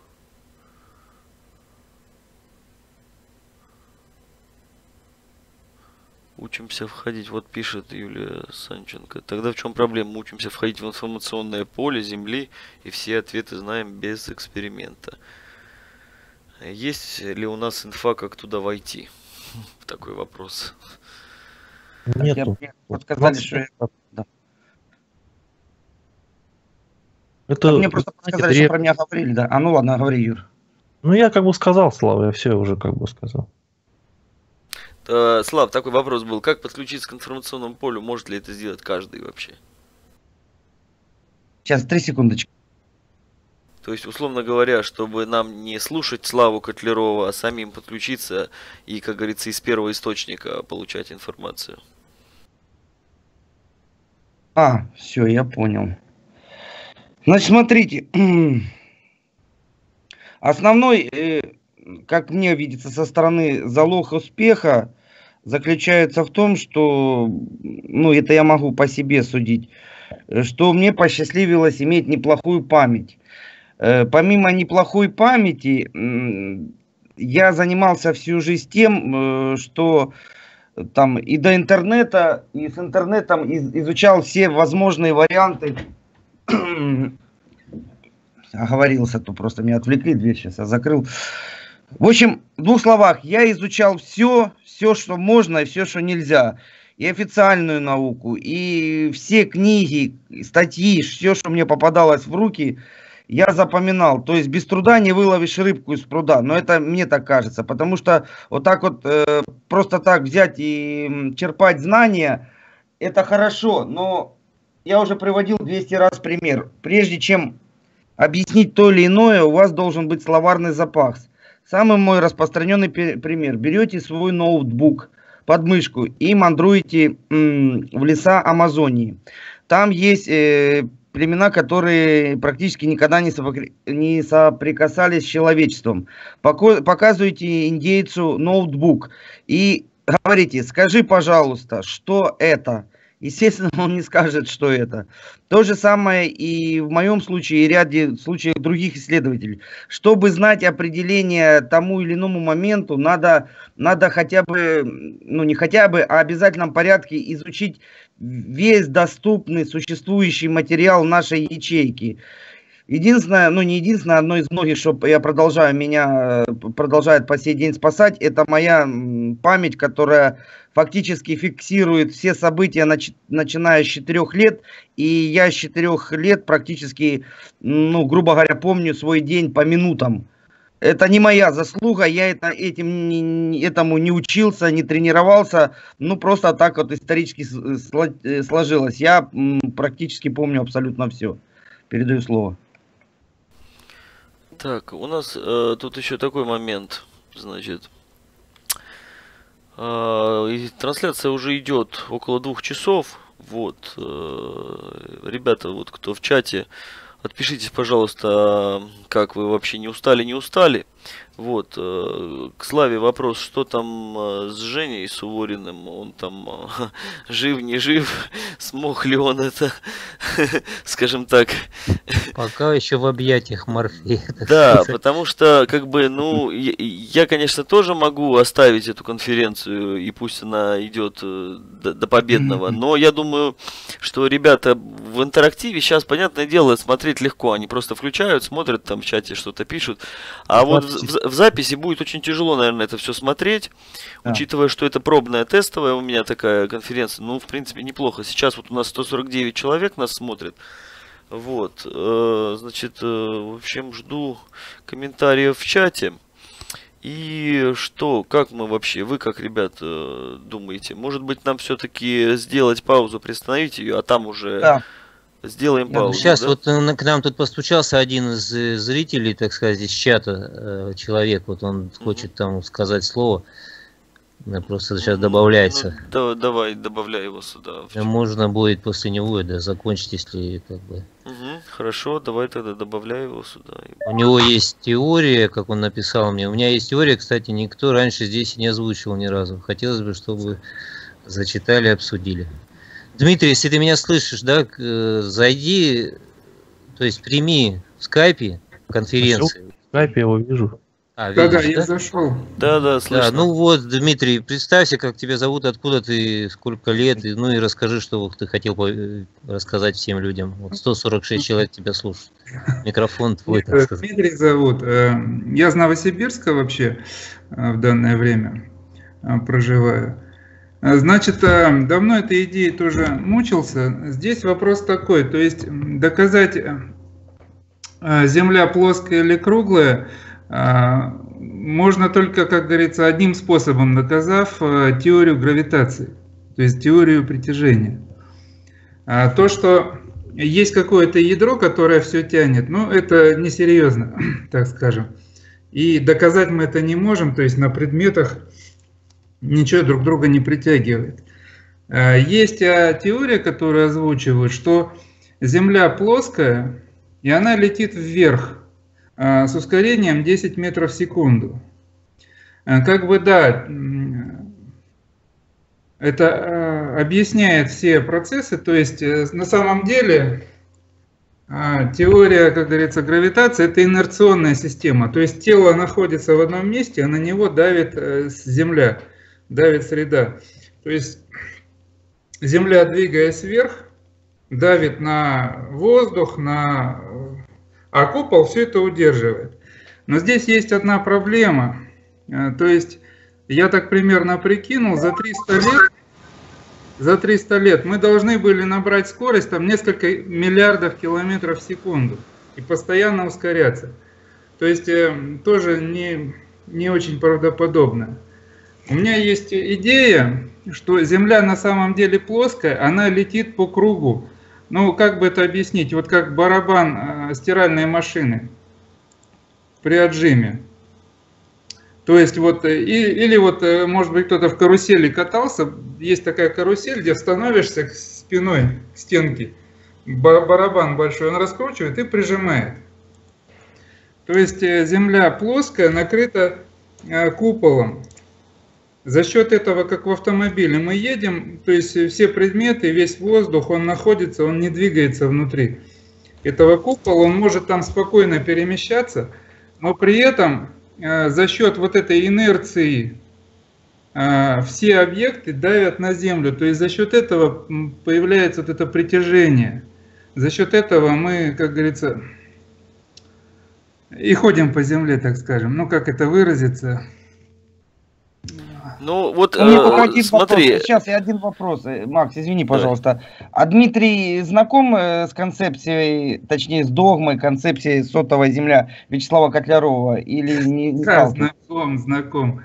Учимся входить. Вот пишет Юлия Санченко. Тогда в чем проблема? Мы учимся входить в информационное поле Земли и все ответы знаем без эксперимента. Есть ли у нас инфа, как туда войти? Такой вопрос. Нету. Вот сказали, что... Да. Это, мне просто сказали, что про меня говорили, да. А ну ладно, говори, Юр. Ну я как бы сказал, Слава, я все уже как бы сказал. Слав, такой вопрос был. Как подключиться к информационному полю? Может ли это сделать каждый вообще? Сейчас, 3 секундочки. То есть, условно говоря, чтобы нам не слушать Славу Котлярова, а самим подключиться и, как говорится, из первого источника получать информацию. Все, я понял. Значит, смотрите. Основной, как мне видится со стороны, залог успеха заключается в том, что, ну, это я могу по себе судить, что мне посчастливилось иметь неплохую память. Помимо неплохой памяти, я занимался всю жизнь тем, что там и до интернета, и с интернетом изучал все возможные варианты. Оговорился, то просто меня отвлекли, дверь сейчас я закрыл. В общем, в двух словах, я изучал все, что можно и все, что нельзя. И официальную науку, и все книги, статьи, все, что мне попадалось в руки, я запоминал. То есть без труда не выловишь рыбку из пруда. Но это мне так кажется. Потому что вот так вот просто так взять и черпать знания, это хорошо. Но я уже приводил 200 раз пример. Прежде чем объяснить то или иное, у вас должен быть словарный запас. Самый мой распространенный пример. Берете свой ноутбук под мышку и мандруете в леса Амазонии. Там есть племена, которые практически никогда не соприкасались с человечеством. Показываете индейцу ноутбук и говорите: скажи, пожалуйста, что это? Естественно, он не скажет, что это. То же самое и в моем случае, и в ряде случаев других исследователей. Чтобы знать определение тому или иному моменту, надо хотя бы, ну не хотя бы, а в обязательном порядке изучить весь доступный, существующий материал нашей ячейки. Единственное, ну не единственное, одно из многих, что меня продолжает по сей день спасать, это моя память, которая фактически фиксирует все события, начиная с 4 лет. И я с 4 лет практически, ну, грубо говоря, помню свой день по минутам. Это не моя заслуга, я этому не учился, не тренировался. Ну, просто так вот исторически сложилось. Я практически помню абсолютно все. Передаю слово. Так, у нас тут еще такой момент, значит, трансляция уже идет около 2 часов, вот, ребята, вот кто в чате, отпишитесь, пожалуйста, как вы вообще не устали, вот, к Славе вопрос, что там с Женей Сувориным, он там жив, не жив, смог ли он это, скажем так. Пока еще в объятиях Морфея. Да, потому что, как бы, ну, я, конечно, тоже могу оставить эту конференцию, и пусть она идет до победного, но я думаю, что ребята в интерактиве сейчас, понятное дело, смотреть легко, они просто включают, смотрят, там в чате что-то пишут, а вот в записи будет очень тяжело, наверное, это все смотреть, учитывая, что это пробная, тестовая у меня такая конференция, ну, в принципе, неплохо. Сейчас вот у нас 149 человек нас смотрит. Вот, значит, в общем, жду комментариев в чате. И что, как мы вообще, вы как, ребят, думаете? Может быть, нам все-таки сделать паузу, приостановить ее, а там уже сделаем паузу? Сейчас да? вот к нам тут постучался один из зрителей, так сказать, из чата, человек, вот он хочет там сказать слово. Просто сейчас добавляется. Ну, давай, добавляй его сюда. Можно будет после него закончить, если как бы. Хорошо, давай тогда добавляй его сюда. У него есть теория, как он написал мне. У меня есть теория, кстати, никто раньше здесь не озвучивал ни разу. Хотелось бы, чтобы зачитали, обсудили. Дмитрий, если ты меня слышишь, да, зайди, то есть прими в скайпе конференцию. В скайпе я его вижу. Да, я зашел. Да, слышно. Да, ну вот, Дмитрий, представься, как тебя зовут, откуда ты, сколько лет, ну и расскажи, что ты хотел рассказать всем людям. Вот 146 человек тебя слушают. Микрофон твой, так сказать. Дмитрий зовут. Я из Новосибирска вообще в данное время проживаю. Значит, давно этой идеей тоже мучился. Здесь вопрос такой, то есть доказать, Земля плоская или круглая, можно только, как говорится, одним способом, доказав теорию гравитации, то есть теорию притяжения. То, что есть какое-то ядро, которое все тянет, ну, это несерьезно, так скажем. И доказать мы это не можем, то есть на предметах ничего друг друга не притягивает. Есть теория, которую озвучивают, что Земля плоская, и она летит вверх с ускорением 10 метров в секунду. Как бы да, Это объясняет все процессы, то есть на самом деле теория, как говорится, гравитации — это инерционная система, то есть тело находится в одном месте, а на него давит Земля, давит среда. То есть Земля, двигаясь вверх, давит на воздух, а купол все это удерживает. Но здесь есть одна проблема, то есть я так примерно прикинул, за 300 лет мы должны были набрать скорость там несколько миллиардов километров в секунду и постоянно ускоряться. То есть тоже не очень правдоподобно. У меня есть идея, что Земля на самом деле плоская, она летит по кругу. Ну, как бы это объяснить? Вот как барабан стиральной машины при отжиме. То есть вот, или вот, может быть, кто-то в карусели катался, есть такая карусель, где становишься спиной к стенке, барабан большой, он раскручивает и прижимает. То есть Земля плоская, накрыта куполом. За счет этого, как в автомобиле, мы едем, то есть все предметы, весь воздух, он находится, он не двигается внутри этого купола, он может там спокойно перемещаться, но при этом за счет вот этой инерции все объекты давят на Землю, то есть за счет этого появляется вот это притяжение. За счет этого мы, как говорится, и ходим по Земле, так скажем. Ну, как это выразиться? Ну, вот У меня только один смотри. вопрос. Сейчас я один вопрос. Макс, извини, пожалуйста. А Дмитрий знаком с концепцией, точнее, с догмой концепции сотовая Земля Вячеслава Котлярова? Или не Да, сталкивался? знаком.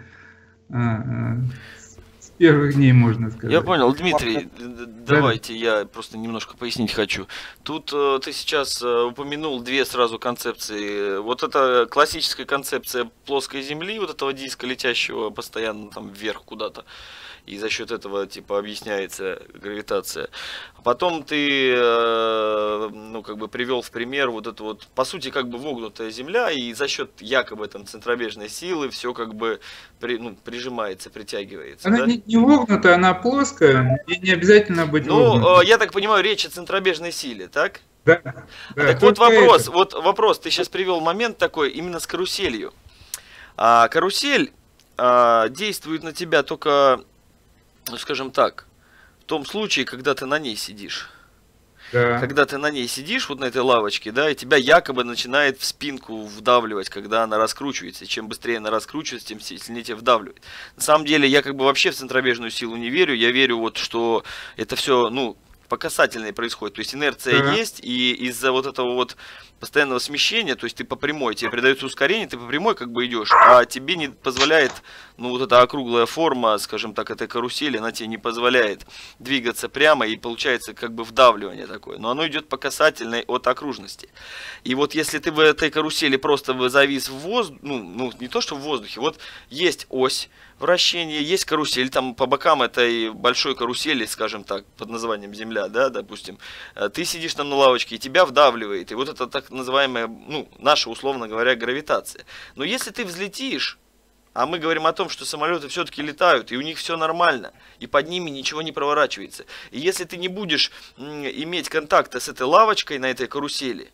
С первых дней, можно сказать. Я понял, Дмитрий, давайте я просто немножко пояснить хочу. Тут ты сейчас упомянул две сразу концепции. Вот это классическая концепция плоской Земли, вот этого диска, летящего постоянно там вверх куда-то. И за счет этого типа объясняется гравитация. А потом ты ну, как бы привел в пример вот эту вот, по сути, как бы вогнутая Земля, и за счет якобы там центробежной силы все как бы прижимается, притягивается. Она да? не вогнутая, она плоская, и не обязательно быть вогнутой. Ну, я так понимаю, речь о центробежной силе, так? Да. Так вот вопрос, ты сейчас привел момент такой, именно с каруселью. Карусель действует на тебя только, ну, скажем так, в том случае, когда ты на ней сидишь. Да. Когда ты на ней сидишь, вот на этой лавочке, да, и тебя якобы начинает в спинку вдавливать, когда она раскручивается. И чем быстрее она раскручивается, тем сильнее тебя вдавливает. На самом деле, я как бы вообще в центробежную силу не верю. Я верю, вот, что это все, ну, по касательной происходит. То есть инерция есть, и из-за вот этого вот постоянного смещения, то есть ты по прямой, тебе передается ускорение, ты по прямой как бы идешь, а тебе не позволяет, ну вот эта округлая форма, скажем так, этой карусели, она тебе не позволяет двигаться прямо, и получается как бы вдавливание такое, но оно идет по касательной от окружности. И вот если ты в этой карусели просто завис в воздухе, ну не то что в воздухе, вот есть ось вращения, есть карусель, там по бокам этой большой карусели, скажем так, под названием Земля, да, допустим, ты сидишь там на лавочке, и тебя вдавливает, и вот это так называемая, ну, наша, условно говоря, гравитация. Но если ты взлетишь, а мы говорим о том, что самолеты все-таки летают, и у них все нормально, и под ними ничего не проворачивается, и если ты не будешь иметь контакта с этой лавочкой на этой карусели,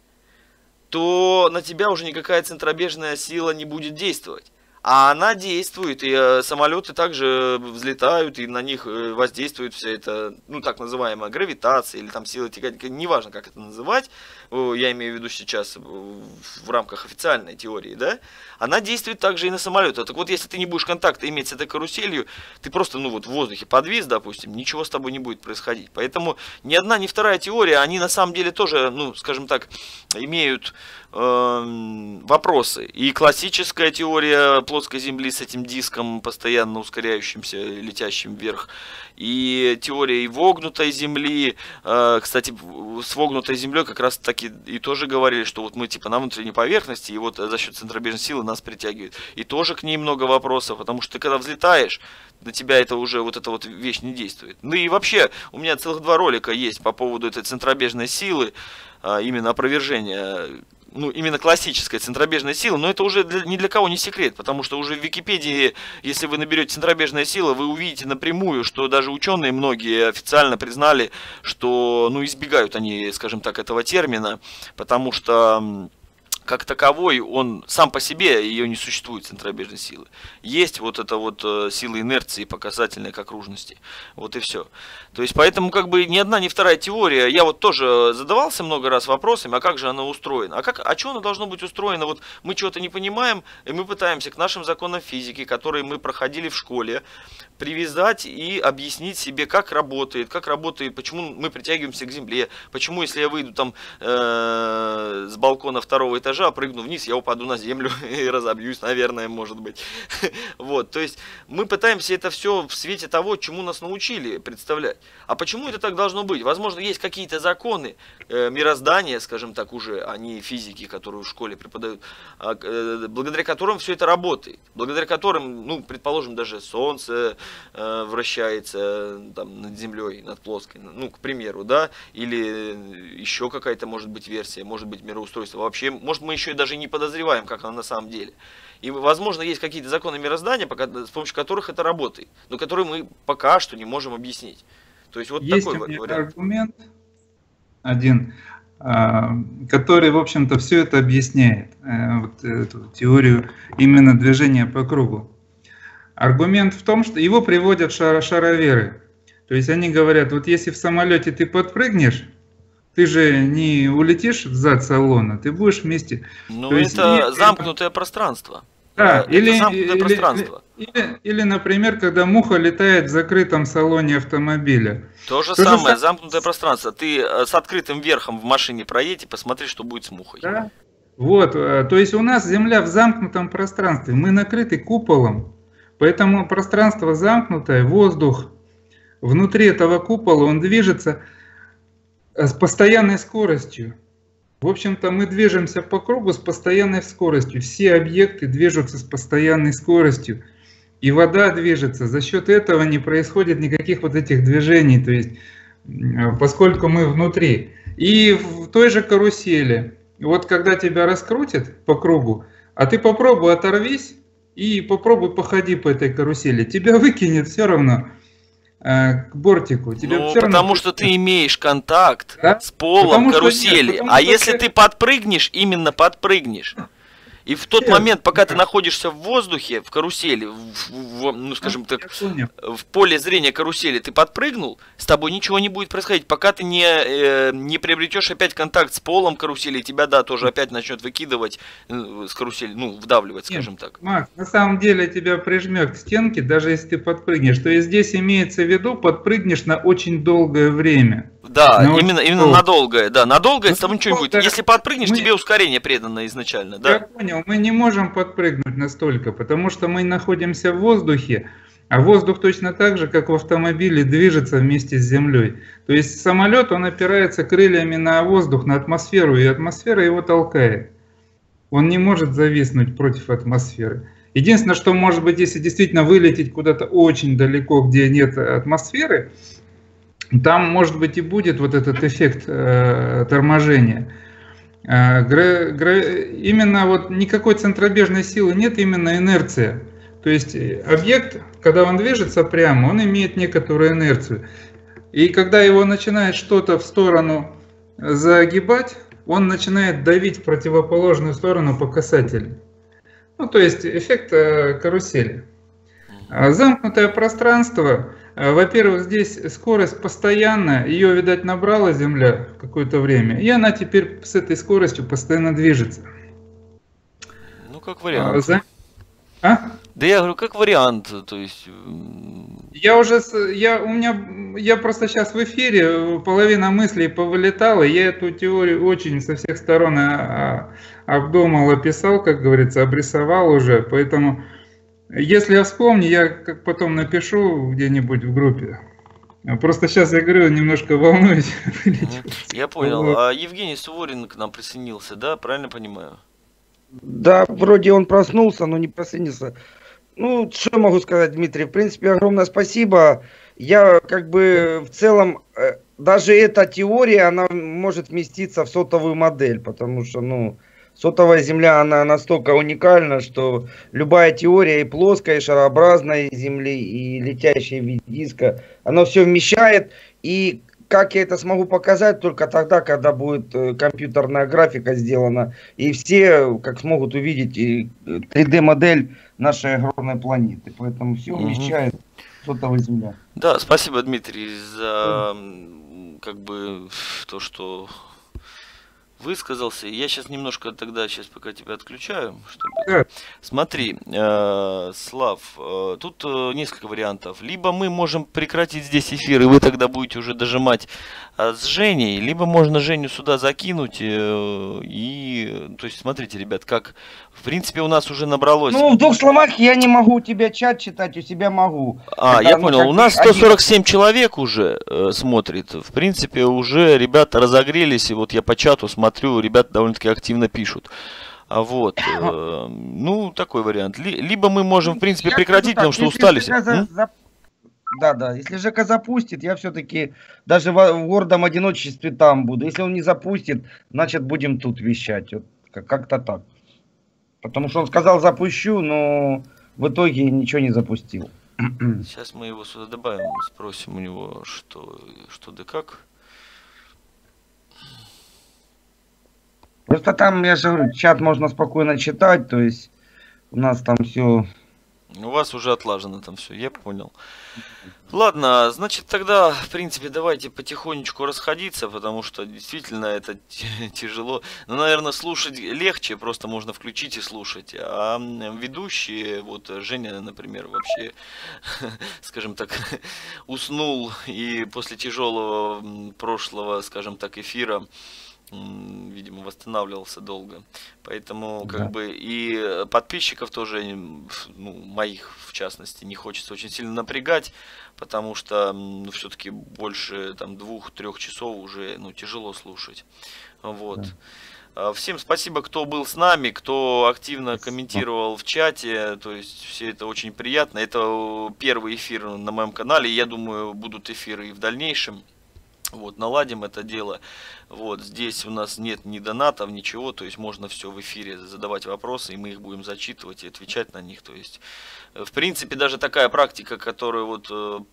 то на тебя уже никакая центробежная сила не будет действовать. А она действует, и самолеты также взлетают, и на них воздействует вся эта, ну, так называемая гравитация, или там сила тяготения, неважно, как это называть, я имею в виду сейчас в рамках официальной теории, да, она действует также и на самолеты. Так вот, если ты не будешь контакта иметь с этой каруселью, ты просто, ну, вот в воздухе подвис, допустим, ничего с тобой не будет происходить. Поэтому ни одна, ни вторая теория, они на самом деле тоже, ну, скажем так, имеют вопросы. И классическая теория плоской Земли с этим диском, постоянно ускоряющимся, летящим вверх, и теория и вогнутой Земли. Кстати, с вогнутой Землей как раз таки и тоже говорили, что вот мы типа на внутренней поверхности, и вот за счет центробежной силы нас притягивает. И тоже к ней много вопросов, потому что ты когда взлетаешь, на тебя это уже, вот эта вот вещь не действует. Ну и вообще, у меня целых 2 ролика есть по поводу этой центробежной силы, именно опровержения ну, именно классическая центробежная сила, но это уже ни для кого не секрет, потому что уже в Википедии, если вы наберете центробежная сила, вы увидите напрямую, что даже ученые многие официально признали, что, ну, избегают они, скажем так, этого термина, потому что как таковой, он сам по себе, ее не существует, центробежной силы. Есть вот эта вот сила инерции, показательной к окружности. Вот и все. То есть, поэтому как бы ни одна, ни вторая теория. Я вот тоже задавался много раз вопросами, а как же она устроена? А что она должно быть устроена? Вот мы чего-то не понимаем, и мы пытаемся к нашим законам физики, которые мы проходили в школе, привязать и объяснить себе, как работает, почему мы притягиваемся к Земле, почему, если я выйду там с балкона 2-го этажа, прыгну вниз, я упаду на землю и разобьюсь, наверное, может быть. Вот, то есть мы пытаемся это все в свете того, чему нас научили, представлять. А почему это так должно быть? Возможно, есть какие-то законы мироздания, скажем так, уже, а не физики, которые в школе преподают, благодаря которым все это работает, благодаря которым, ну, предположим, даже Солнце вращается там над Землей, над плоской, ну, к примеру, да, или еще какая-то может быть версия, может быть мироустройство. Вообще, может, мы еще и даже не подозреваем, как оно на самом деле. И, возможно, есть какие-то законы мироздания, с помощью которых это работает, но которые мы пока что не можем объяснить. То есть вот есть такой вариант. Аргумент один, который, в общем-то, все это объясняет, вот эту теорию именно движения по кругу. Аргумент в том, что его приводят шароверы. То есть они говорят, вот если в самолете ты подпрыгнешь, ты же не улетишь в зад салона, ты будешь вместе. Ну, это замкнутое пространство. Да, или, например, когда муха летает в закрытом салоне автомобиля. То же самое, замкнутое пространство. Ты с открытым верхом в машине проедь и посмотри, что будет с мухой. Да? Вот, то есть у нас Земля в замкнутом пространстве, мы накрыты куполом, поэтому пространство замкнутое, воздух внутри этого купола, он движется с постоянной скоростью. В общем-то, мы движемся по кругу с постоянной скоростью. Все объекты движутся с постоянной скоростью. И вода движется. За счет этого не происходит никаких вот этих движений, то есть, поскольку мы внутри. И в той же карусели, вот когда тебя раскрутят по кругу, а ты попробуй оторвись и попробуй походи по этой карусели, тебя выкинет все равно к бортику. Тебе ну, все потому равно... что ты имеешь контакт, да, с полом потому карусели. Нет, а если ты подпрыгнешь, именно подпрыгнешь. И в тот момент, пока ты находишься в воздухе, в карусели, ну, скажем так, в поле зрения карусели, ты подпрыгнул, с тобой ничего не будет происходить, пока ты не приобретешь опять контакт с полом карусели, и тебя, да, тоже опять начнет выкидывать с карусели, ну, вдавливать, скажем так. Макс, на самом деле тебя прижмет к стенке, даже если ты подпрыгнешь. То есть здесь имеется в виду, подпрыгнешь на очень долгое время. Да, именно на долгое, да, на долгое с тобой ничего не будет. Если подпрыгнешь, тебе ускорение предано изначально, да. Я понял, мы не можем подпрыгнуть настолько, потому что мы находимся в воздухе, а воздух точно так же, как в автомобиле, движется вместе с землей. То есть самолет, он опирается крыльями на воздух, на атмосферу, и атмосфера его толкает. Он не может зависнуть против атмосферы. Единственное, что может быть, если действительно вылететь куда-то очень далеко, где нет атмосферы, там, может быть, и будет вот этот эффект торможения. Именно вот никакой центробежной силы нет, именно инерция. То есть объект, когда он движется прямо, он имеет некоторую инерцию. И когда его начинает что-то в сторону загибать, он начинает давить в противоположную сторону по касательной. Ну, то есть эффект карусели. Замкнутое пространство, во-первых, здесь скорость постоянная, ее, видать, набрала Земля в какое-то время, и она теперь с этой скоростью постоянно движется. Ну, как вариант. Да я говорю, как вариант, то есть... Я просто сейчас в эфире, половина мыслей повылетала, я эту теорию очень со всех сторон обдумал, описал, как говорится, обрисовал уже, поэтому... Если я вспомню, я как потом напишу где-нибудь в группе. Просто сейчас, я говорю, немножко волнуюсь. Я понял. А Евгений Суворин к нам присоединился, да? Правильно понимаю? Да, вроде он проснулся, но не присоединился. Ну, что могу сказать, Дмитрий? В принципе, огромное спасибо. Я как бы в целом, даже эта теория, она может вместиться в сотовую модель, потому что, ну, сотовая Земля, она настолько уникальна, что любая теория и плоской, и шарообразной Земли, и летящей в виде диска, оно все вмещает. И как я это смогу показать, только тогда, когда будет компьютерная графика сделана, и все как смогут увидеть 3D-модель нашей огромной планеты. Поэтому все вмещает сотовая Земля. Да, спасибо, Дмитрий, за как бы то, что высказался. Я сейчас немножко тогда, сейчас пока тебя отключаю, чтобы... Смотри, Слав, тут несколько вариантов. Либо мы можем прекратить здесь эфир, и вы тогда будете уже дожимать с Женей, либо можно Женю сюда закинуть. И, то есть, смотрите, ребят, как, в принципе, у нас уже набралось... Ну, в 2 словах я не могу у тебя чат читать, у себя могу. Когда, я понял, у нас 147 человек уже смотрит. В принципе, уже ребята разогрелись, и вот я по чату смотрю, ребята довольно-таки активно пишут. Вот, ну, такой вариант. Либо мы можем, в принципе, прекратить, потому что устали все. Да, если Жека запустит, я все-таки даже в гордом одиночестве там буду. Если он не запустит, значит будем тут вещать. Вот, как-то так. Потому что он сказал запущу, но в итоге ничего не запустил. Сейчас мы его сюда добавим, спросим у него, что да как. Просто там, я же говорю, чат можно спокойно читать, то есть у нас там все... У вас уже отлажено там все, я понял. Ладно, значит тогда, в принципе, давайте потихонечку расходиться, потому что действительно это тяжело. Ну, наверное, слушать легче, просто можно включить и слушать. А ведущие, вот Женя, например, вообще, скажем так, уснул и после тяжелого прошлого, скажем так, эфира, видимо, восстанавливался долго. Поэтому, как бы, и подписчиков тоже, ну, моих, в частности, не хочется очень сильно напрягать, потому что, ну, все-таки больше, там, 2-3 часов уже, ну, тяжело слушать. Вот. Всем спасибо, кто был с нами, кто активно комментировал в чате, то есть все это очень приятно. Это первый эфир на моем канале, я думаю, будут эфиры и в дальнейшем. Вот, наладим это дело. Вот, здесь у нас нет ни донатов, ничего, то есть можно все в эфире задавать вопросы, и мы их будем зачитывать и отвечать на них. То есть, в принципе, даже такая практика, которую вот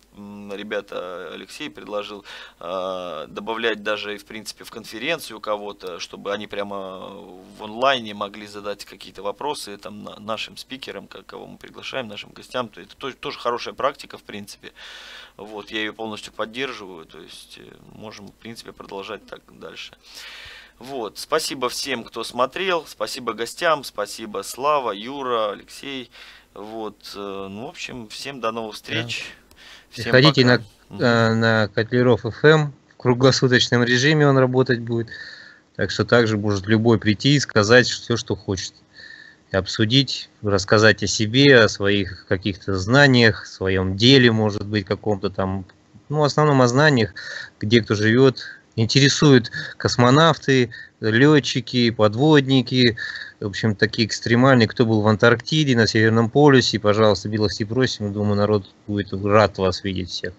ребята Алексей предложил, добавлять даже, в принципе, в конференцию кого-то, чтобы они прямо в онлайне могли задать какие-то вопросы там нашим спикерам, кого мы приглашаем, нашим гостям. То это тоже хорошая практика, в принципе. Вот, я ее полностью поддерживаю, то есть можем, в принципе, продолжать так дальше. Вот, спасибо всем, кто смотрел, спасибо гостям, спасибо Слава, Юра, Алексей. Вот, ну, в общем, всем до новых встреч. Всем Ходите пока. на Котляров FM, в круглосуточном режиме он работать будет, так что также может любой прийти и сказать все, что хочет. Обсудить, рассказать о себе, о своих каких-то знаниях, своем деле, может быть, каком-то там, ну, в основном о знаниях, где кто живет. Интересуют космонавты, летчики, подводники, в общем, такие экстремальные, кто был в Антарктиде, на Северном полюсе, пожалуйста, милости просим, думаю, народ будет рад вас видеть всех.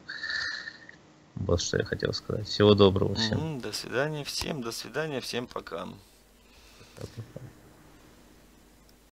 Вот что я хотел сказать. Всего доброго всем. До свидания всем, до свидания, всем пока. Пока-пока.